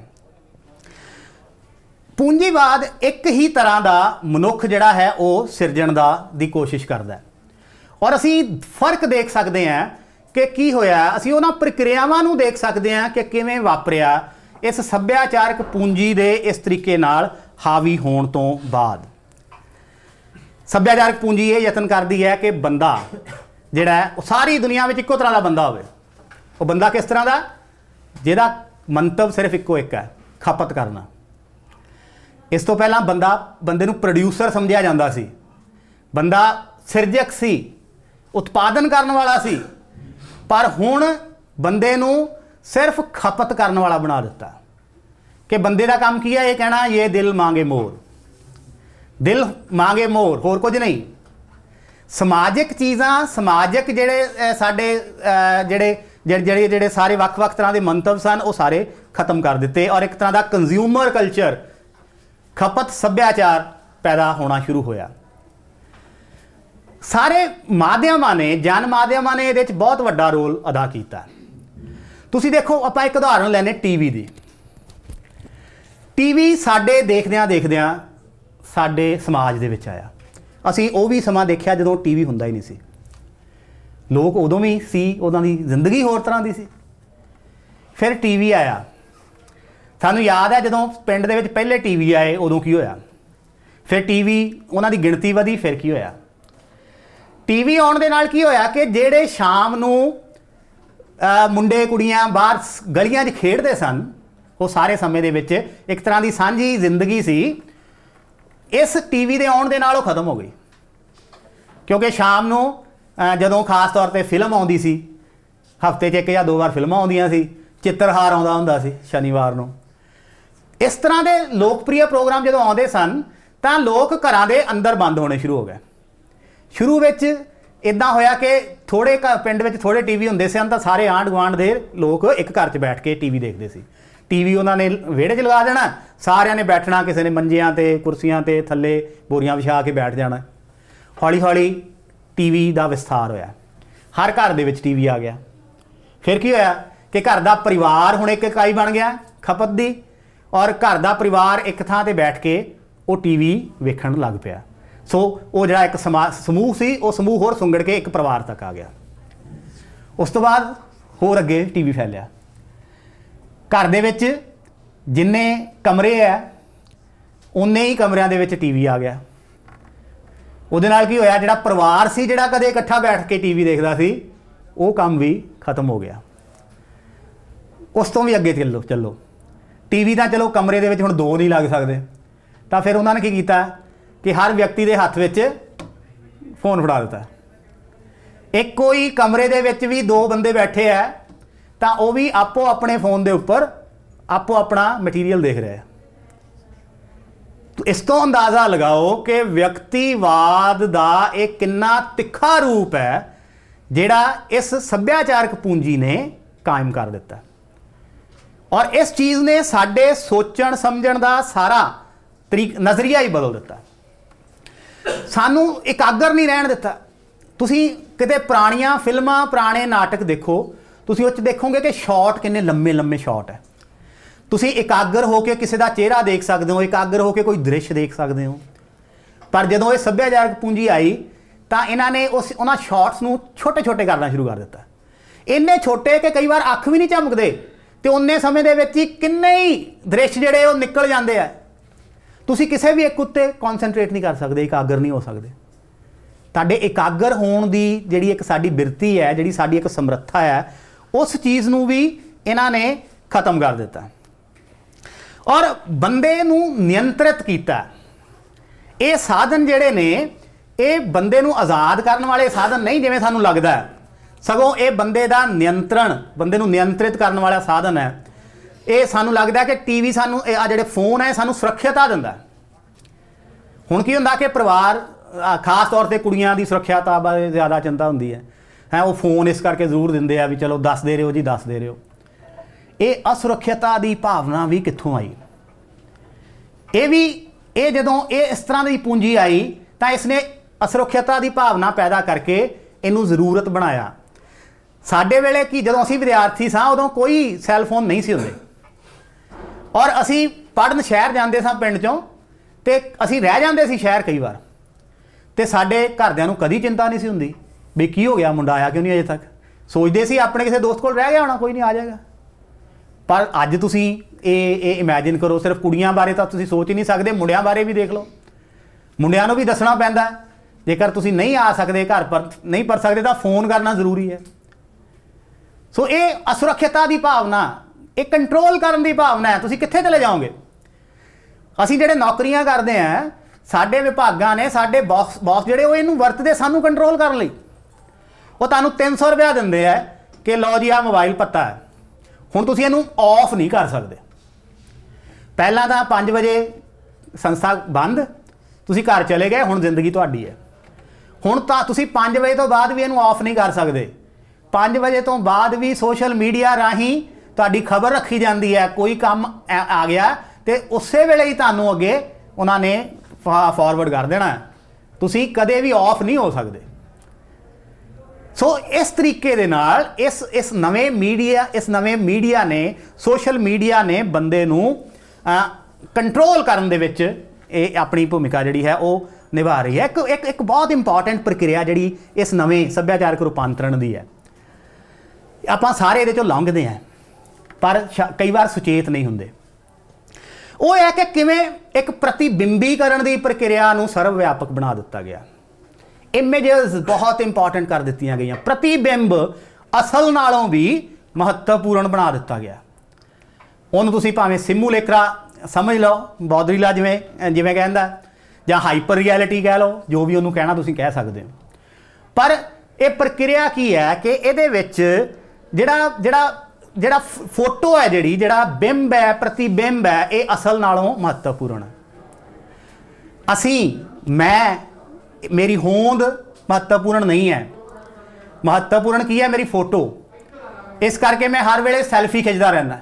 S1: ਪੂੰਜੀਵਾਦ ਇੱਕ ਹੀ ਤਰ੍ਹਾਂ ਦਾ ਮਨੁੱਖ ਜਿਹੜਾ ਹੈ ਉਹ ਸਿਰਜਣ ਦੀ ਕੋਸ਼ਿਸ਼ ਕਰਦਾ ਹੈ ਔਰ ਅਸੀਂ ਫਰਕ ਦੇਖ ਸਕਦੇ ਹਾਂ ਕਿ ਕੀ ਹੋਇਆ। ਅਸੀਂ ਉਹਨਾਂ ਪ੍ਰਕਿਰਿਆਵਾਂ ਨੂੰ ਦੇਖ ਸਕਦੇ ਹਾਂ ਕਿ ਕਿਵੇਂ ਵਾਪਰਿਆ ਇਸ ਸੱਭਿਆਚਾਰਕ ਪੂੰਜੀ ਦੇ ਇਸ ਤਰੀਕੇ ਨਾਲ ਹਾਵੀ ਹੋਣ ਤੋਂ ਬਾਅਦ। ਸੱਭਿਆਚਾਰਕ ਪੂੰਜੀ ਇਹ ਯਤਨ ਕਰਦੀ ਹੈ ਕਿ ਬੰਦਾ ਜਿਹੜਾ ਹੈ ਉਹ ਸਾਰੀ ਦੁਨੀਆ ਵਿੱਚ ਇੱਕੋ ਤਰ੍ਹਾਂ ਦਾ ਬੰਦਾ ਹੋਵੇ। ਉਹ ਬੰਦਾ ਕਿਸ ਤਰ੍ਹਾਂ ਦਾ? ਜਿਹਦਾ ਮੰਤਵ ਸਿਰਫ ਇੱਕੋ ਇੱਕ ਹੈ, ਖਪਤ ਕਰਨਾ। ਇਸ ਤੋਂ ਪਹਿਲਾਂ ਬੰਦੇ ਨੂੰ ਪ੍ਰੋਡਿਊਸਰ ਸਮਝਿਆ ਜਾਂਦਾ ਸੀ, ਬੰਦਾ ਸਿਰਜਕ ਸੀ, उत्पादन करने वाला सी, पर हुण बंदे नूं सिर्फ खपत करने वाला बना दिता कि बंदे का काम की है, ये कहना ये दिल मांगे मोर, दिल मांगे मोर, होर कुछ नहीं। समाजिक चीज़ां, समाजिक जिहड़े साडे जिहड़े ਜਿਹੜੇ ਜਿਹੜੇ ਸਾਰੇ ਵੱਖ-ਵੱਖ ਤਰ੍ਹਾਂ ਦੇ ਮੰਤਵ ਸਨ ਉਹ ਸਾਰੇ ਖਤਮ ਕਰ ਦਿੱਤੇ ਔਰ ਇੱਕ ਤਰ੍ਹਾਂ ਦਾ ਕੰਜ਼ਿਊਮਰ ਕਲਚਰ, ਖਪਤ ਸੱਭਿਆਚਾਰ ਪੈਦਾ ਹੋਣਾ ਸ਼ੁਰੂ ਹੋਇਆ। ਸਾਰੇ ਮਾਧਿਅਮਾਂ ਨੇ, ਜਨ ਮਾਧਿਅਮਾਂ ਨੇ ਇਹਦੇ 'ਚ ਬਹੁਤ ਵੱਡਾ ਰੋਲ ਅਦਾ ਕੀਤਾ। ਤੁਸੀਂ ਦੇਖੋ, ਆਪਾਂ ਇੱਕ ਉਦਾਹਰਨ ਲੈਨੇ ਟੀਵੀ ਦੀ। ਟੀਵੀ ਸਾਡੇ ਦੇਖਦਿਆਂ ਦੇਖਦਿਆਂ ਸਾਡੇ ਸਮਾਜ ਦੇ ਵਿੱਚ ਆਇਆ। ਅਸੀਂ ਉਹ ਵੀ ਸਮਾਂ ਦੇਖਿਆ ਜਦੋਂ ਟੀਵੀ ਹੁੰਦਾ ਹੀ ਨਹੀਂ ਸੀ। ਲੋਕ ਉਦੋਂ ਵੀ ਸੀ, ਉਦੋਂ ਦੀ ਜ਼ਿੰਦਗੀ ਹੋਰ ਤਰ੍ਹਾਂ ਦੀ ਸੀ। ਫਿਰ ਟੀਵੀ ਆਇਆ। ਸਾਨੂੰ ਯਾਦ ਹੈ ਜਦੋਂ ਪਿੰਡ ਦੇ ਵਿੱਚ ਪਹਿਲੇ ਟੀਵੀ ਆਏ ਉਦੋਂ ਕੀ ਹੋਇਆ। ਫਿਰ ਟੀਵੀ ਉਹਨਾਂ ਦੀ ਗਿਣਤੀ ਵਧੀ, ਫਿਰ ਕੀ ਹੋਇਆ। ਟੀਵੀ ਆਉਣ ਦੇ ਨਾਲ ਕੀ ਹੋਇਆ ਕਿ ਜਿਹੜੇ ਸ਼ਾਮ ਨੂੰ ਮੁੰਡੇ ਕੁੜੀਆਂ ਬਾਹਰ ਗਲੀਆਂ 'ਚ ਖੇਡਦੇ ਸਨ, ਉਹ ਸਾਰੇ ਸਮੇਂ ਦੇ ਵਿੱਚ ਇੱਕ ਤਰ੍ਹਾਂ ਦੀ ਸਾਂਝੀ ਜ਼ਿੰਦਗੀ ਸੀ, ਇਸ ਟੀਵੀ ਦੇ ਆਉਣ ਦੇ ਨਾਲ ਉਹ ਖਤਮ ਹੋ ਗਈ। ਕਿਉਂਕਿ ਸ਼ਾਮ ਨੂੰ ਜਦੋਂ ਖਾਸ ਤੌਰ 'ਤੇ ਫਿਲਮ ਆਉਂਦੀ ਸੀ, ਹਫ਼ਤੇ 'ਚ 1 ਜਾਂ 2 ਵਾਰ ਫਿਲਮਾਂ ਆਉਂਦੀਆਂ ਸੀ, ਚਿੱਤਰਹਾਰ ਆਉਂਦਾ ਹੁੰਦਾ ਸੀ ਸ਼ਨੀਵਾਰ ਨੂੰ। ਇਸ ਤਰ੍ਹਾਂ ਦੇ ਲੋਕਪ੍ਰਿਯ ਪ੍ਰੋਗਰਾਮ ਜਦੋਂ ਆਉਂਦੇ ਸਨ ਤਾਂ ਲੋਕ ਘਰਾਂ ਦੇ ਅੰਦਰ ਬੰਦ ਹੋਣੇ ਸ਼ੁਰੂ ਹੋ ਗਏ। ਸ਼ੁਰੂ ਵਿੱਚ ਇੱਦਾਂ ਹੋਇਆ ਕਿ ਥੋੜ੍ਹੇ ਪਿੰਡ ਵਿੱਚ ਥੋੜ੍ਹੇ ਟੀਵੀ ਹੁੰਦੇ ਸਨ ਤਾਂ ਸਾਰੇ ਆਂਢ ਗੁਆਂਢ ਦੇ ਲੋਕ ਇੱਕ ਘਰ 'ਚ ਬੈਠ ਕੇ ਟੀਵੀ ਦੇਖਦੇ ਸੀ। ਟੀਵੀ ਉਹਨਾਂ ਨੇ ਵਿਹੜੇ 'ਚ ਲਗਾ ਦੇਣਾ, ਸਾਰਿਆਂ ਨੇ ਬੈਠਣਾ, ਕਿਸੇ ਨੇ ਮੰਜਿਆਂ 'ਤੇ, ਕੁਰਸੀਆਂ 'ਤੇ, ਥੱਲੇ ਬੋਰੀਆਂ ਵਿਛਾ ਕੇ ਬੈਠ ਜਾਣਾ। ਹੌਲੀ ਹੌਲੀ ਟੀਵੀ ਦਾ ਵਿਸਥਾਰ ਹੋਇਆ, ਹਰ ਘਰ ਦੇ ਵਿੱਚ ਟੀਵੀ ਆ ਗਿਆ। ਫਿਰ ਕੀ ਹੋਇਆ ਕਿ ਘਰ ਦਾ ਪਰਿਵਾਰ ਹੁਣ ਇੱਕ ਇਕਾਈ ਬਣ ਗਿਆ ਖਪਤ ਦੀ, ਔਰ ਘਰ ਦਾ ਪਰਿਵਾਰ ਇੱਕ ਥਾਂ 'ਤੇ ਬੈਠ ਕੇ ਉਹ ਟੀਵੀ ਵੇਖਣ ਲੱਗ ਪਿਆ। ਸੋ ਉਹ ਜਿਹੜਾ ਇੱਕ ਸਮੂਹ ਸੀ, ਉਹ ਸਮੂਹ ਹੋਰ ਸੁੰਗੜ ਕੇ ਇੱਕ ਪਰਿਵਾਰ ਤੱਕ ਆ ਗਿਆ। ਉਸ ਤੋਂ ਬਾਅਦ ਹੋਰ ਅੱਗੇ ਟੀਵੀ ਫੈਲਿਆ। ਘਰ ਦੇ ਵਿੱਚ ਜਿੰਨੇ ਕਮਰੇ ਹੈ ਉਨੇ ਹੀ ਕਮਰਿਆਂ ਦੇ ਵਿੱਚ ਟੀਵੀ ਆ ਗਿਆ। ਉਹਦੇ ਨਾਲ ਕੀ ਹੋਇਆ, ਜਿਹੜਾ ਪਰਿਵਾਰ ਸੀ, ਜਿਹੜਾ ਕਦੇ ਇਕੱਠਾ ਬੈਠ ਕੇ ਟੀਵੀ ਦੇਖਦਾ ਸੀ, ਉਹ ਕੰਮ ਵੀ ਖਤਮ ਹੋ ਗਿਆ। ਉਸ ਤੋਂ ਵੀ ਅੱਗੇ ਚੱਲੋ ਟੀਵੀ ਤਾਂ ਚਲੋ ਕਮਰੇ ਦੇ ਵਿੱਚ ਹੁਣ 2 ਨਹੀਂ ਲੱਗ ਸਕਦੇ, ਤਾਂ ਫਿਰ ਉਹਨਾਂ ਨੇ ਕੀ ਕੀਤਾ ਕਿ ਹਰ ਵਿਅਕਤੀ ਦੇ ਹੱਥ ਵਿੱਚ ਫੋਨ ਫੜਾ ਦਿੱਤਾ। ਇੱਕੋ ਹੀ ਕਮਰੇ ਦੇ ਵਿੱਚ ਵੀ 2 ਬੰਦੇ ਬੈਠੇ ਆ ਤਾਂ ਉਹ ਵੀ ਆਪੋ ਆਪਣੇ ਫੋਨ ਦੇ ਉੱਪਰ ਆਪੋ ਆਪਣਾ ਮਟੀਰੀਅਲ ਦੇਖ ਰਹੇ ਆ। ਇਸ ਤੋਂ ਅੰਦਾਜ਼ਾ ਲਗਾਓ ਕਿ ਵਿਅਕਤੀਵਾਦ ਦਾ ਇਹ ਕਿੰਨਾ ਤਿੱਖਾ ਰੂਪ ਹੈ ਜਿਹੜਾ ਇਸ ਸੱਭਿਆਚਾਰਕ ਪੂੰਜੀ ਨੇ ਕਾਇਮ ਕਰ ਦਿੱਤਾ। ਔਰ ਇਸ ਚੀਜ਼ ਨੇ ਸਾਡੇ ਸੋਚਣ ਸਮਝਣ ਦਾ ਸਾਰਾ ਨਜ਼ਰੀਆ ਹੀ ਬਦਲ ਦਿੱਤਾ। ਸਾਨੂੰ ਇਕਾਗਰ ਨਹੀਂ ਰਹਿਣ ਦਿੱਤਾ। ਤੁਸੀਂ ਕਿਤੇ ਪੁਰਾਣੀਆਂ ਫਿਲਮਾਂ, ਪੁਰਾਣੇ ਨਾਟਕ ਦੇਖੋ, ਤੁਸੀਂ ਉਹ 'ਚ ਦੇਖੋਗੇ ਕਿ ਸ਼ਾਟ ਕਿੰਨੇ ਲੰਮੇ ਲੰਮੇ ਸ਼ਾਟ ਹੈ। ਤੁਸੀਂ ਇਕਾਗਰ ਹੋ ਕੇ ਕਿਸੇ ਦਾ ਚਿਹਰਾ ਦੇਖ ਸਕਦੇ ਹੋ, ਇਕਾਗਰ ਹੋ ਕੇ ਕੋਈ ਦ੍ਰਿਸ਼ ਦੇਖ ਸਕਦੇ ਹੋ। ਪਰ ਜਦੋਂ ਇਹ ਸੱਭਿਆਚਾਰਕ ਪੂੰਜੀ ਆਈ ਤਾਂ ਇਹਨਾਂ ਨੇ ਉਹਨਾਂ ਸ਼ਾਟਸ ਨੂੰ ਛੋਟੇ ਛੋਟੇ ਕਰਨਾ ਸ਼ੁਰੂ ਕਰ ਦਿੱਤਾ। ਇੰਨੇ ਛੋਟੇ ਕਿ ਕਈ ਵਾਰ ਅੱਖ ਵੀ ਨਹੀਂ ਝਮਕਦੇ, ਤੇ ਉਨੇ ਸਮੇਂ ਦੇ ਵਿੱਚ ਹੀ ਕਿੰਨੇ ਹੀ ਦ੍ਰਿਸ਼ ਜਿਹੜੇ ਉਹ ਨਿਕਲ ਜਾਂਦੇ ਆ। ਤੁਸੀਂ ਕਿਸੇ ਵੀ ਇੱਕ ਉੱਤੇ ਕੌਨਸੈਂਟਰੇਟ ਨਹੀਂ ਕਰ ਸਕਦੇ, ਇਕਾਗਰ ਨਹੀਂ ਹੋ ਸਕਦੇ। ਤੁਹਾਡੇ ਇਕਾਗਰ ਹੋਣ ਦੀ ਜਿਹੜੀ ਇੱਕ ਸਾਡੀ ਬਿਰਤੀ ਹੈ, ਜਿਹੜੀ ਸਾਡੀ ਇੱਕ ਸਮਰੱਥਾ ਹੈ, ਉਸ ਚੀਜ਼ ਨੂੰ ਵੀ ਇਹਨਾਂ ਨੇ ਖਤਮ ਕਰ ਦਿੱਤਾ ਔਰ ਬੰਦੇ ਨੂੰ ਨਿਯੰਤਰਿਤ ਕੀਤਾ। ਇਹ ਸਾਧਨ ਜਿਹੜੇ ਨੇ ਇਹ ਬੰਦੇ ਨੂੰ ਆਜ਼ਾਦ ਕਰਨ ਵਾਲੇ ਸਾਧਨ ਨਹੀਂ ਜਿਵੇਂ ਸਾਨੂੰ ਲੱਗਦਾ ਹੈ, ਸਗੋਂ ਇਹ ਬੰਦੇ ਦਾ ਨਿਯੰਤਰਣ, ਬੰਦੇ ਨੂੰ ਨਿਯੰਤਰਿਤ ਕਰਨ ਵਾਲਾ ਸਾਧਨ ਹੈ। ਇਹ ਸਾਨੂੰ ਲੱਗਦਾ ਕਿ ਟੀਵੀ ਸਾਨੂੰ, ਇਹ ਆ ਜਿਹੜੇ ਫੋਨ ਹੈ, ਸਾਨੂੰ ਸੁਰੱਖਿਅਤਾ ਦਿੰਦਾ। ਹੁਣ ਕੀ ਹੁੰਦਾ ਕਿ ਪਰਿਵਾਰ, ਖਾਸ ਤੌਰ 'ਤੇ ਕੁੜੀਆਂ ਦੀ ਸੁਰੱਖਿਅਤਾ ਬਾਰੇ ਜ਼ਿਆਦਾ ਚਿੰਤਾ ਹੁੰਦੀ ਹੈ। ਉਹ ਫੋਨ ਇਸ ਕਰਕੇ ਜ਼ਰੂਰ ਦਿੰਦੇ ਆ ਵੀ ਚਲੋ ਦੱਸਦੇ ਰਹੋ ਜੀ, ਦੱਸਦੇ ਰਹੋ। ਇਹ ਅਸੁਰੱਖਿਅਤਾ ਦੀ ਭਾਵਨਾ ਵੀ ਕਿੱਥੋਂ ਆਈ? ਇਹ ਜਦੋਂ ਇਹ ਇਸ ਤਰ੍ਹਾਂ ਦੀ ਪੂੰਜੀ ਆਈ ਤਾਂ ਇਸਨੇ ਅਸੁਰੱਖਿਅਤਾ ਦੀ ਭਾਵਨਾ ਪੈਦਾ ਕਰਕੇ ਇਹਨੂੰ ਜ਼ਰੂਰਤ ਬਣਾਇਆ। ਸਾਡੇ ਵੇਲੇ ਕੀ, ਜਦੋਂ ਅਸੀਂ ਵਿਦਿਆਰਥੀ ਸਾਂ ਉਦੋਂ ਕੋਈ ਸੈੱਲ ਫੋਨ ਨਹੀਂ ਸੀ ਹੁੰਦੇ ਔਰ ਅਸੀਂ ਪੜ੍ਹਨ ਸ਼ਹਿਰ ਜਾਂਦੇ ਸਾਂ ਪਿੰਡ 'ਚੋਂ, ਅਤੇ ਅਸੀਂ ਰਹਿ ਜਾਂਦੇ ਸੀ ਸ਼ਹਿਰ ਕਈ ਵਾਰ, ਅਤੇ ਸਾਡੇ ਘਰਦਿਆਂ ਨੂੰ ਕਦੀ ਚਿੰਤਾ ਨਹੀਂ ਸੀ ਹੁੰਦੀ ਵੀ ਕੀ ਹੋ ਗਿਆ, ਮੁੰਡਾ ਆਇਆ ਕਿਉਂ ਨਹੀਂ ਅਜੇ ਤੱਕ। ਸੋਚਦੇ ਸੀ ਆਪਣੇ ਕਿਸੇ ਦੋਸਤ ਕੋਲ ਰਹਿ ਗਿਆ ਹੋਣਾ, ਕੋਈ ਨਹੀਂ ਆ ਜਾਏਗਾ। ਪਰ ਅੱਜ ਤੁਸੀਂ ਇਹ ਇਮੈਜਿਨ ਕਰੋ, ਸਿਰਫ ਕੁੜੀਆਂ ਬਾਰੇ ਤਾਂ ਤੁਸੀਂ ਸੋਚ ਹੀ ਨਹੀਂ ਸਕਦੇ, ਮੁੰਡਿਆਂ ਬਾਰੇ ਵੀ ਦੇਖ ਲਓ। ਮੁੰਡਿਆਂ ਨੂੰ ਵੀ ਦੱਸਣਾ ਪੈਂਦਾ, ਜੇਕਰ ਤੁਸੀਂ ਨਹੀਂ ਆ ਸਕਦੇ, ਘਰ ਪਰ ਨਹੀਂ ਪੜ ਸਕਦੇ ਤਾਂ ਫੋਨ ਕਰਨਾ ਜ਼ਰੂਰੀ ਹੈ। ਸੋ ਇਹ ਅਸੁਰੱਖਿਅਤਾ ਦੀ ਭਾਵਨਾ, ਇਹ ਕੰਟਰੋਲ ਕਰਨ ਦੀ ਭਾਵਨਾ ਹੈ। ਤੁਸੀਂ ਕਿੱਥੇ ਚਲੇ ਜਾਓਗੇ? ਅਸੀਂ ਜਿਹੜੇ ਨੌਕਰੀਆਂ ਕਰਦੇ ਹਾਂ, ਸਾਡੇ ਵਿਭਾਗਾਂ ਨੇ, ਸਾਡੇ ਬੌਸ ਜਿਹੜੇ ਉਹ ਇਹਨੂੰ ਵਰਤਦੇ ਸਾਨੂੰ ਕੰਟਰੋਲ ਕਰਨ ਲਈ। ਉਹ ਤੁਹਾਨੂੰ 300 ਰੁਪਇਆ ਦਿੰਦੇ ਆ ਕਿ ਲਓ ਜੀ ਆ ਮੋਬਾਈਲ ਪੱਤਾ ਹੈ, ਹੁਣ ਤੁਸੀਂ ਇਹਨੂੰ ਆਫ ਨਹੀਂ ਕਰ ਸਕਦੇ। ਪਹਿਲਾਂ ਤਾਂ 5 ਵਜੇ ਸੰਸਥਾ ਬੰਦ, ਤੁਸੀਂ ਘਰ ਚਲੇ ਗਏ, ਹੁਣ ਜ਼ਿੰਦਗੀ ਤੁਹਾਡੀ ਹੈ। ਹੁਣ ਤਾਂ ਤੁਸੀਂ 5 ਵਜੇ ਤੋਂ ਬਾਅਦ ਵੀ ਇਹਨੂੰ ਆਫ ਨਹੀਂ ਕਰ ਸਕਦੇ। 5 ਵਜੇ ਤੋਂ ਬਾਅਦ ਵੀ ਸੋਸ਼ਲ ਮੀਡੀਆ ਰਾਹੀਂ ਤੁਹਾਡੀ ਖਬਰ ਰੱਖੀ ਜਾਂਦੀ ਹੈ, ਕੋਈ ਕੰਮ ਆ ਗਿਆ ਤੇ ਉਸੇ ਵੇਲੇ ਹੀ ਤੁਹਾਨੂੰ ਅੱਗੇ ਉਹਨਾਂ ਨੇ ਫਾਰਵਰਡ ਕਰ ਦੇਣਾ, ਤੁਸੀਂ ਕਦੇ ਵੀ ਆਫ ਨਹੀਂ ਹੋ ਸਕਦੇ। ਸੋ ਇਸ ਤਰੀਕੇ ਦੇ ਨਾਲ ਇਸ ਨਵੇਂ ਮੀਡੀਆ ਨੇ, ਸੋਸ਼ਲ ਮੀਡੀਆ ਨੇ ਬੰਦੇ ਨੂੰ ਕੰਟਰੋਲ ਕਰਨ ਦੇ ਵਿੱਚ ਇਹ ਆਪਣੀ ਭੂਮਿਕਾ ਜਿਹੜੀ ਹੈ ਉਹ ਨਿਭਾ ਰਹੀ ਹੈ। ਇੱਕ ਬਹੁਤ ਇੰਪੋਰਟੈਂਟ ਪ੍ਰਕਿਰਿਆ ਜਿਹੜੀ ਇਸ ਨਵੇਂ ਸੱਭਿਆਚਾਰਕ ਰੂਪਾਂਤਰਣ ਦੀ ਹੈ, ਆਪਾਂ ਸਾਰੇ ਇਹਦੇ ਚੋਂ ਲੰਘਦੇ ਹਾਂ ਪਰ ਕਈ ਵਾਰ ਸੁਚੇਤ ਨਹੀਂ ਹੁੰਦੇ। ਉਹ ਹੈ ਕਿ ਕਿਵੇਂ ਇੱਕ ਪ੍ਰਤੀਬਿੰਬੀਕਰਨ ਦੀ ਪ੍ਰਕਿਰਿਆ ਨੂੰ ਸਰਵ ਵਿਆਪਕ ਬਣਾ ਦਿੱਤਾ ਗਿਆ। ਇਮੇजेस ਬਹੁਤ ਇੰਪੋਰਟੈਂਟ ਕਰ ਦਿੱਤੀਆਂ ਗਈਆਂ, ਪ੍ਰਤੀਬਿੰਬ ਅਸਲ ਨਾਲੋਂ ਵੀ ਮਹੱਤਵਪੂਰਨ ਬਣਾ ਦਿੱਤਾ ਗਿਆ। ਉਹਨੂੰ ਤੁਸੀਂ ਭਾਵੇਂ ਸਿਮੂਲੇਕਰਾ ਸਮਝ ਲਓ, ਬੌਦਰੀਲਾ ਜਿਵੇਂ ਕਹਿੰਦਾ, ਜਾਂ ਹਾਈਪਰ ਰਿਐਲਿਟੀ ਕਹਿ ਲਓ, ਜੋ ਵੀ ਉਹਨੂੰ ਕਹਿਣਾ ਤੁਸੀਂ ਕਹਿ ਸਕਦੇ ਹੋ। ਪਰ ਇਹ ਪ੍ਰਕਿਰਿਆ ਕੀ ਹੈ ਕਿ ਇਹਦੇ ਵਿੱਚ ਜਿਹੜਾ ਫੋਟੋ ਹੈ, ਜਿਹੜਾ ਬਿੰਬ ਹੈ, ਪ੍ਰਤੀਬਿੰਬ ਹੈ, ਇਹ ਅਸਲ ਨਾਲੋਂ ਮਹੱਤਵਪੂਰਨ ਹੈ। ਮੇਰੀ ਹੋਂਦ ਮਹੱਤਵਪੂਰਨ ਨਹੀਂ ਹੈ, ਮਹੱਤਵਪੂਰਨ ਕੀ ਹੈ? ਮੇਰੀ ਫੋਟੋ। ਇਸ ਕਰਕੇ ਮੈਂ ਹਰ ਵੇਲੇ ਸੈਲਫੀ ਖਿੱਚਦਾ ਰਹਿੰਦਾ।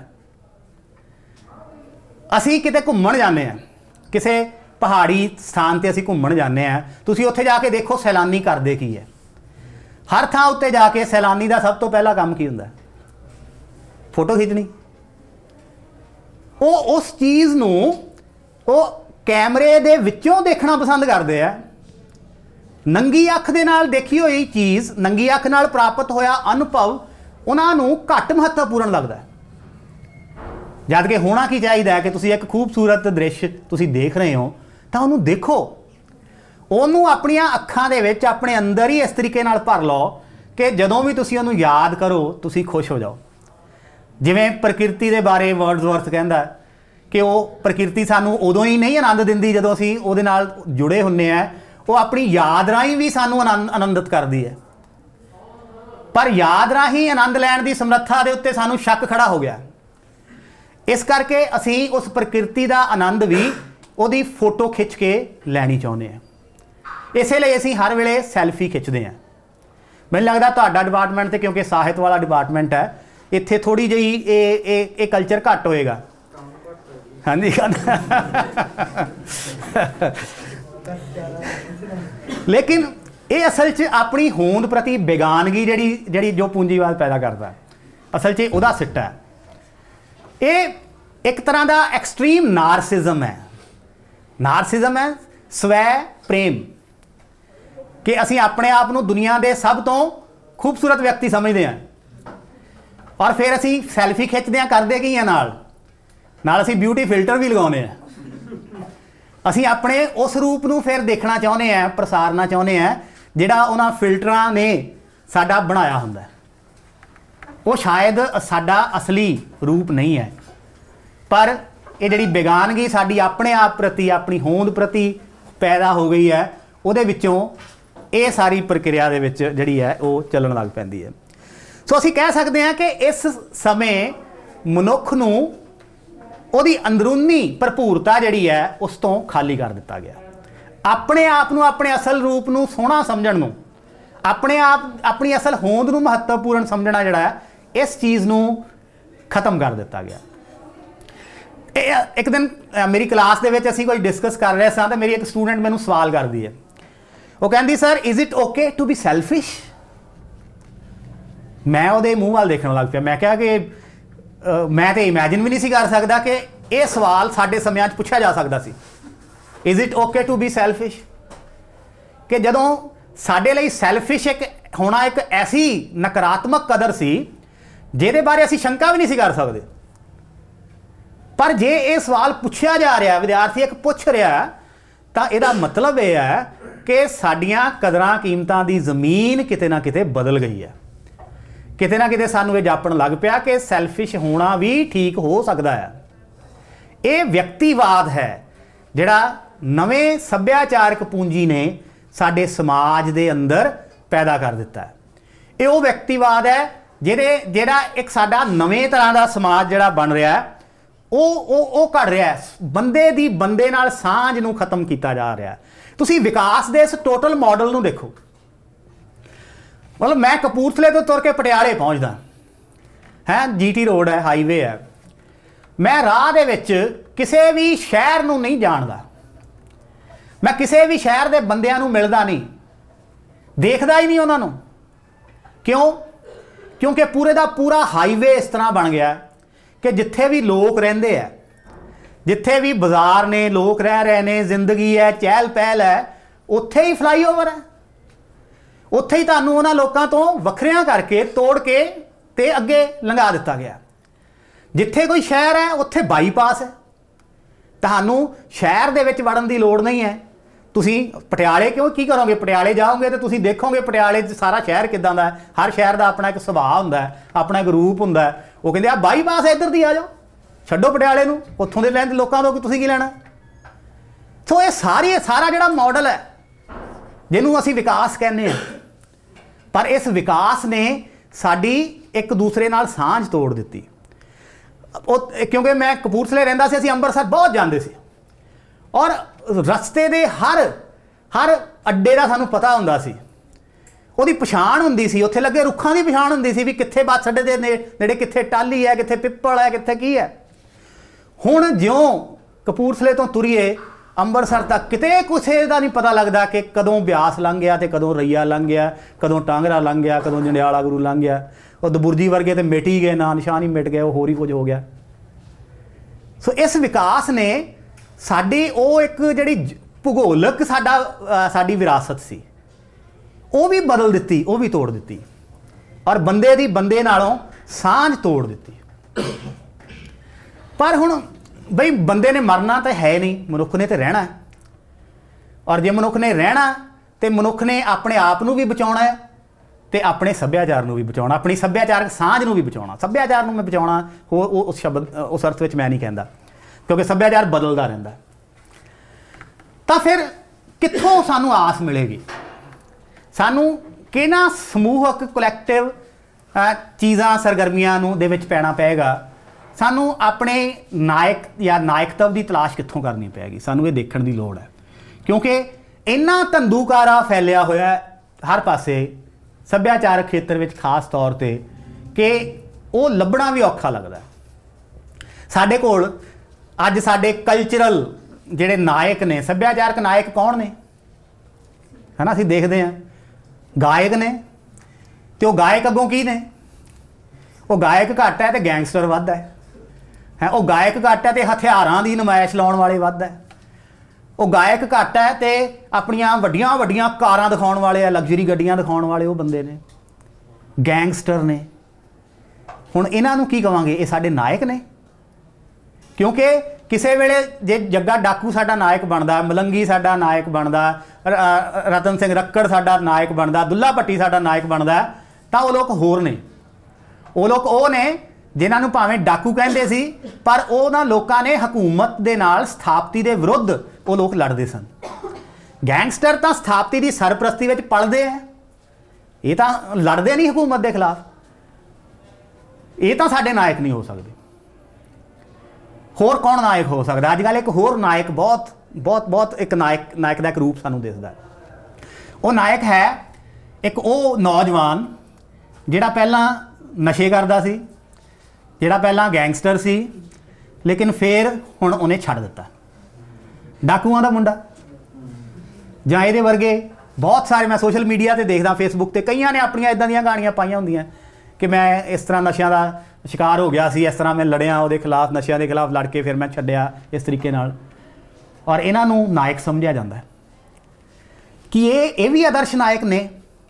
S1: ਅਸੀਂ ਕਿਤੇ ਘੁੰਮਣ ਜਾਂਦੇ ਹਾਂ, ਕਿਸੇ ਪਹਾੜੀ ਸਥਾਨ ਤੇ ਅਸੀਂ ਘੁੰਮਣ ਜਾਂਦੇ ਹਾਂ, ਤੁਸੀਂ ਉੱਥੇ ਜਾ ਕੇ ਦੇਖੋ ਸੈਲਾਨੀ ਕਰਦੇ ਕੀ ਹੈ। ਹਰ ਥਾਂ ਉੱਤੇ ਜਾ ਕੇ ਸੈਲਾਨੀ ਦਾ ਸਭ ਤੋਂ ਪਹਿਲਾ ਕੰਮ ਕੀ ਹੁੰਦਾ? ਫੋਟੋ ਖਿੱਚਣੀ। ਉਹ ਉਸ ਚੀਜ਼ ਨੂੰ ਉਹ ਕੈਮਰੇ ਦੇ ਵਿੱਚੋਂ ਦੇਖਣਾ ਪਸੰਦ ਕਰਦੇ ਆ। ਨੰਗੀ ਅੱਖ ਦੇ ਨਾਲ ਦੇਖੀ ਹੋਈ ਚੀਜ਼, ਨੰਗੀ ਅੱਖ ਨਾਲ ਪ੍ਰਾਪਤ ਹੋਇਆ ਅਨੁਭਵ ਉਹਨਾਂ ਨੂੰ ਘੱਟ ਮਹੱਤਵਪੂਰਨ ਲੱਗਦਾ। ਜਦ ਕਿ ਹੋਣਾ ਕੀ ਚਾਹੀਦਾ ਕਿ ਤੁਸੀਂ ਇੱਕ ਖੂਬਸੂਰਤ ਦ੍ਰਿਸ਼ ਤੁਸੀਂ ਦੇਖ ਰਹੇ ਹੋ ਤਾਂ ਉਹਨੂੰ ਦੇਖੋ, ਉਹਨੂੰ ਆਪਣੀਆਂ ਅੱਖਾਂ ਦੇ ਵਿੱਚ ਆਪਣੇ ਅੰਦਰ ਹੀ ਇਸ ਤਰੀਕੇ ਨਾਲ ਭਰ ਲਓ ਕਿ ਜਦੋਂ ਵੀ ਤੁਸੀਂ ਉਹਨੂੰ ਯਾਦ ਕਰੋ ਤੁਸੀਂ ਖੁਸ਼ ਹੋ ਜਾਓ। ਜਿਵੇਂ ਪ੍ਰਕਿਰਤੀ ਦੇ ਬਾਰੇ ਵਰਡਸਵਰਥ ਕਹਿੰਦਾ ਕਿ ਉਹ ਪ੍ਰਕਿਰਤੀ ਸਾਨੂੰ ਉਦੋਂ ਹੀ ਨਹੀਂ ਆਨੰਦ ਦਿੰਦੀ ਜਦੋਂ ਅਸੀਂ ਉਹਦੇ ਨਾਲ ਜੁੜੇ ਹੁੰਦੇ ਹਾਂ, ਉਹ ਆਪਣੀ ਯਾਦ ਰਾਹੀਂ ਵੀ ਸਾਨੂੰ ਆਨੰਦਿਤ ਕਰਦੀ ਹੈ। ਪਰ ਯਾਦ ਰਾਹੀਂ ਆਨੰਦ ਲੈਣ ਦੀ ਸਮਰੱਥਾ ਦੇ ਉੱਤੇ ਸਾਨੂੰ ਸ਼ੱਕ ਖੜਾ ਹੋ ਗਿਆ। ਇਸ ਕਰਕੇ ਅਸੀਂ ਉਸ ਪ੍ਰਕਿਰਤੀ ਦਾ ਆਨੰਦ ਵੀ ਉਹਦੀ ਫੋਟੋ ਖਿੱਚ ਕੇ ਲੈਣੀ ਚਾਹੁੰਦੇ ਹਾਂ। ਇਸੇ ਲਈ ਅਸੀਂ ਹਰ ਵੇਲੇ ਸੈਲਫੀ ਖਿੱਚਦੇ ਹਾਂ। ਮੈਨੂੰ ਲੱਗਦਾ ਤੁਹਾਡਾ ਡਿਪਾਰਟਮੈਂਟ ਤੇ ਕਿਉਂਕਿ ਸਾਹਿਤ ਵਾਲਾ ਡਿਪਾਰਟਮੈਂਟ ਹੈ, ਇੱਥੇ ਥੋੜੀ ਜਿਹੀ ਇਹ ਕਲਚਰ ਘੱਟ ਹੋਏਗਾ। ਹਾਂਜੀ ਲੇਕਿਨ ਇਹ ਅਸਲ 'ਚ ਆਪਣੀ ਹੋਂਦ ਪ੍ਰਤੀ ਬੇਗਾਨਗੀ ਜਿਹੜੀ ਜੋ ਪੂੰਜੀਵਾਦ ਪੈਦਾ ਕਰਦਾ, ਅਸਲ 'ਚ ਉਹਦਾ ਸਿੱਟਾ ਹੈ। ਇਹ ਇੱਕ ਤਰ੍ਹਾਂ ਦਾ ਐਕਸਟ੍ਰੀਮ ਨਾਰਸਿਜ਼ਮ ਹੈ। ਨਾਰਸਿਜ਼ਮ ਹੈ ਸਵੈ ਪ੍ਰੇਮ, ਕਿ ਅਸੀਂ ਆਪਣੇ ਆਪ ਨੂੰ ਦੁਨੀਆ ਦੇ ਸਭ ਤੋਂ ਖੂਬਸੂਰਤ ਵਿਅਕਤੀ ਸਮਝਦੇ ਹਾਂ ਔਰ ਫਿਰ ਅਸੀਂ ਸੈਲਫੀ ਖਿੱਚਦੇ ਹਾਂ। ਕਰਦੇ ਕੀ ਹਾਂ? ਨਾਲ ਅਸੀਂ ਬਿਊਟੀ ਫਿਲਟਰ ਵੀ ਲਗਾਉਂਦੇ ਹਾਂ। ਅਸੀਂ ਆਪਣੇ ਉਸ ਰੂਪ ਨੂੰ ਫਿਰ ਦੇਖਣਾ ਚਾਹੁੰਦੇ ਹਾਂ, ਪ੍ਰਸਾਰਨਾ ਚਾਹੁੰਦੇ ਹਾਂ ਜਿਹੜਾ ਉਹਨਾਂ ਫਿਲਟਰਾਂ ਨੇ ਸਾਡਾ ਬਣਾਇਆ ਹੁੰਦਾ। ਉਹ ਸ਼ਾਇਦ ਸਾਡਾ ਅਸਲੀ ਰੂਪ ਨਹੀਂ ਹੈ, ਪਰ ਇਹ ਜਿਹੜੀ ਬੇਗਾਨਗੀ ਸਾਡੀ ਆਪਣੇ ਆਪ ਪ੍ਰਤੀ, ਆਪਣੀ ਹੋਂਦ ਪ੍ਰਤੀ ਪੈਦਾ ਹੋ ਗਈ ਹੈ, ਉਹਦੇ ਵਿੱਚੋਂ ਇਹ ਸਾਰੀ ਪ੍ਰਕਿਰਿਆ ਦੇ ਵਿੱਚ ਜਿਹੜੀ ਹੈ ਉਹ ਚੱਲਣ ਲੱਗ ਪੈਂਦੀ ਹੈ। ਸੋ ਅਸੀਂ ਕਹਿ ਸਕਦੇ ਹਾਂ ਕਿ ਇਸ ਸਮੇਂ ਮਨੁੱਖ ਨੂੰ ਉਹਦੀ ਅੰਦਰੂਨੀ ਭਰਪੂਰਤਾ ਜਿਹੜੀ ਹੈ ਉਸ ਤੋਂ ਖਾਲੀ ਕਰ ਦਿੱਤਾ ਗਿਆ। ਆਪਣੇ ਆਪ ਨੂੰ, ਆਪਣੇ ਅਸਲ ਰੂਪ ਨੂੰ ਸੋਹਣਾ ਸਮਝਣ ਨੂੰ, ਆਪਣੀ ਅਸਲ ਹੋਂਦ ਨੂੰ ਮਹੱਤਵਪੂਰਨ ਸਮਝਣਾ ਜਿਹੜਾ ਹੈ, ਇਸ ਚੀਜ਼ ਨੂੰ ਖਤਮ ਕਰ ਦਿੱਤਾ ਗਿਆ। ਇੱਕ ਦਿਨ ਮੇਰੀ ਕਲਾਸ ਦੇ ਵਿੱਚ ਅਸੀਂ ਕੋਈ ਡਿਸਕਸ ਕਰ ਰਹੇ ਸਾਂ ਤਾਂ ਮੇਰੀ ਇੱਕ ਸਟੂਡੈਂਟ ਮੈਨੂੰ ਸਵਾਲ ਕਰਦੀ ਹੈ। ਉਹ ਕਹਿੰਦੀ, sir is it okay to be selfish? ਮੈਂ ਉਹਦੇ ਮੂੰਹ ਵੱਲ ਦੇਖਣ ਲੱਗ ਪਿਆ। ਮੈਂ ਕਿਹਾ ਕਿ ਮੈਂ ਤਾਂ ਇਮੈਜਿਨ ਵੀ ਨਹੀਂ ਸੀ ਕਰ ਸਕਦਾ ਕਿ ਇਹ ਸਵਾਲ ਸਾਡੇ ਸਮਿਆਂ 'ਚ ਪੁੱਛਿਆ ਜਾ ਸਕਦਾ ਸੀ। Is it okay to be selfish? ਕਿ ਜਦੋਂ ਸਾਡੇ ਲਈ ਸੈਲਫਿਸ਼ ਹੋਣਾ ਇੱਕ ਐਸੀ ਨਕਾਰਾਤਮਕ ਕਦਰ ਸੀ ਜਿਹਦੇ ਬਾਰੇ ਅਸੀਂ ਸ਼ੰਕਾ ਵੀ ਨਹੀਂ ਸੀ ਕਰ ਸਕਦੇ। ਪਰ ਜੇ ਇਹ ਸਵਾਲ ਪੁੱਛਿਆ ਜਾ ਰਿਹਾ, ਵਿਦਿਆਰਥੀ ਇੱਕ ਪੁੱਛ ਰਿਹਾ, ਤਾਂ ਇਹਦਾ ਮਤਲਬ ਇਹ ਹੈ ਕਿ ਸਾਡੀਆਂ ਕਦਰਾਂ ਕੀਮਤਾਂ ਦੀ ਜ਼ਮੀਨ ਕਿਤੇ ਨਾ ਕਿਤੇ ਬਦਲ ਗਈ ਹੈ। ਕਿਤੇ ਨਾ ਕਿਤੇ ਸਾਨੂੰ ਇਹ ਜਾਪਣ ਲੱਗ ਪਿਆ ਕਿ ਸੈਲਫਿਸ਼ ਹੋਣਾ ਵੀ ਠੀਕ ਹੋ ਸਕਦਾ ਹੈ। ਇਹ ਵਿਅਕਤੀਵਾਦ ਹੈ ਜਿਹੜਾ ਨਵੇਂ ਸੱਭਿਆਚਾਰਕ ਪੂੰਜੀ ਨੇ ਸਾਡੇ ਸਮਾਜ ਦੇ ਅੰਦਰ ਪੈਦਾ ਕਰ ਦਿੱਤਾ ਹੈ। ਇਹ ਉਹ ਵਿਅਕਤੀਵਾਦ ਹੈ ਜਿਹੜਾ ਇੱਕ ਸਾਡਾ ਨਵੇਂ ਤਰ੍ਹਾਂ ਦਾ ਸਮਾਜ ਜਿਹੜਾ ਬਣ ਰਿਹਾ ਉਹ ਘੜ ਰਿਹਾ ਹੈ। ਬੰਦੇ ਦੀ ਬੰਦੇ ਨਾਲ ਸਾਂਝ ਨੂੰ ਖਤਮ ਕੀਤਾ ਜਾ ਰਿਹਾ। ਤੁਸੀਂ ਵਿਕਾਸ ਦੇ ਇਸ ਟੋਟਲ ਮਾਡਲ ਨੂੰ ਦੇਖੋ। ਮਤਲਬ ਮੈਂ ਕਪੂਰਥਲੇ ਤੋਂ ਤੁਰ ਕੇ ਪਟਿਆਲੇ ਪਹੁੰਚਦਾ ਹੈ, GT ਰੋਡ ਹੈ, ਹਾਈਵੇ ਹੈ, ਮੈਂ ਰਾਹ ਦੇ ਵਿੱਚ ਕਿਸੇ ਵੀ ਸ਼ਹਿਰ ਨੂੰ ਨਹੀਂ ਜਾਣਦਾ, ਮੈਂ ਕਿਸੇ ਵੀ ਸ਼ਹਿਰ ਦੇ ਬੰਦਿਆਂ ਨੂੰ ਮਿਲਦਾ ਨਹੀਂ, ਦੇਖਦਾ ਹੀ ਨਹੀਂ ਉਹਨਾਂ ਨੂੰ। ਕਿਉਂ? ਕਿਉਂਕਿ ਪੂਰੇ ਦਾ ਪੂਰਾ ਹਾਈਵੇ ਇਸ ਤਰ੍ਹਾਂ ਬਣ ਗਿਆ ਕਿ ਜਿੱਥੇ ਵੀ ਲੋਕ ਰਹਿੰਦੇ ਆ, ਜਿੱਥੇ ਵੀ ਬਾਜ਼ਾਰ ਨੇ, ਲੋਕ ਰਹਿ ਰਹੇ ਨੇ, ਜ਼ਿੰਦਗੀ ਹੈ, ਚਹਿਲ ਪਹਿਲ ਹੈ, ਉੱਥੇ ਹੀ ਫਲਾਈਓਵਰ ਹੈ, ਉੱਥੇ ਹੀ ਤੁਹਾਨੂੰ ਉਹਨਾਂ ਲੋਕਾਂ ਤੋਂ ਵੱਖਰਿਆਂ ਕਰਕੇ ਤੋੜ ਕੇ ਤੇ ਅੱਗੇ ਲੰਘਾ ਦਿੱਤਾ ਗਿਆ। ਜਿੱਥੇ ਕੋਈ ਸ਼ਹਿਰ ਹੈ ਉੱਥੇ ਬਾਈਪਾਸ ਹੈ, ਤੁਹਾਨੂੰ ਸ਼ਹਿਰ ਦੇ ਵਿੱਚ ਵੜਨ ਦੀ ਲੋੜ ਨਹੀਂ ਹੈ। ਤੁਸੀਂ ਪਟਿਆਲੇ ਕਿਉਂ ਕੀ ਕਰੋਗੇ? ਪਟਿਆਲੇ ਜਾਓਗੇ ਤੇ ਤੁਸੀਂ ਦੇਖੋਗੇ ਪਟਿਆਲੇ 'ਚ ਸਾਰਾ ਸ਼ਹਿਰ ਕਿੱਦਾਂ ਦਾ ਹੈ। ਹਰ ਸ਼ਹਿਰ ਦਾ ਆਪਣਾ ਇੱਕ ਸੁਭਾਅ ਹੁੰਦਾ ਹੈ, ਆਪਣਾ ਇੱਕ ਰੂਪ ਹੁੰਦਾ ਹੈ। ਉਹ ਕਹਿੰਦੇ ਆ ਬਾਈਪਾਸ ਇੱਧਰ ਦੀ ਆ ਜਾਓ, ਛੱਡੋ ਪਟਿਆਲੇ ਨੂੰ, ਉੱਥੋਂ ਦੇ ਲੈਣ ਲੋਕਾਂ ਤੋਂ ਤੁਸੀਂ ਕੀ ਲੈਣਾ। ਸੋ ਇਹ ਸਾਰਾ ਜਿਹੜਾ ਮਾਡਲ ਹੈ ਜਿਹਨੂੰ ਅਸੀਂ ਵਿਕਾਸ ਕਹਿੰਦੇ ਹਾਂ, ਪਰ ਇਸ ਵਿਕਾਸ ਨੇ ਸਾਡੀ ਇੱਕ ਦੂਸਰੇ ਨਾਲ ਸਾਂਝ ਤੋੜ ਦਿੱਤੀ। ਉਹ ਕਿਉਂਕਿ ਮੈਂ ਕਪੂਰਥਲੇ ਰਹਿੰਦਾ ਸੀ, ਅਸੀਂ ਅੰਮ੍ਰਿਤਸਰ ਬਹੁਤ ਜਾਂਦੇ ਸੀ ਔਰ ਰਸਤੇ ਦੇ ਹਰ ਅੱਡੇ ਦਾ ਸਾਨੂੰ ਪਤਾ ਹੁੰਦਾ ਸੀ, ਉਹਦੀ ਪਛਾਣ ਹੁੰਦੀ ਸੀ, ਉੱਥੇ ਲੱਗੇ ਰੁੱਖਾਂ ਦੀ ਪਛਾਣ ਹੁੰਦੀ ਸੀ ਵੀ ਕਿੱਥੇ ਬੱਸ ਅੱਡੇ ਦੇ ਨੇੜੇ ਕਿੱਥੇ ਟਾਹਲੀ ਹੈ, ਕਿੱਥੇ ਪਿੱਪਲ ਹੈ, ਕਿੱਥੇ ਕੀ ਹੈ। ਹੁਣ ਜਿਉਂ ਕਪੂਰਥਲੇ ਤੋਂ ਤੁਰੀਏ ਅੰਮ੍ਰਿਤਸਰ ਤੱਕ ਕਿਤੇ ਕਿਸੇ ਦਾ ਨਹੀਂ ਪਤਾ ਲੱਗਦਾ ਕਿ ਕਦੋਂ ਬਿਆਸ ਲੰਘ ਗਿਆ ਤੇ ਕਦੋਂ ਰਈਆ ਲੰਘ ਗਿਆ, ਕਦੋਂ ਟਾਂਗਰਾ ਲੰਘ ਗਿਆ, ਕਦੋਂ ਜੰਡਿਆਲਾ ਗੁਰੂ ਲੰਘ ਗਿਆ। ਉਹ ਦਬੁਰਜੀ ਵਰਗੇ ਤੇ ਮਿਟ ਹੀ ਗਏ, ਨਾਂ ਨਿਸ਼ਾਨ ਹੀ ਮਿਟ ਗਏ, ਉਹ ਹੋਰ ਹੀ ਕੁਝ ਹੋ ਗਿਆ। ਸੋ ਇਸ ਵਿਕਾਸ ਨੇ ਸਾਡੀ ਉਹ ਇੱਕ ਜਿਹੜੀ ਭੂਗੋਲਕ ਸਾਡੀ ਵਿਰਾਸਤ ਸੀ ਉਹ ਵੀ ਬਦਲ ਦਿੱਤੀ, ਉਹ ਵੀ ਤੋੜ ਦਿੱਤੀ ਔਰ ਬੰਦੇ ਦੀ ਬੰਦੇ ਨਾਲੋਂ ਸਾਂਝ ਤੋੜ ਦਿੱਤੀ। ਪਰ ਹੁਣ ਬਈ ਬੰਦੇ ਨੇ ਮਰਨਾ ਤਾਂ ਹੈ ਨਹੀਂ, ਮਨੁੱਖ ਨੇ ਤਾਂ ਰਹਿਣਾ। ਔਰ ਜੇ ਮਨੁੱਖ ਨੇ ਰਹਿਣਾ ਤੇ ਮਨੁੱਖ ਨੇ ਆਪਣੇ ਆਪ ਨੂੰ ਵੀ ਬਚਾਉਣਾ ਹੈ ਤੇ ਆਪਣੇ ਸੱਭਿਆਚਾਰ ਨੂੰ ਵੀ ਬਚਾਉਣਾ, ਆਪਣੀ ਸੱਭਿਆਚਾਰਕ ਸਾਂਝ ਨੂੰ ਵੀ ਬਚਾਉਣਾ। ਸੱਭਿਆਚਾਰ ਨੂੰ ਮੈਂ ਬਚਾਉਣਾ ਹੋਰ ਉਸ ਸ਼ਬਦ ਉਸ ਅਰਥ ਵਿੱਚ ਮੈਂ ਨਹੀਂ ਕਹਿੰਦਾ, ਕਿਉਂਕਿ ਸੱਭਿਆਚਾਰ ਬਦਲਦਾ ਰਹਿੰਦਾ। ਤਾਂ ਫਿਰ ਕਿੱਥੋਂ ਸਾਨੂੰ ਆਸ ਮਿਲੇਗੀ? ਸਾਨੂੰ ਕਿਹਨਾਂ ਸਮੂਹਕ ਕਲੈਕਟਿਵ ਚੀਜ਼ਾਂ ਸਰਗਰਮੀਆਂ ਨੂੰ ਦੇ ਵਿੱਚ ਪੈਣਾ ਪਏਗਾ? ਸਾਨੂੰ ਆਪਣੇ ਨਾਇਕ ਜਾਂ ਨਾਇਕਤਵ ਦੀ ਤਲਾਸ਼ ਕਿੱਥੋਂ ਕਰਨੀ ਪਏਗੀ? ਸਾਨੂੰ ਇਹ ਦੇਖਣ ਦੀ ਲੋੜ ਹੈ, ਕਿਉਂਕਿ ਇੰਨਾ ਧੰਦੂਕਾਰਾ ਫੈਲਿਆ ਹੋਇਆ ਹਰ ਪਾਸੇ ਸੱਭਿਆਚਾਰਕ ਖੇਤਰ ਵਿੱਚ ਖਾਸ ਤੌਰ 'ਤੇ ਕਿ ਉਹ ਲੱਭਣਾ ਵੀ ਔਖਾ ਲੱਗਦਾ। ਸਾਡੇ ਕੋਲ ਅੱਜ ਸਾਡੇ ਕਲਚਰਲ ਜਿਹੜੇ ਨਾਇਕ ਨੇ, ਸੱਭਿਆਚਾਰਕ ਨਾਇਕ ਕੌਣ ਨੇ? ਹੈ ਨਾ, ਅਸੀਂ ਦੇਖਦੇ ਹਾਂ ਗਾਇਕ ਨੇ, ਤੇ ਉਹ ਗਾਇਕ ਅੱਗੋਂ ਕੀ ਨੇ? ਉਹ ਗਾਇਕ ਘੱਟ ਹੈ ਤੇ ਗੈਂਗਸਟਰ ਵੱਧ ਹੈ। ਉਹ ਗਾਇਕ ਘੱਟ ਹੈ ਤੇ ਹਥਿਆਰਾਂ ਦੀ ਨੁਮਾਇਸ਼ ਲਾਉਣ ਵਾਲੇ ਵੱਧ ਹੈ। ਉਹ ਗਾਇਕ ਘੱਟ ਹੈ ਤੇ ਆਪਣੀਆਂ ਵੱਡੀਆਂ ਵੱਡੀਆਂ ਕਾਰਾਂ ਦਿਖਾਉਣ ਵਾਲੇ ਆ, ਲਗਜ਼ਰੀ ਗੱਡੀਆਂ ਦਿਖਾਉਣ ਵਾਲੇ ਉਹ ਬੰਦੇ ਨੇ, ਗੈਂਗਸਟਰ ਨੇ। ਹੁਣ ਇਹਨਾਂ ਨੂੰ ਕੀ ਕਵਾਂਗੇ? ਇਹ ਸਾਡੇ ਨਾਇਕ ਨੇ? ਕਿਉਂਕਿ ਕਿਸੇ ਵੇਲੇ ਜੇ ਜੱਗਾ ਡਾਕੂ ਸਾਡਾ ਨਾਇਕ ਬਣਦਾ, ਮਲੰਗੀ ਸਾਡਾ ਨਾਇਕ ਬਣਦਾ, ਰਤਨ ਸਿੰਘ ਰੱਕੜ ਸਾਡਾ ਨਾਇਕ ਬਣਦਾ, ਦੁੱਲਾ ਭੱਟੀ ਸਾਡਾ ਨਾਇਕ ਬਣਦਾ, ਤਾਂ ਉਹ ਲੋਕ ਹੋਰ ਨੇ। ਉਹ ਲੋਕ ਉਹ ਨੇ ਜਿਨ੍ਹਾਂ ਨੂੰ ਭਾਵੇਂ ਡਾਕੂ ਕਹਿੰਦੇ ਸੀ, ਪਰ ਉਹਨਾਂ ਲੋਕਾਂ ਨੇ ਹਕੂਮਤ ਦੇ ਨਾਲ ਸਥਾਪਤੀ ਦੇ ਵਿਰੁੱਧ ਉਹ ਲੋਕ ਲੜਦੇ ਸਨ। ਗੈਂਗਸਟਰ ਤਾਂ ਸਥਾਪਤੀ ਦੀ ਸਰਪ੍ਰਸਤੀ ਵਿੱਚ ਪਲਦੇ ਹੈ, ਇਹ ਤਾਂ ਲੜਦੇ ਨਹੀਂ ਹਕੂਮਤ ਦੇ ਖਿਲਾਫ। ਇਹ ਤਾਂ ਸਾਡੇ ਨਾਇਕ ਨਹੀਂ ਹੋ ਸਕਦੇ। ਹੋਰ ਕੌਣ ਨਾਇਕ ਹੋ ਸਕਦਾ? ਅੱਜ ਕੱਲ੍ਹ ਇੱਕ ਹੋਰ ਨਾਇਕ ਬਹੁਤ ਇੱਕ ਨਾਇਕ ਦਾ ਇੱਕ ਰੂਪ ਸਾਨੂੰ ਦਿਸਦਾ। ਉਹ ਨਾਇਕ ਹੈ ਇੱਕ ਉਹ ਨੌਜਵਾਨ ਜਿਹੜਾ ਪਹਿਲਾਂ ਨਸ਼ੇ ਕਰਦਾ ਸੀ, ਜਿਹੜਾ ਪਹਿਲਾਂ ਗੈਂਗਸਟਰ ਸੀ, ਲੇਕਿਨ ਫਿਰ ਹੁਣ ਉਹਨੇ ਛੱਡ ਦਿੱਤਾ। ਡਾਕੂਆਂ ਦਾ ਮੁੰਡਾ ਜਾਂ ਇਹਦੇ ਵਰਗੇ ਬਹੁਤ ਸਾਰੇ ਮੈਂ ਸੋਸ਼ਲ ਮੀਡੀਆ 'ਤੇ ਦੇਖਦਾ, ਫੇਸਬੁੱਕ 'ਤੇ ਕਈਆਂ ਨੇ ਆਪਣੀਆਂ ਇੱਦਾਂ ਦੀਆਂ ਕਹਾਣੀਆਂ ਪਾਈਆਂ ਹੁੰਦੀਆਂ ਕਿ ਮੈਂ ਇਸ ਤਰ੍ਹਾਂ ਨਸ਼ਿਆਂ ਦਾ ਸ਼ਿਕਾਰ ਹੋ ਗਿਆ ਸੀ, ਇਸ ਤਰ੍ਹਾਂ ਮੈਂ ਲੜਿਆ ਉਹਦੇ ਖਿਲਾਫ, ਨਸ਼ਿਆਂ ਦੇ ਖਿਲਾਫ ਲੜ ਕੇ ਫਿਰ ਮੈਂ ਛੱਡਿਆ, ਇਸ ਤਰੀਕੇ ਨਾਲ। ਔਰ ਇਹਨਾਂ ਨੂੰ ਨਾਇਕ ਸਮਝਿਆ ਜਾਂਦਾ ਕਿ ਇਹ ਵੀ ਆਦਰਸ਼ ਨਾਇਕ ਨੇ,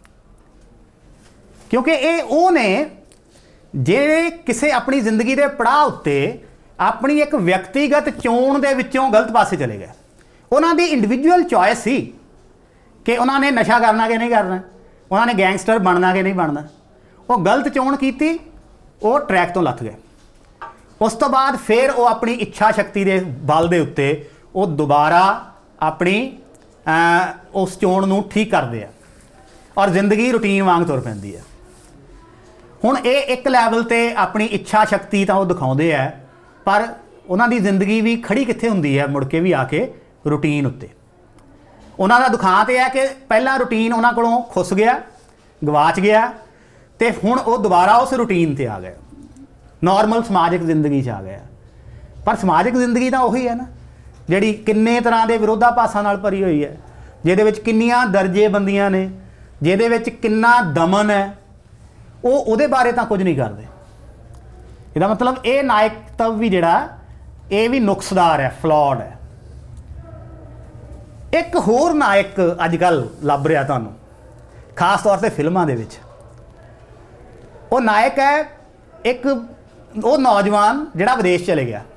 S1: ਕਿਉਂਕਿ ਇਹ ਉਹ ਨੇ ਜਿਹੜੇ ਕਿਸੇ ਆਪਣੀ ਜ਼ਿੰਦਗੀ ਦੇ ਪੜਾਅ ਉੱਤੇ ਆਪਣੀ ਇੱਕ ਵਿਅਕਤੀਗਤ ਚੋਣ ਦੇ ਵਿੱਚੋਂ ਗਲਤ ਪਾਸੇ ਚਲੇ ਗਏ। ਉਹਨਾਂ ਦੀ ਇੰਡੀਵਿਜੂਅਲ ਚੋਇਸ ਸੀ ਕਿ ਉਹਨਾਂ ਨੇ ਨਸ਼ਾ ਕਰਨਾ ਕਿ ਨਹੀਂ ਕਰਨਾ, ਉਹਨਾਂ ਨੇ ਗੈਂਗਸਟਰ ਬਣਨਾ ਕਿ ਨਹੀਂ ਬਣਨਾ। ਉਹ ਗਲਤ ਚੋਣ ਕੀਤੀ, ਉਹ ਟਰੈਕ ਤੋਂ ਲੱਥ ਗਏ। ਉਸ ਤੋਂ ਬਾਅਦ ਫਿਰ ਉਹ ਆਪਣੀ ਇੱਛਾ ਸ਼ਕਤੀ ਦੇ ਬਲ ਦੇ ਉੱਤੇ ਉਹ ਦੁਬਾਰਾ ਆਪਣੀ ਉਸ ਚੋਣ ਨੂੰ ਠੀਕ ਕਰਦੇ ਆ ਔਰ ਜ਼ਿੰਦਗੀ ਰੂਟੀਨ ਵਾਂਗ ਤੁਰ ਪੈਂਦੀ ਹੈ। ਹੁਣ ये एक लैवल ते अपनी इच्छा शक्ति तो वो दिखाते हैं, पर उन्होंने जिंदगी भी खड़ी कित्थे हुंदी है मुड़ के भी आके रूटीन उत्ते। उन्होंने दुखांत यह है कि पहला रूटीन उन्होंने कोलों खुस गया, गवाच गया, तो हुण वो दोबारा उस रूटीन ते आ गए, नॉर्मल समाजिक जिंदगी च आ गया। पर समाजिक जिंदगी तो उही है ना जिहड़ी किन्ने तरह के विरोधाभासां नाल भरी हुई है, जिहदे विच किन्नियां दर्जेबंदियां ने, जिहदे विच किन्ना दमन है, वो उहदे बारे तो कुछ नहीं करते। इसदा मतलब ये नायकत्व भी जिहड़ा ये भी नुक्सदार है, फ्लॉड है। एक होर नायक अजकल लभ रहा तुहानूं, खास तौर से फिल्मां दे विच, वो नायक है एक वो नौजवान जिहड़ा विदेश चले गया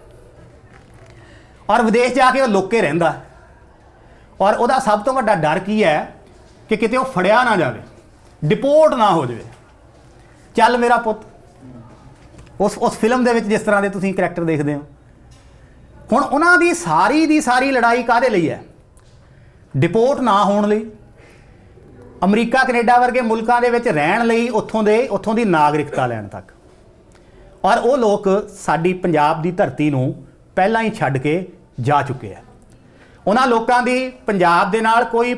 S1: और विदेश जाके वो लुक के रहिंदा, और उसदा सब तो वड्डा डर की है कि किते वो फड़िया ना जाए, डिपोर्ट ना हो जाए। चल मेरा पुत उस फिल्म दे विच जिस तरह के तुसीं करैक्टर देखते हो, हुण उन्हां दी सारी लड़ाई काहदे लई है? डिपोर्ट ना होने लई, अमरीका कनेडा वर्गे मुल्कां दे विच रहण लई, उत्थों दी नागरिकता लैण तक। और वो लोग साडी पंजाब दी धरती नूं पहलां ही छड्ड के जा चुके हैं। उन्हां लोकां दी पंजाब दे नाल कोई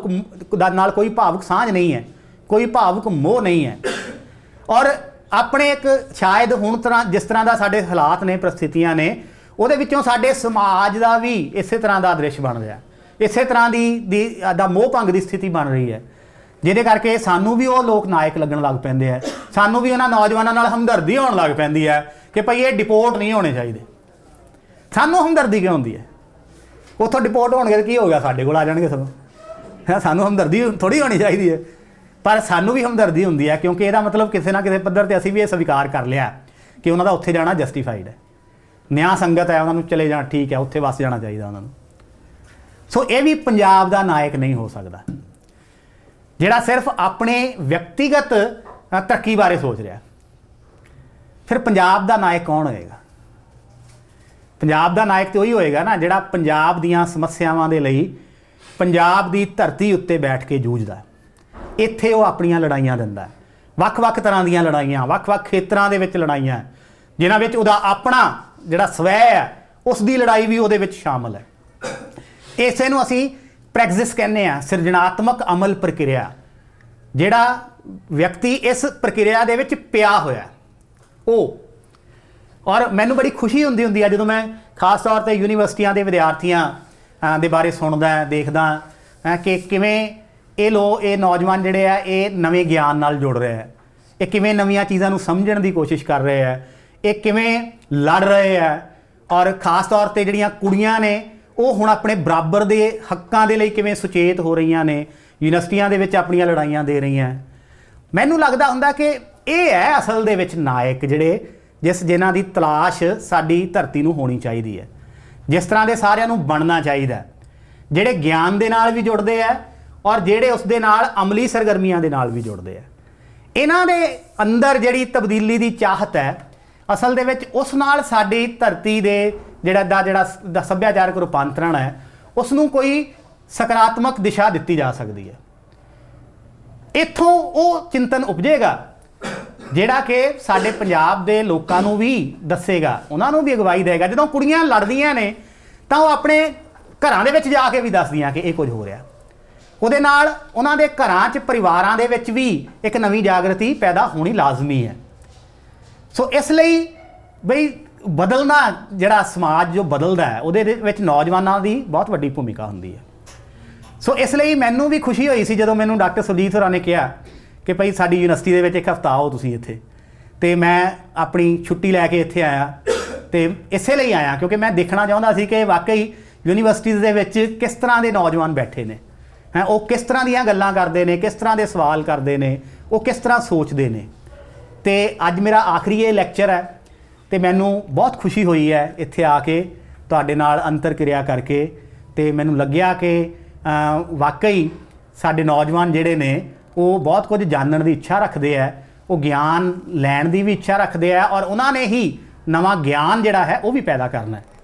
S1: भावुक सांझ नहीं है, कोई भावुक मोह नहीं है। और अपने एक शायद हुण जिस तरह का साडे हालात ने, परिस्थितियां ने, उहदे विचों साडे समाज का भी इसे तरह का दृश्य बन रहा, इसे तरह दी मोह भंग की स्थिति बन रही है, जिहदे करके सानू भी वो लोग नायक लगन लग पैंदे है, सानू भी उन्हां नौजवानों नाल हमदर्दी होण लग पैंदी है कि भाई ये डिपोर्ट नहीं होने चाहिए। सानू हमदर्दी क्यों होंदी है? उत्थों डिपोर्ट होणगे तो की हो गया, साडे कोल आ जाणगे सगों। सानू हमदर्दी थोड़ी होनी चाहिए है, पर सानू भी हमदर्दी होंदी है, क्योंकि इसदा मतलब किसी ना किसी पद्धर ते असीं भी ये स्वीकार कर लिया कि उन्हां दा उत्थे जाना जस्टिफाइड है, न्याय संगत है, उन्होंने चले जाना ठीक है, उत्थे वस जाना चाहिए उन्होंने। सो ये भी पंजाब का नायक नहीं हो सकता जिहड़ा सिर्फ अपने व्यक्तिगत तरक्की बारे सोच रहा। फिर पंजाब का नायक कौन होएगा? पंजाब का नायक तो वही होएगा ना जिहड़ा पंजाब दीयां समस्यावां दे लई पंजाब दी धरती उत्ते बैठ के जूझदा, इत्थे वो अपनियां लड़ाइयां दिंदा, वख-वख तरह दीयां लड़ाइयां, वख-वख खेतरां दे विच लड़ाइयां जिन्हां विच उहदा अपना जिहड़ा स्वै है उसकी लड़ाई भी उहदे विच शामिल है। इसे नूं असीं प्रैक्टिस कहने आ, सिरजनात्मक अमल प्रक्रिया, जिहड़ा व्यक्ति इस प्रक्रिया दे विच पिया होया वो। और मैनूं बड़ी खुशी हुंदी है जदों मैं खास तौर पर यूनीवर्सिटियां दे विद्यार्थियों दे बारे सुनदा देखदा कि किवें ये नौजवान जिहड़े आ ये नवें ज्ञान नाल जुड़ रहे हैं, ये किवें नवीं चीज़ां नूं समझण दी कोशिश कर रहे हैं, ये किवें लड़ रहे हैं, और खास तौर पर जिहड़ियां कुड़ियां ने वो हुण अपने बराबर दे हक्कां दे लई किवें सुचेत हो रही ने, यूनीवर्सिटियां दे विच अपणियां लड़ाइयां दे रही हैं। मैनूं लगदा हुंदा कि ये है असल दे विच नायक जिहड़े जिन्हां दी तलाश साडी धरती नूं होनी चाहिदी है, जिस तरह के सारिआं नूं बनना चाहिए, जिहड़े ज्ञान दे नाल भी जुड़दे है और जिहड़े उस दे नाल अमली सरगर्मियां दे नाल भी जुड़दे है। इन्हां दे अंदर जिहड़ी तब्दीली दी चाहत है असल दे विच उस नाल साडी धरती दे जिहड़ा सभ्याचारक रूपांतरण है उसनूं कोई सकारात्मक दिशा दित्ती जा सकती है। इत्थों वो चिंतन उपजेगा जिहड़ा कि साडे पंजाब दे लोकां नूं भी दसेगा, उन्हां नूं भी अगवाई देगा। जदों कुड़ियां लड़दियां ने तां वो अपने घरां दे विच जाके भी दसदियां कि ये कुछ हो रहा, उहदे नाल उन्हां दे घरां च परिवारां दे विच भी एक नवीं जागृति पैदा होनी लाजमी है। सो इसलिए बई बदलना जिहड़ा समाज जो बदलदा है उहदे विच नौजवानों की बहुत वड्डी भूमिका हुंदी है। सो इसलिए मैनूं भी खुशी हुई सी जदों मैनूं डॉक्टर सुरजीत होरां ने कहा कि भाई साडी यूनिवर्सिटी दे विच एक हफ्ता आओ तुसीं इत्थे, ते मैं अपनी छुट्टी लैके इत्थे आया, तो इसे लिए आया क्योंकि मैं देखना चाहता सी कि वाकई यूनीवर्सिटीज़ दे विच किस तरह के नौजवान बैठे ने, हैं वो किस तरह दीयां गल्लां करदे ने, किस तरह के सवाल करदे ने, वो किस तरह सोचते हैं। तो अज मेरा आखिरी ये लैक्चर है, तो मैनूं बहुत खुशी हुई है इत्थे आके तुहाडे नाल अंतर क्रिया करके, तो मैनूं लग्गिया कि वाकई साडे नौजवान जिहड़े ने वो बहुत कुछ जानने की इच्छा रखते हैं, वो ज्ञान लैण की भी इच्छा रखते हैं, और उन्होंने ही नवा ज्ञान जिहड़ा है वो भी पैदा करना है।